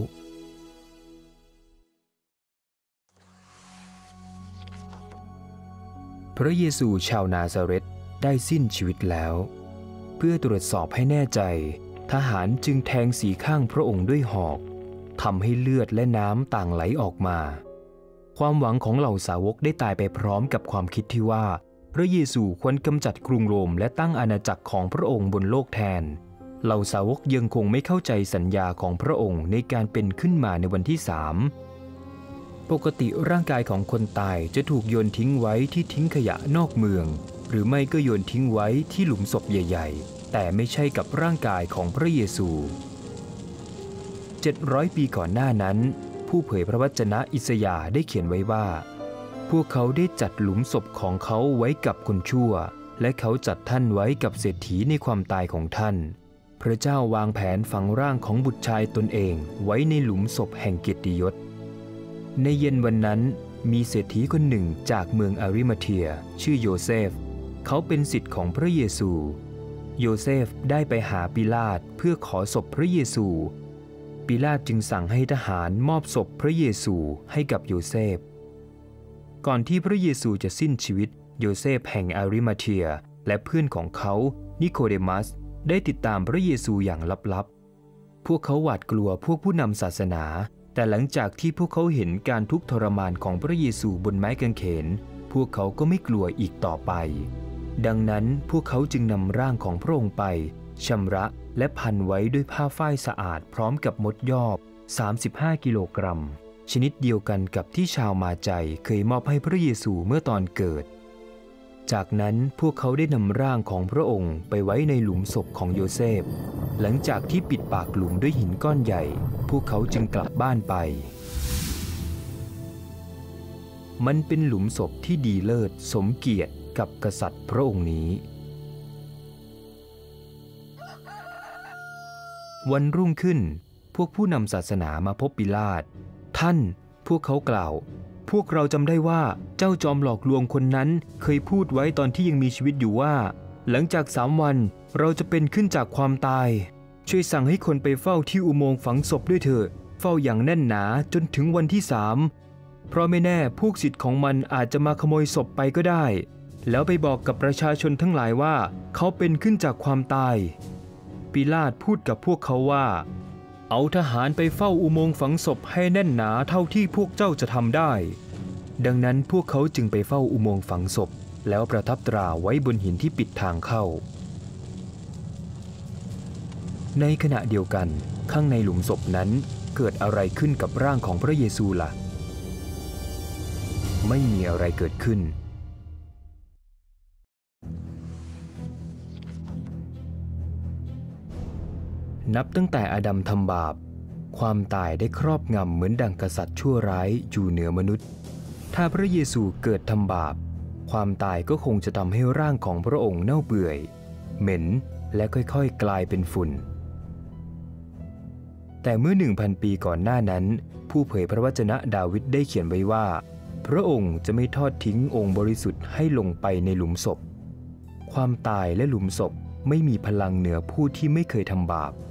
พระเยซูชาวนาซาเร็ตได้สิ้นชีวิตแล้วเพื่อตรวจสอบให้แน่ใจทหารจึงแทงสีข้างพระองค์ด้วยหอกทำให้เลือดและน้ำต่างไหลออกมาความหวังของเหล่าสาวกได้ตายไปพร้อมกับความคิดที่ว่าพระเยซูควรกำจัดกรุงโรมและตั้งอาณาจักรของพระองค์บนโลกแทนเหล่าสาวกยังคงไม่เข้าใจสัญญาของพระองค์ในการเป็นขึ้นมาในวันที่3ปกติร่างกายของคนตายจะถูกโยนทิ้งไว้ที่ทิ้งขยะนอกเมืองหรือไม่ก็โยนทิ้งไว้ที่หลุมศพใหญ่ๆแต่ไม่ใช่กับร่างกายของพระเยซู700 ปีก่อนหน้านั้นผู้เผยพระวจนะอิสยาห์ได้เขียนไว้ว่าพวกเขาได้จัดหลุมศพของเขาไว้กับคนชั่วและเขาจัดท่านไว้กับเศรษฐีในความตายของท่านพระเจ้าวางแผนฝังร่างของบุตรชายตนเองไว้ในหลุมศพแห่งเกียรติยศในเย็นวันนั้นมีเศรษฐีคนหนึ่งจากเมืองอาริมาเธียชื่อโยเซฟเขาเป็นศิษย์ของพระเยซูโยเซฟได้ไปหาปิลาตเพื่อขอศพพระเยซูปิลาตจึงสั่งให้ทหารมอบศพพระเยซูให้กับโยเซฟก่อนที่พระเยซูจะสิ้นชีวิตโยเซฟแห่งอาริมาเธียและเพื่อนของเขานิโคเดมัสได้ติดตามพระเยซูอย่างลับๆพวกเขาหวาดกลัวพวกผู้นำศาสนาแต่หลังจากที่พวกเขาเห็นการทุกข์ทรมานของพระเยซูบนไม้กางเขนพวกเขาก็ไม่กลัวอีกต่อไปดังนั้นพวกเขาจึงนำร่างของพระองค์ไปชำระและพันไว้ด้วยผ้าฝ้ายสะอาดพร้อมกับมดยอบ35 กิโลกรัมชนิดเดียวกันกับที่ชาวมาใจเคยมอบให้พระเยซูเมื่อตอนเกิดจากนั้นพวกเขาได้นำร่างของพระองค์ไปไว้ในหลุมศพของโยเซฟหลังจากที่ปิดปากหลุมด้วยหินก้อนใหญ่พวกเขาจึงกลับบ้านไปมันเป็นหลุมศพที่ดีเลิศสมเกียรติกับกษัตริย์พระองค์นี้วันรุ่งขึ้นพวกผู้นำศาสนามาพบปิลาตท่านพวกเขากล่าวพวกเราจำได้ว่าเจ้าจอมหลอกลวงคนนั้นเคยพูดไว้ตอนที่ยังมีชีวิตอยู่ว่าหลังจาก3 วันเราจะเป็นขึ้นจากความตายช่วยสั่งให้คนไปเฝ้าที่อุโมงค์ฝังศพด้วยเถิดเฝ้าอย่างแน่นหนาจนถึงวันที่3เพราะไม่แน่พวกศิษย์ของมันอาจจะมาขโมยศพไปก็ได้แล้วไปบอกกับประชาชนทั้งหลายว่าเขาเป็นขึ้นจากความตายปิลาตพูดกับพวกเขาว่าเอาทหารไปเฝ้าอุโมงค์ฝังศพให้แน่นหนาเท่าที่พวกเจ้าจะทำได้ดังนั้นพวกเขาจึงไปเฝ้าอุโมงค์ฝังศพแล้วประทับตราไว้บนหินที่ปิดทางเข้าในขณะเดียวกันข้างในหลุมศพนั้นเกิดอะไรขึ้นกับร่างของพระเยซูล่ะไม่มีอะไรเกิดขึ้นนับตั้งแต่อาดัมทำบาปความตายได้ครอบงำเหมือนดั่งกษัตริย์ชั่วร้ายอยู่เหนือมนุษย์ถ้าพระเยซูเกิดทำบาปความตายก็คงจะทำให้ร่างของพระองค์เน่าเปื่อยเหม็นและค่อยๆกลายเป็นฝุ่นแต่เมื่อ 1,000 ปีก่อนหน้านั้นผู้เผยพระวจนะดาวิดได้เขียนไว้ว่าพระองค์จะไม่ทอดทิ้งองค์บริสุทธิ์ให้ลงไปในหลุมศพความตายและหลุมศพไม่มีพลังเหนือผู้ที่ไม่เคยทำบาป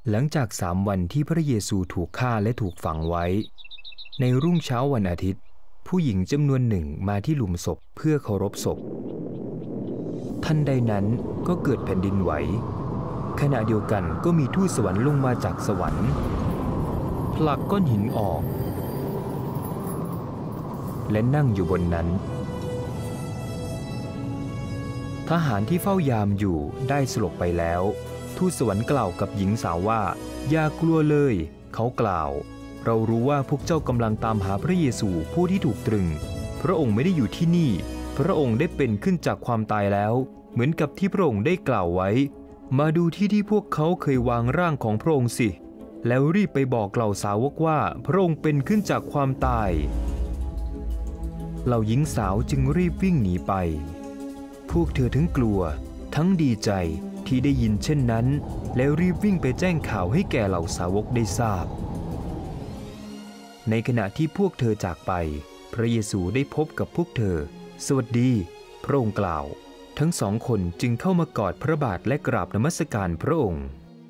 หลังจาก3 วันที่พระเยซูถูกฆ่าและถูกฝังไว้ในรุ่งเช้าวันอาทิตย์ผู้หญิงจำนวนหนึ่งมาที่หลุมศพเพื่อเคารพศพทันใดนั้นก็เกิดแผ่นดินไหวขณะเดียวกันก็มีทูตสวรรค์ลงมาจากสวรรค์ผลักก้อนหินออกและนั่งอยู่บนนั้นทหารที่เฝ้ายามอยู่ได้สลบไปแล้วทูตสวรรค์กล่าวกับหญิงสาวว่าอย่ากลัวเลยเขากล่าวเรารู้ว่าพวกเจ้ากำลังตามหาพระเยซูผู้ที่ถูกตรึงพระองค์ไม่ได้อยู่ที่นี่พระองค์ได้เป็นขึ้นจากความตายแล้วเหมือนกับที่พระองค์ได้กล่าวไว้มาดูที่พวกเขาเคยวางร่างของพระองค์สิแล้วรีบไปบอกเหล่าสาวกว่าพระองค์เป็นขึ้นจากความตายเหล่าหญิงสาวจึงรีบวิ่งหนีไปพวกเธอทั้งกลัวทั้งดีใจที่ได้ยินเช่นนั้นแล้วรีบวิ่งไปแจ้งข่าวให้แก่เหล่าสาวกได้ทราบในขณะที่พวกเธอจากไปพระเยซูได้พบกับพวกเธอสวัสดีพระองค์กล่าวทั้ง2 คนจึงเข้ามากอดพระบาทและกราบนมัสการพระองค์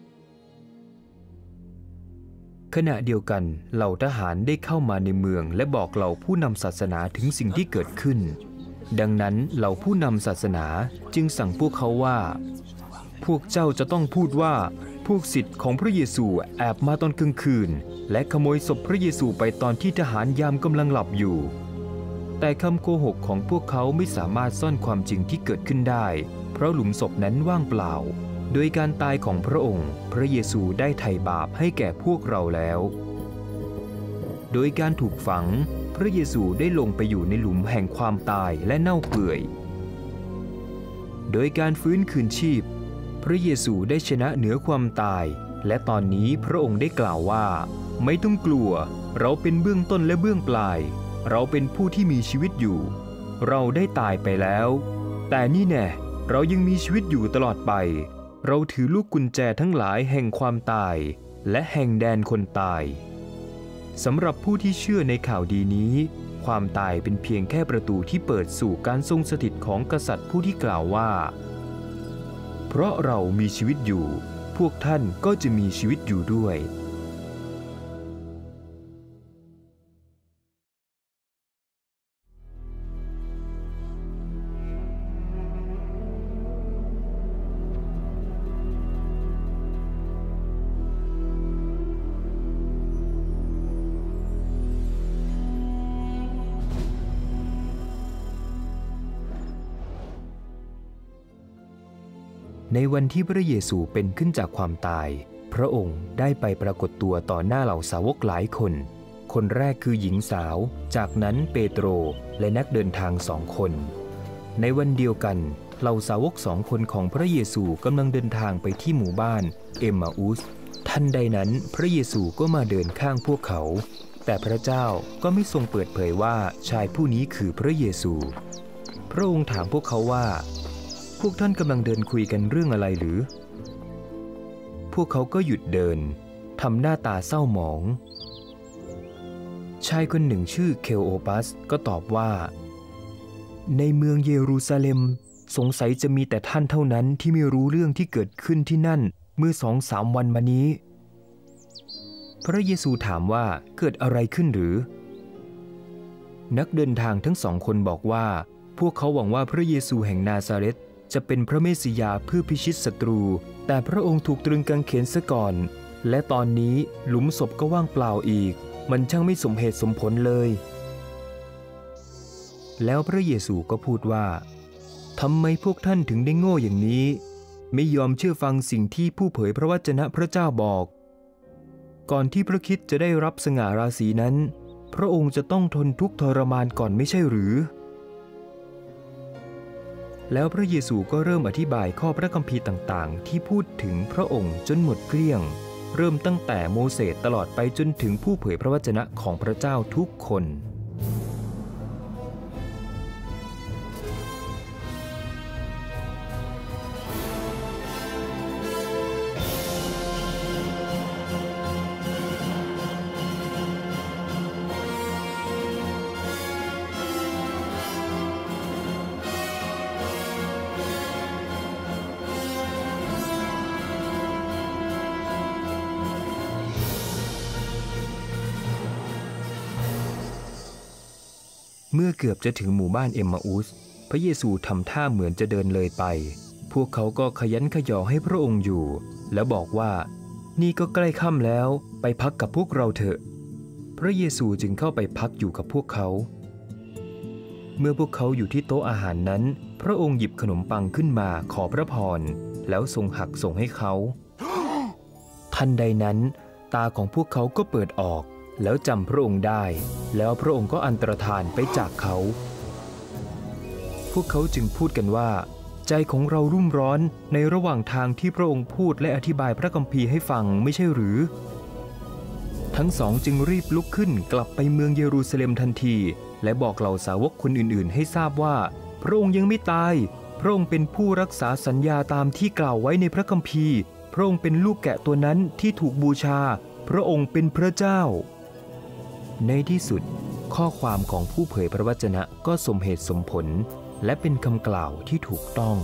ขณะเดียวกันเหล่าทหารได้เข้ามาในเมืองและบอกเหล่าผู้นำศาสนาถึงสิ่งที่เกิดขึ้นดังนั้นเหล่าผู้นำศาสนาจึงสั่งพวกเขาว่าพวกเจ้าจะต้องพูดว่าพวกศิษย์ของพระเยซูแอบมาตอนกลางคืนและขโมยศพพระเยซูไปตอนที่ทหารยามกำลังหลับอยู่แต่คำโกหกของพวกเขาไม่สามารถซ่อนความจริงที่เกิดขึ้นได้เพราะหลุมศพนั้นว่างเปล่าโดยการตายของพระองค์พระเยซูได้ไถ่บาปให้แก่พวกเราแล้วโดยการถูกฝังพระเยซูได้ลงไปอยู่ในหลุมแห่งความตายและเน่าเปื่อยโดยการฟื้นคืนชีพพระเยซูได้ชนะเหนือความตายและตอนนี้พระองค์ได้กล่าวว่าไม่ต้องกลัวเราเป็นเบื้องต้นและเบื้องปลายเราเป็นผู้ที่มีชีวิตอยู่เราได้ตายไปแล้วแต่นี่แน่เรายังมีชีวิตอยู่ตลอดไปเราถือลูกกุญแจทั้งหลายแห่งความตายและแห่งแดนคนตายสำหรับผู้ที่เชื่อในข่าวดีนี้ความตายเป็นเพียงแค่ประตูที่เปิดสู่การทรงสถิตของกษัตริย์ผู้ที่กล่าวว่าเพราะเรามีชีวิตอยู่พวกท่านก็จะมีชีวิตอยู่ด้วยในวันที่พระเยซูเป็นขึ้นจากความตายพระองค์ได้ไปปรากฏตัวต่อหน้าเหล่าสาวกหลายคนคนแรกคือหญิงสาวจากนั้นเปโตรและนักเดินทาง2 คนในวันเดียวกันเหล่าสาวก2 คนของพระเยซูกำลังเดินทางไปที่หมู่บ้านเอมมาอุสทันใดนั้นพระเยซูก็มาเดินข้างพวกเขาแต่พระเจ้าก็ไม่ทรงเปิดเผยว่าชายผู้นี้คือพระเยซูพระองค์ถามพวกเขาว่าพวกท่านกำลังเดินคุยกันเรื่องอะไรหรือพวกเขาก็หยุดเดินทำหน้าตาเศร้าหมองชายคนหนึ่งชื่อเคโอปัสก็ตอบว่าในเมืองเยรูซาเล็มสงสัยจะมีแต่ท่านเท่านั้นที่ไม่รู้เรื่องที่เกิดขึ้นที่นั่นเมื่อ2-3 วันมานี้พระเยซูถามว่าเกิดอะไรขึ้นหรือนักเดินทางทั้ง2 คนบอกว่าพวกเขาหวังว่าพระเยซูแห่งนาซาเรตจะเป็นพระเมสสิยาเพื่อพิชิตศัตรูแต่พระองค์ถูกตรึงกางเขนซะก่อนและตอนนี้หลุมศพก็ว่างเปล่าอีกมันช่างไม่สมเหตุสมผลเลยแล้วพระเยซูก็พูดว่าทำไมพวกท่านถึงได้โง่อย่างนี้ไม่ยอมเชื่อฟังสิ่งที่ผู้เผยพระวจนะพระเจ้าบอกก่อนที่พระคริสต์จะได้รับสง่าราศีนั้นพระองค์จะต้องทนทุกข์ทรมานก่อนไม่ใช่หรือแล้วพระเยซูก็เริ่มอธิบายข้อพระคัมภีร์ต่างๆที่พูดถึงพระองค์จนหมดเกลี้ยงเริ่มตั้งแต่โมเสสตลอดไปจนถึงผู้เผยพระวจนะของพระเจ้าทุกคนเมื่อเกือบจะถึงหมู่บ้านเอมมาอุสพระเยซูทำท่าเหมือนจะเดินเลยไปพวกเขาก็ขยันขยอให้พระองค์อยู่แล้วบอกว่านี่ก็ใกล้ค่ำแล้วไปพักกับพวกเราเถอะพระเยซูจึงเข้าไปพักอยู่กับพวกเขาเมื่อพวกเขาอยู่ที่โต๊ะอาหารนั้นพระองค์หยิบขนมปังขึ้นมาขอพระพรแล้วทรงหักส่งให้เขาทันใดนั้นตาของพวกเขาก็เปิดออกแล้วจำพระองค์ได้แล้วพระองค์ก็อันตรธานไปจากเขาพวกเขาจึงพูดกันว่าใจของเรารุ่มร้อนในระหว่างทางที่พระองค์พูดและอธิบายพระคัมภีร์ให้ฟังไม่ใช่หรือทั้งสองจึงรีบลุกขึ้นกลับไปเมืองเยรูซาเล็มทันทีและบอกเหล่าสาวกคนอื่นๆให้ทราบว่าพระองค์ยังไม่ตายพระองค์เป็นผู้รักษาสัญญาตามที่กล่าวไว้ในพระคัมภีร์พระองค์เป็นลูกแกะตัวนั้นที่ถูกบูชาพระองค์เป็นพระเจ้าในที่สุดข้อความของผู้เผยพระวจนะก็สมเหตุสมผลและเป็นคำกล่าวที่ถูกต้อง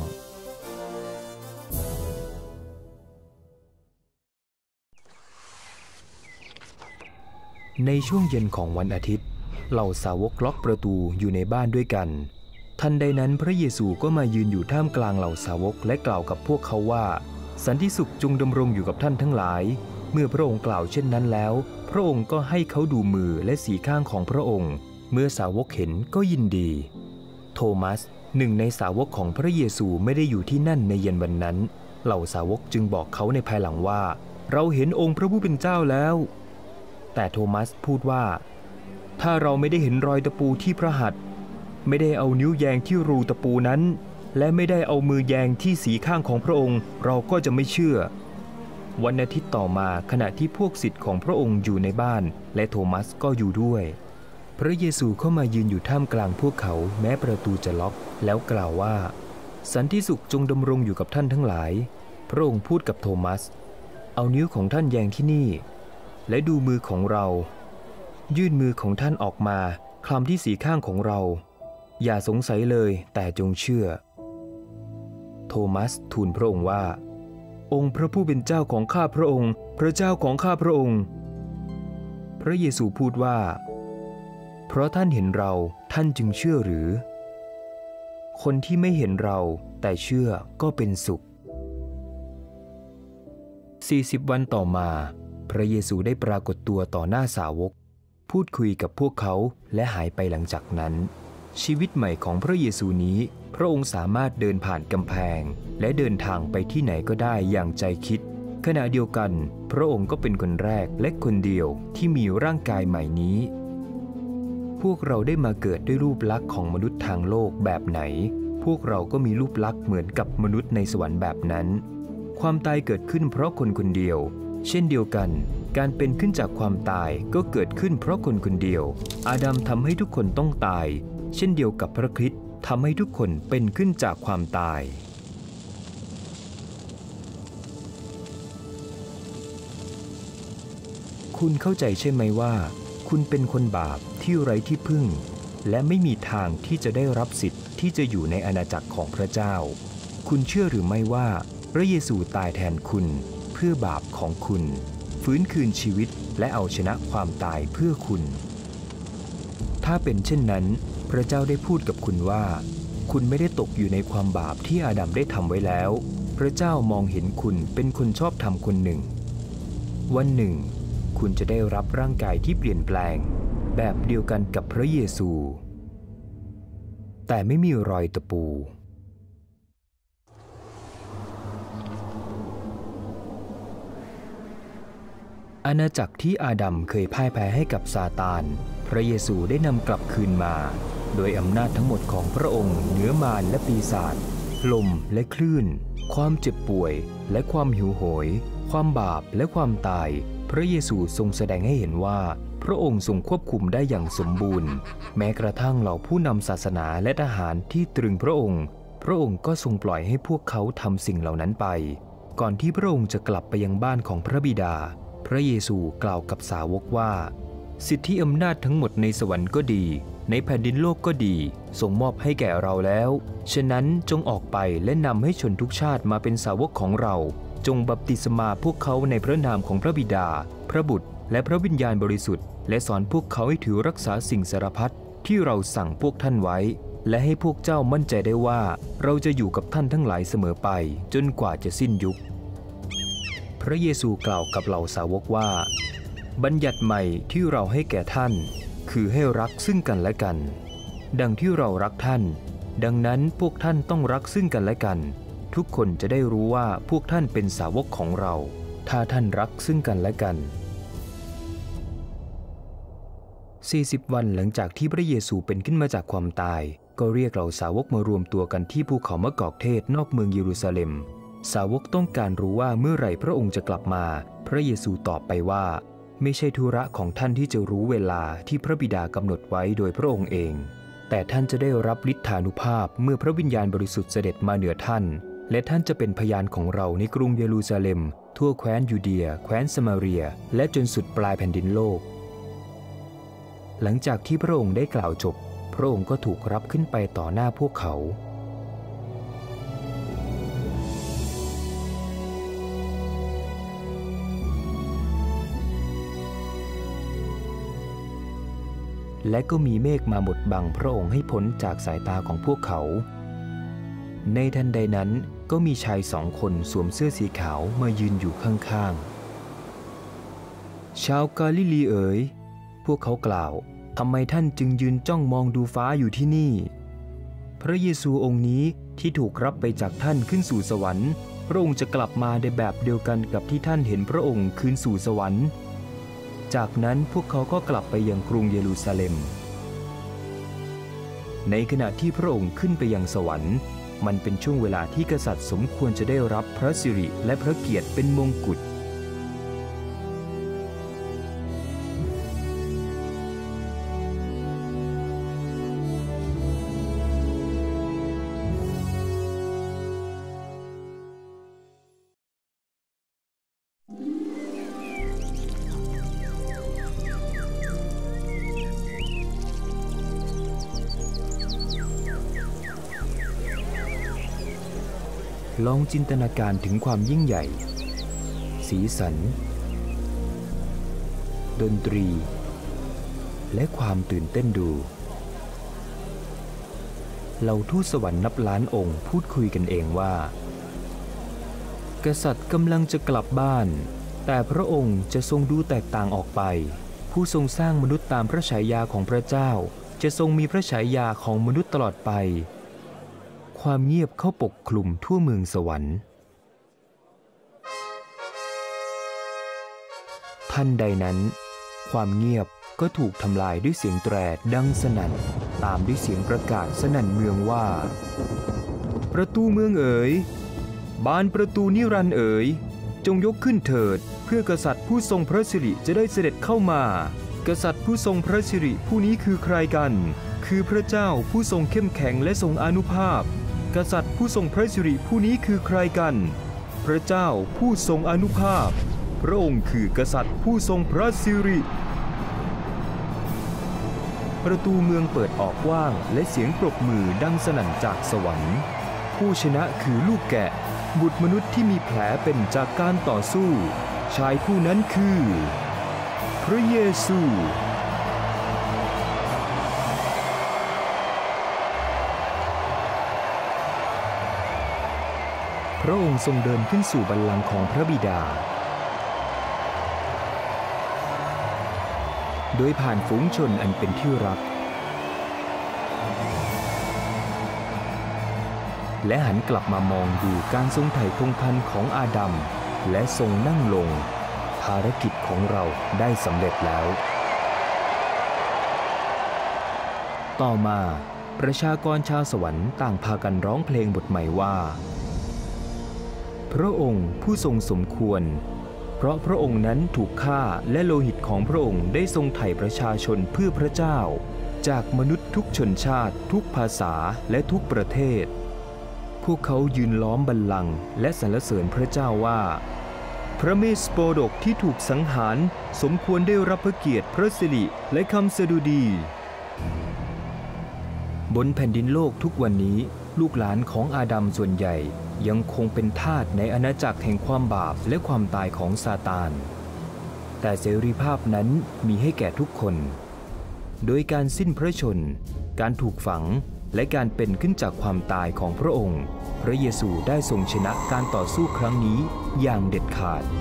ในช่วงเย็นของวันอาทิตย์เหล่าสาวกล็อกประตูอยู่ในบ้านด้วยกันทันใดนั้นพระเยซูก็มายืนอยู่ท่ามกลางเหล่าสาวกและกล่าวกับพวกเขาว่าสันติสุขจงดำรงอยู่กับท่านทั้งหลายเมื่อพระองค์กล่าวเช่นนั้นแล้วพระองค์ก็ให้เขาดูมือและสีข้างของพระองค์เมื่อสาวกเห็นก็ยินดีโทมัสหนึ่งในสาวกของพระเยซูไม่ได้อยู่ที่นั่นในเย็นวันนั้นเหล่าสาวกจึงบอกเขาในภายหลังว่าเราเห็นองค์พระผู้เป็นเจ้าแล้วแต่โทมัสพูดว่าถ้าเราไม่ได้เห็นรอยตะปูที่พระหัตถ์ไม่ได้เอานิ้วแยงที่รูตะปูนั้นและไม่ได้เอามือแยงที่สีข้างของพระองค์เราก็จะไม่เชื่อวันอาทิตย์ต่อมาขณะที่พวกศิษย์ของพระองค์อยู่ในบ้านและโทมัสก็อยู่ด้วยพระเยซูเข้ามายืนอยู่ท่ามกลางพวกเขาแม้ประตูจะล็อกแล้วกล่าวว่าสันติสุขจงดำรงอยู่กับท่านทั้งหลายพระองค์พูดกับโทมัสเอานิ้วของท่านแยงที่นี่และดูมือของเรายื่นมือของท่านออกมาคลำที่สีข้างของเราอย่าสงสัยเลยแต่จงเชื่อโทมัสทูลพระองค์ว่าองค์พระผู้เป็นเจ้าของข้าพระองค์พระเจ้าของข้าพระองค์พระเยซูพูดว่าเพราะท่านเห็นเราท่านจึงเชื่อหรือคนที่ไม่เห็นเราแต่เชื่อก็เป็นสุข40 วันต่อมาพระเยซูได้ปรากฏตัวต่อหน้าสาวกพูดคุยกับพวกเขาและหายไปหลังจากนั้นชีวิตใหม่ของพระเยซูนี้พระองค์สามารถเดินผ่านกำแพงและเดินทางไปที่ไหนก็ได้อย่างใจคิดขณะเดียวกันพระองค์ก็เป็นคนแรกและคนเดียวที่มีร่างกายใหม่นี้พวกเราได้มาเกิดด้วยรูปลักษณ์ของมนุษย์ทางโลกแบบไหนพวกเราก็มีรูปลักษณ์เหมือนกับมนุษย์ในสวรรค์แบบนั้นความตายเกิดขึ้นเพราะคนคนเดียวเช่นเดียวกันการเป็นขึ้นจากความตายก็เกิดขึ้นเพราะคนคนเดียวอาดัมทำให้ทุกคนต้องตายเช่นเดียวกับพระคริสต์ทำให้ทุกคนเป็นขึ้นจากความตายคุณเข้าใจใช่ไหมว่าคุณเป็นคนบาปที่ไร้ที่พึ่งและไม่มีทางที่จะได้รับสิทธิ์ที่จะอยู่ในอาณาจักรของพระเจ้าคุณเชื่อหรือไม่ว่าพระเยซูตายแทนคุณเพื่อบาปของคุณฟื้นคืนชีวิตและเอาชนะความตายเพื่อคุณถ้าเป็นเช่นนั้นพระเจ้าได้พูดกับคุณว่าคุณไม่ได้ตกอยู่ในความบาปที่อาดัมได้ทำไว้แล้วพระเจ้ามองเห็นคุณเป็นคนชอบธรรมคนหนึ่งวันหนึ่งคุณจะได้รับร่างกายที่เปลี่ยนแปลงแบบเดียวกันกับพระเยซูแต่ไม่มีรอยตะปูอาณาจักรที่อาดัมเคยพ่ายแพ้ให้กับซาตานพระเยซูได้นำกลับคืนมาโดยอำนาจทั้งหมดของพระองค์เหนือมารและปีศาจลมและคลื่นความเจ็บป่วยและความหิวโหยความบาปและความตายพระเยซูทรงแสดงให้เห็นว่าพระองค์ทรงควบคุมได้อย่างสมบูรณ์แม้กระทั่งเหล่าผู้นำศาสนาและทหารที่ตรึงพระองค์ก็ทรงปล่อยให้พวกเขาทำสิ่งเหล่านั้นไปก่อนที่พระองค์จะกลับไปยังบ้านของพระบิดาพระเยซูกล่าวกับสาวกว่าสิทธิอำนาจทั้งหมดในสวรรค์ก็ดีในแผ่นดินโลกก็ดีทรงมอบให้แก่เราแล้วฉะนั้นจงออกไปและนำให้ชนทุกชาติมาเป็นสาวกของเราจงบัพติศมาพวกเขาในพระนามของพระบิดาพระบุตรและพระวิญญาณบริสุทธิ์และสอนพวกเขาให้ถือรักษาสิ่งสารพัดที่เราสั่งพวกท่านไว้และให้พวกเจ้ามั่นใจได้ว่าเราจะอยู่กับท่านทั้งหลายเสมอไปจนกว่าจะสิ้นยุคพระเยซูกล่าวกับเหล่าสาวกว่าบัญญัติใหม่ที่เราให้แก่ท่านคือให้รักซึ่งกันและกันดังที่เรารักท่านดังนั้นพวกท่านต้องรักซึ่งกันและกันทุกคนจะได้รู้ว่าพวกท่านเป็นสาวกของเราถ้าท่านรักซึ่งกันและกัน40 วันหลังจากที่พระเยซูเป็นขึ้นมาจากความตายก็เรียกเหล่าสาวกมารวมตัวกันที่ภูเขามะกอกเทศนอกเมืองเยรูซาเล็มสาวกต้องการรู้ว่าเมื่อไหร่พระองค์จะกลับมาพระเยซูตอบไปว่าไม่ใช่ธุระของท่านที่จะรู้เวลาที่พระบิดากำหนดไว้โดยพระองค์เองแต่ท่านจะได้รับฤทธานุภาพเมื่อพระวิญญาณบริสุทธิ์เสด็จมาเหนือท่านและท่านจะเป็นพยานของเราในกรุงเยรูซาเล็มทั่วแคว้นยูเดียแคว้นสมาเรียและจนสุดปลายแผ่นดินโลกหลังจากที่พระองค์ได้กล่าวจบพระองค์ก็ถูกรับขึ้นไปต่อหน้าพวกเขาและก็มีเมฆมาบดบังพระองค์ให้พ้นจากสายตาของพวกเขาในทันใดนั้นก็มีชาย2 คนสวมเสื้อสีขาวมายืนอยู่ข้างๆชาวกาลิลีเอ๋ยพวกเขากล่าวทำไมท่านจึงยืนจ้องมองดูฟ้าอยู่ที่นี่พระเยซูองค์นี้ที่ถูกรับไปจากท่านขึ้นสู่สวรรค์พระองค์จะกลับมาในแบบเดียวกันกับที่ท่านเห็นพระองค์ขึ้นสู่สวรรค์จากนั้นพวกเขาก็กลับไปยังกรุงเยรูซาเล็มในขณะที่พระองค์ขึ้นไปยังสวรรค์มันเป็นช่วงเวลาที่กษัตริย์สมควรจะได้รับพระสิริและพระเกียรติเป็นมงกุฎลองจินตนาการถึงความยิ่งใหญ่สีสันดนตรีและความตื่นเต้นดูเหล่าทูตสวรรค์นับล้านองค์พูดคุยกันเองว่ากษัตริย์กำลังจะกลับบ้านแต่พระองค์จะทรงดูแตกต่างออกไปผู้ทรงสร้างมนุษย์ตามพระฉายาของพระเจ้าจะทรงมีพระฉายาของมนุษย์ตลอดไปความเงียบเข้าปกคลุมทั่วเมืองสวรรค์ทันใดนั้นความเงียบก็ถูกทำลายด้วยเสียงแตรดังสนั่นตามด้วยเสียงประกาศสนั่นเมืองว่าประตูเมืองเอ๋ยบานประตูนิรันดร์เอ๋ยจงยกขึ้นเถิดเพื่อกษัตริย์ผู้ทรงพระสิริจะได้เสด็จเข้ามากษัตริย์ผู้ทรงพระสิริผู้นี้คือใครกันคือพระเจ้าผู้ทรงเข้มแข็งและทรงอานุภาพกษัตริย์ผู้ทรงพระสิริผู้นี้คือใครกันพระเจ้าผู้ทรงอานุภาพพระองค์คือกษัตริย์ผู้ทรงพระสิริประตูเมืองเปิดออกกว้างและเสียงปรบมือดังสนั่นจากสวรรค์ผู้ชนะคือลูกแกะบุตรมนุษย์ที่มีแผลเป็นจากการต่อสู้ชายผู้นั้นคือพระเยซูพระองค์ทรงเดินขึ้นสู่บัลลังก์ของพระบิดาโดยผ่านฝูงชนอันเป็นที่รักและหันกลับมามองดูการทรงไถ่พงศ์พันธุ์ของอาดัมและทรงนั่งลงภารกิจของเราได้สำเร็จแล้วต่อมาประชากรชาวสวรรค์ต่างพากันร้องเพลงบทใหม่ว่าพระองค์ผู้ทรงสมควรเพราะพระองค์นั้นถูกฆ่าและโลหิตของพระองค์ได้ทรงไถ่ประชาชนเพื่อพระเจ้าจากมนุษย์ทุกชนชาติทุกภาษาและทุกประเทศพวกเขายืนล้อมบัลลังก์และสรรเสริญพระเจ้าว่าพระเมสโปดกที่ถูกสังหารสมควรได้รับพระเกียรติพระสิริและคำสดุดีบนแผ่นดินโลกทุกวันนี้ลูกหลานของอาดัมส่วนใหญ่ยังคงเป็นทาสในอาณาจักรแห่งความบาปและความตายของซาตานแต่เสรีภาพนั้นมีให้แก่ทุกคนโดยการสิ้นพระชนม์การถูกฝังและการเป็นขึ้นจากความตายของพระองค์พระเยซูได้ทรงชนะการต่อสู้ครั้งนี้อย่างเด็ดขาด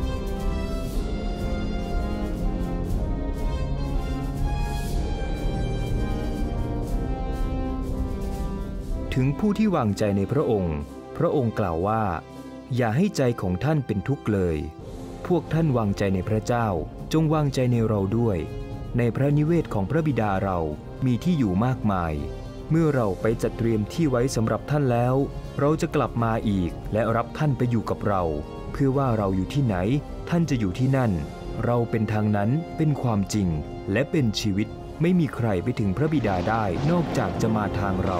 ถึงผู้ที่วางใจในพระองค์พระองค์กล่าวว่าอย่าให้ใจของท่านเป็นทุกข์เลยพวกท่านวางใจในพระเจ้าจงวางใจในเราด้วยในพระนิเวศของพระบิดาเรามีที่อยู่มากมายเมื่อเราไปจัดเตรียมที่ไว้สำหรับท่านแล้วเราจะกลับมาอีกและรับท่านไปอยู่กับเราเพื่อว่าเราอยู่ที่ไหนท่านจะอยู่ที่นั่นเราเป็นทางนั้นเป็นความจริงและเป็นชีวิตไม่มีใครไปถึงพระบิดาได้นอกจากจะมาทางเรา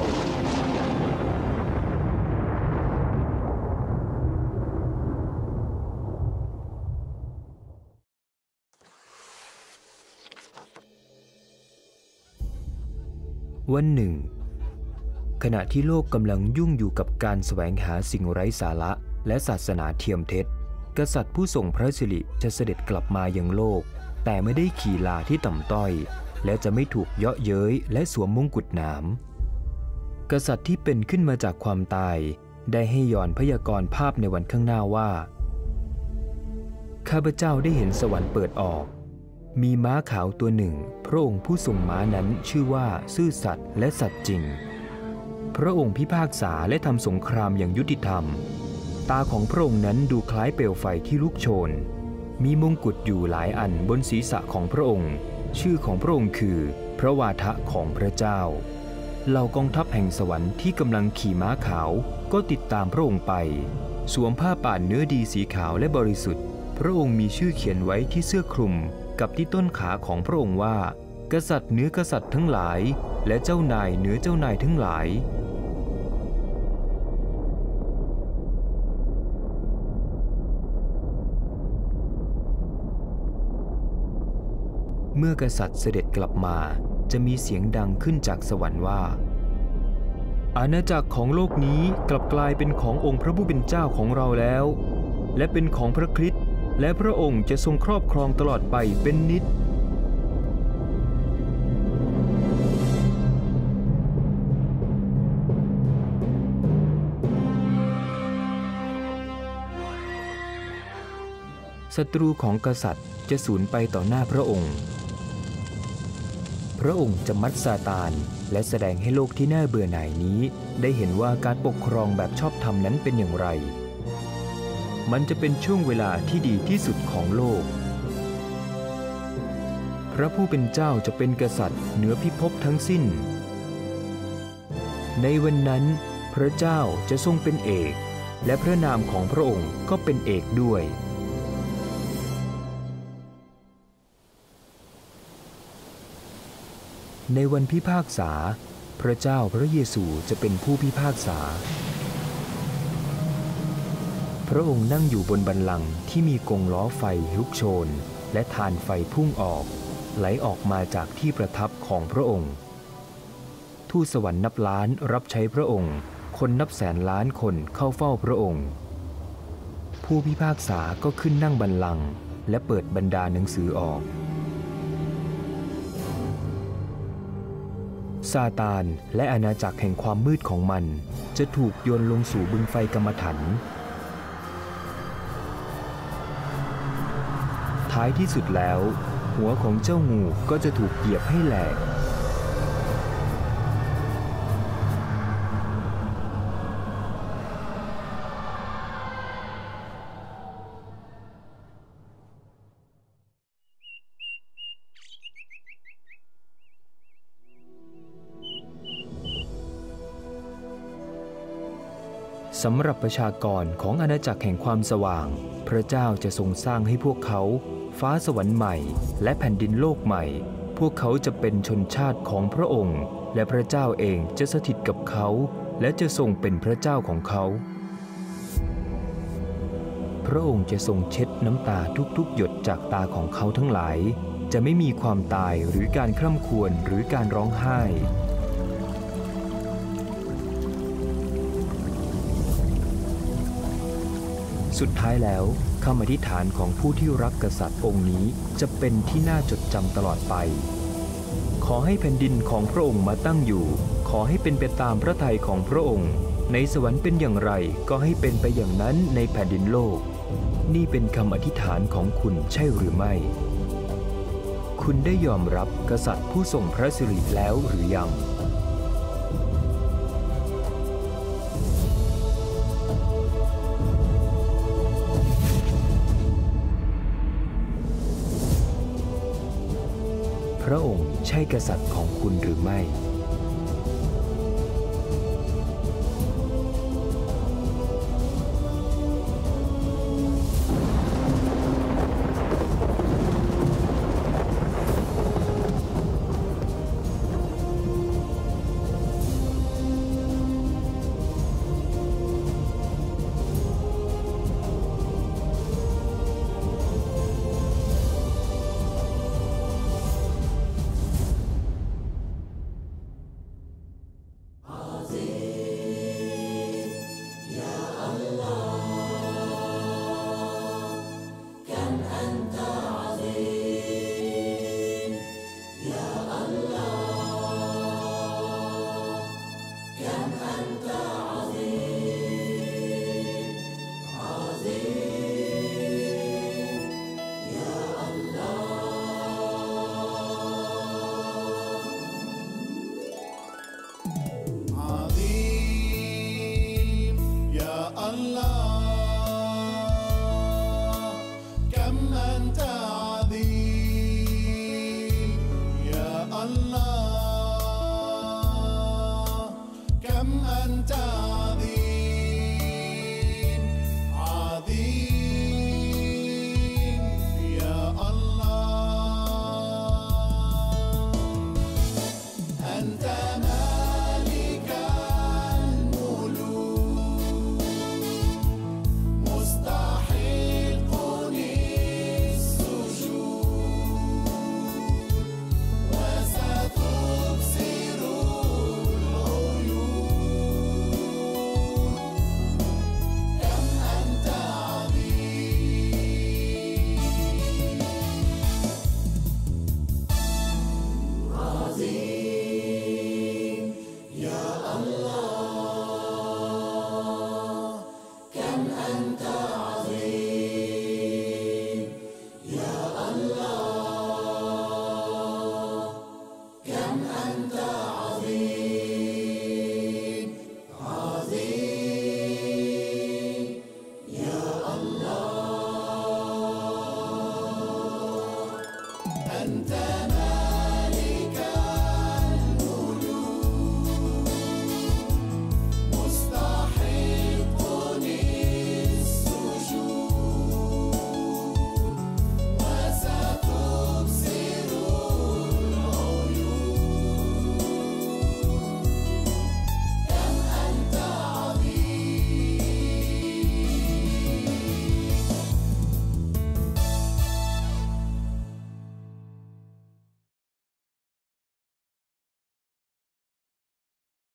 วันหนึ่งขณะที่โลกกำลังยุ่งอยู่กับการแสวงหาสิ่งไร้สาระและศาสนาเทียมเท็จกษัตริย์ผู้ทรงพระสิริจะเสด็จกลับมายังโลกแต่ไม่ได้ขี่ลาที่ต่ำต้อยและจะไม่ถูกเยาะเย้ยและสวมมงกุฎหนามกษัตริย์ที่เป็นขึ้นมาจากความตายได้ให้ยอนพยากรณ์ภาพในวันข้างหน้าว่าข้าพเจ้าได้เห็นสวรรค์เปิดออกมีม้าขาวตัวหนึ่งพระองค์ผู้ทรงม้านั้นชื่อว่าซื่อสัตย์และสัตย์จริงพระองค์พิพากษาและทำสงครามอย่างยุติธรรมตาของพระองค์นั้นดูคล้ายเปลวไฟที่ลุกโชนมีมงกุฎอยู่หลายอันบนศีรษะของพระองค์ชื่อของพระองค์คือพระวาทะของพระเจ้าเหล่ากองทัพแห่งสวรรค์ที่กำลังขี่ม้าขาวก็ติดตามพระองค์ไปสวมผ้าป่านเนื้อดีสีขาวและบริสุทธิ์พระองค์มีชื่อเขียนไว้ที่เสื้อคลุมกับที่ต้นขาของพระองค์ว่ากษัตริย์เหนือกษัตริย์ทั้งหลายและเจ้านายเหนือเจ้านายทั้งหลายเมื่อกษัตริย์เสด็จกลับมาจะมีเสียงดังขึ้นจากสวรรค์ว่าอาณาจักรของโลกนี้กลับกลายเป็นขององค์พระผู้เป็นเจ้าของเราแล้วและเป็นของพระคริสต์และพระองค์จะทรงครอบครองตลอดไปเป็นนิจศัตรูของกษัตริย์จะสูญไปต่อหน้าพระองค์พระองค์จะมัดซาตานและแสดงให้โลกที่น่าเบื่อหน่ายนี้ได้เห็นว่าการปกครองแบบชอบธรรมนั้นเป็นอย่างไรมันจะเป็นช่วงเวลาที่ดีที่สุดของโลกพระผู้เป็นเจ้าจะเป็นกษัตริย์เหนือพิภพทั้งสิ้นในวันนั้นพระเจ้าจะทรงเป็นเอกและพระนามของพระองค์ก็เป็นเอกด้วยในวันพิพากษาพระเจ้าพระเยซูจะเป็นผู้พิพากษาพระองค์นั่งอยู่บนบัลลังก์ที่มีกงล้อไฟลุกโชนและธารไฟพุ่งออกไหลออกมาจากที่ประทับของพระองค์ทูตสวรรค์นับล้านรับใช้พระองค์คนนับแสนล้านคนเข้าเฝ้าพระองค์ผู้พิพากษาก็ขึ้นนั่งบัลลังก์และเปิดบรรดาหนังสือออกซาตานและอาณาจักรแห่งความมืดของมันจะถูกโยนลงสู่บึงไฟกมถันท้ายที่สุดแล้วหัวของเจ้างูก็จะถูกเหยียบให้แหลกสำหรับประชากรของอาณาจักรแห่งความสว่างพระเจ้าจะทรงสร้างให้พวกเขาฟ้าสวรรค์ใหม่และแผ่นดินโลกใหม่พวกเขาจะเป็นชนชาติของพระองค์และพระเจ้าเองจะสถิตกับเขาและจะทรงเป็นพระเจ้าของเขาพระองค์จะทรงเช็ดน้ำตาทุกๆหยดจากตาของเขาทั้งหลายจะไม่มีความตายหรือการคร่ำครวญหรือการร้องไห้สุดท้ายแล้วคำอธิษฐานของผู้ที่รักกษัตริย์องค์นี้จะเป็นที่น่าจดจำตลอดไปขขอให้แผ่นดินของพระองค์มาตั้งอยู่ขอให้เป็นไปตามพระทัยของพระองค์ในสวรรค์เป็นอย่างไรก็ให้เป็นไปอย่างนั้นในแผ่นดินโลกนี่เป็นคำอธิษฐานของคุณใช่หรือไม่คุณได้ยอมรับกษัตริย์ผู้ทรงพระสิริแล้วหรือยังพระองค์ใช่กษัตริย์ของคุณหรือไม่ كم أنت عظيم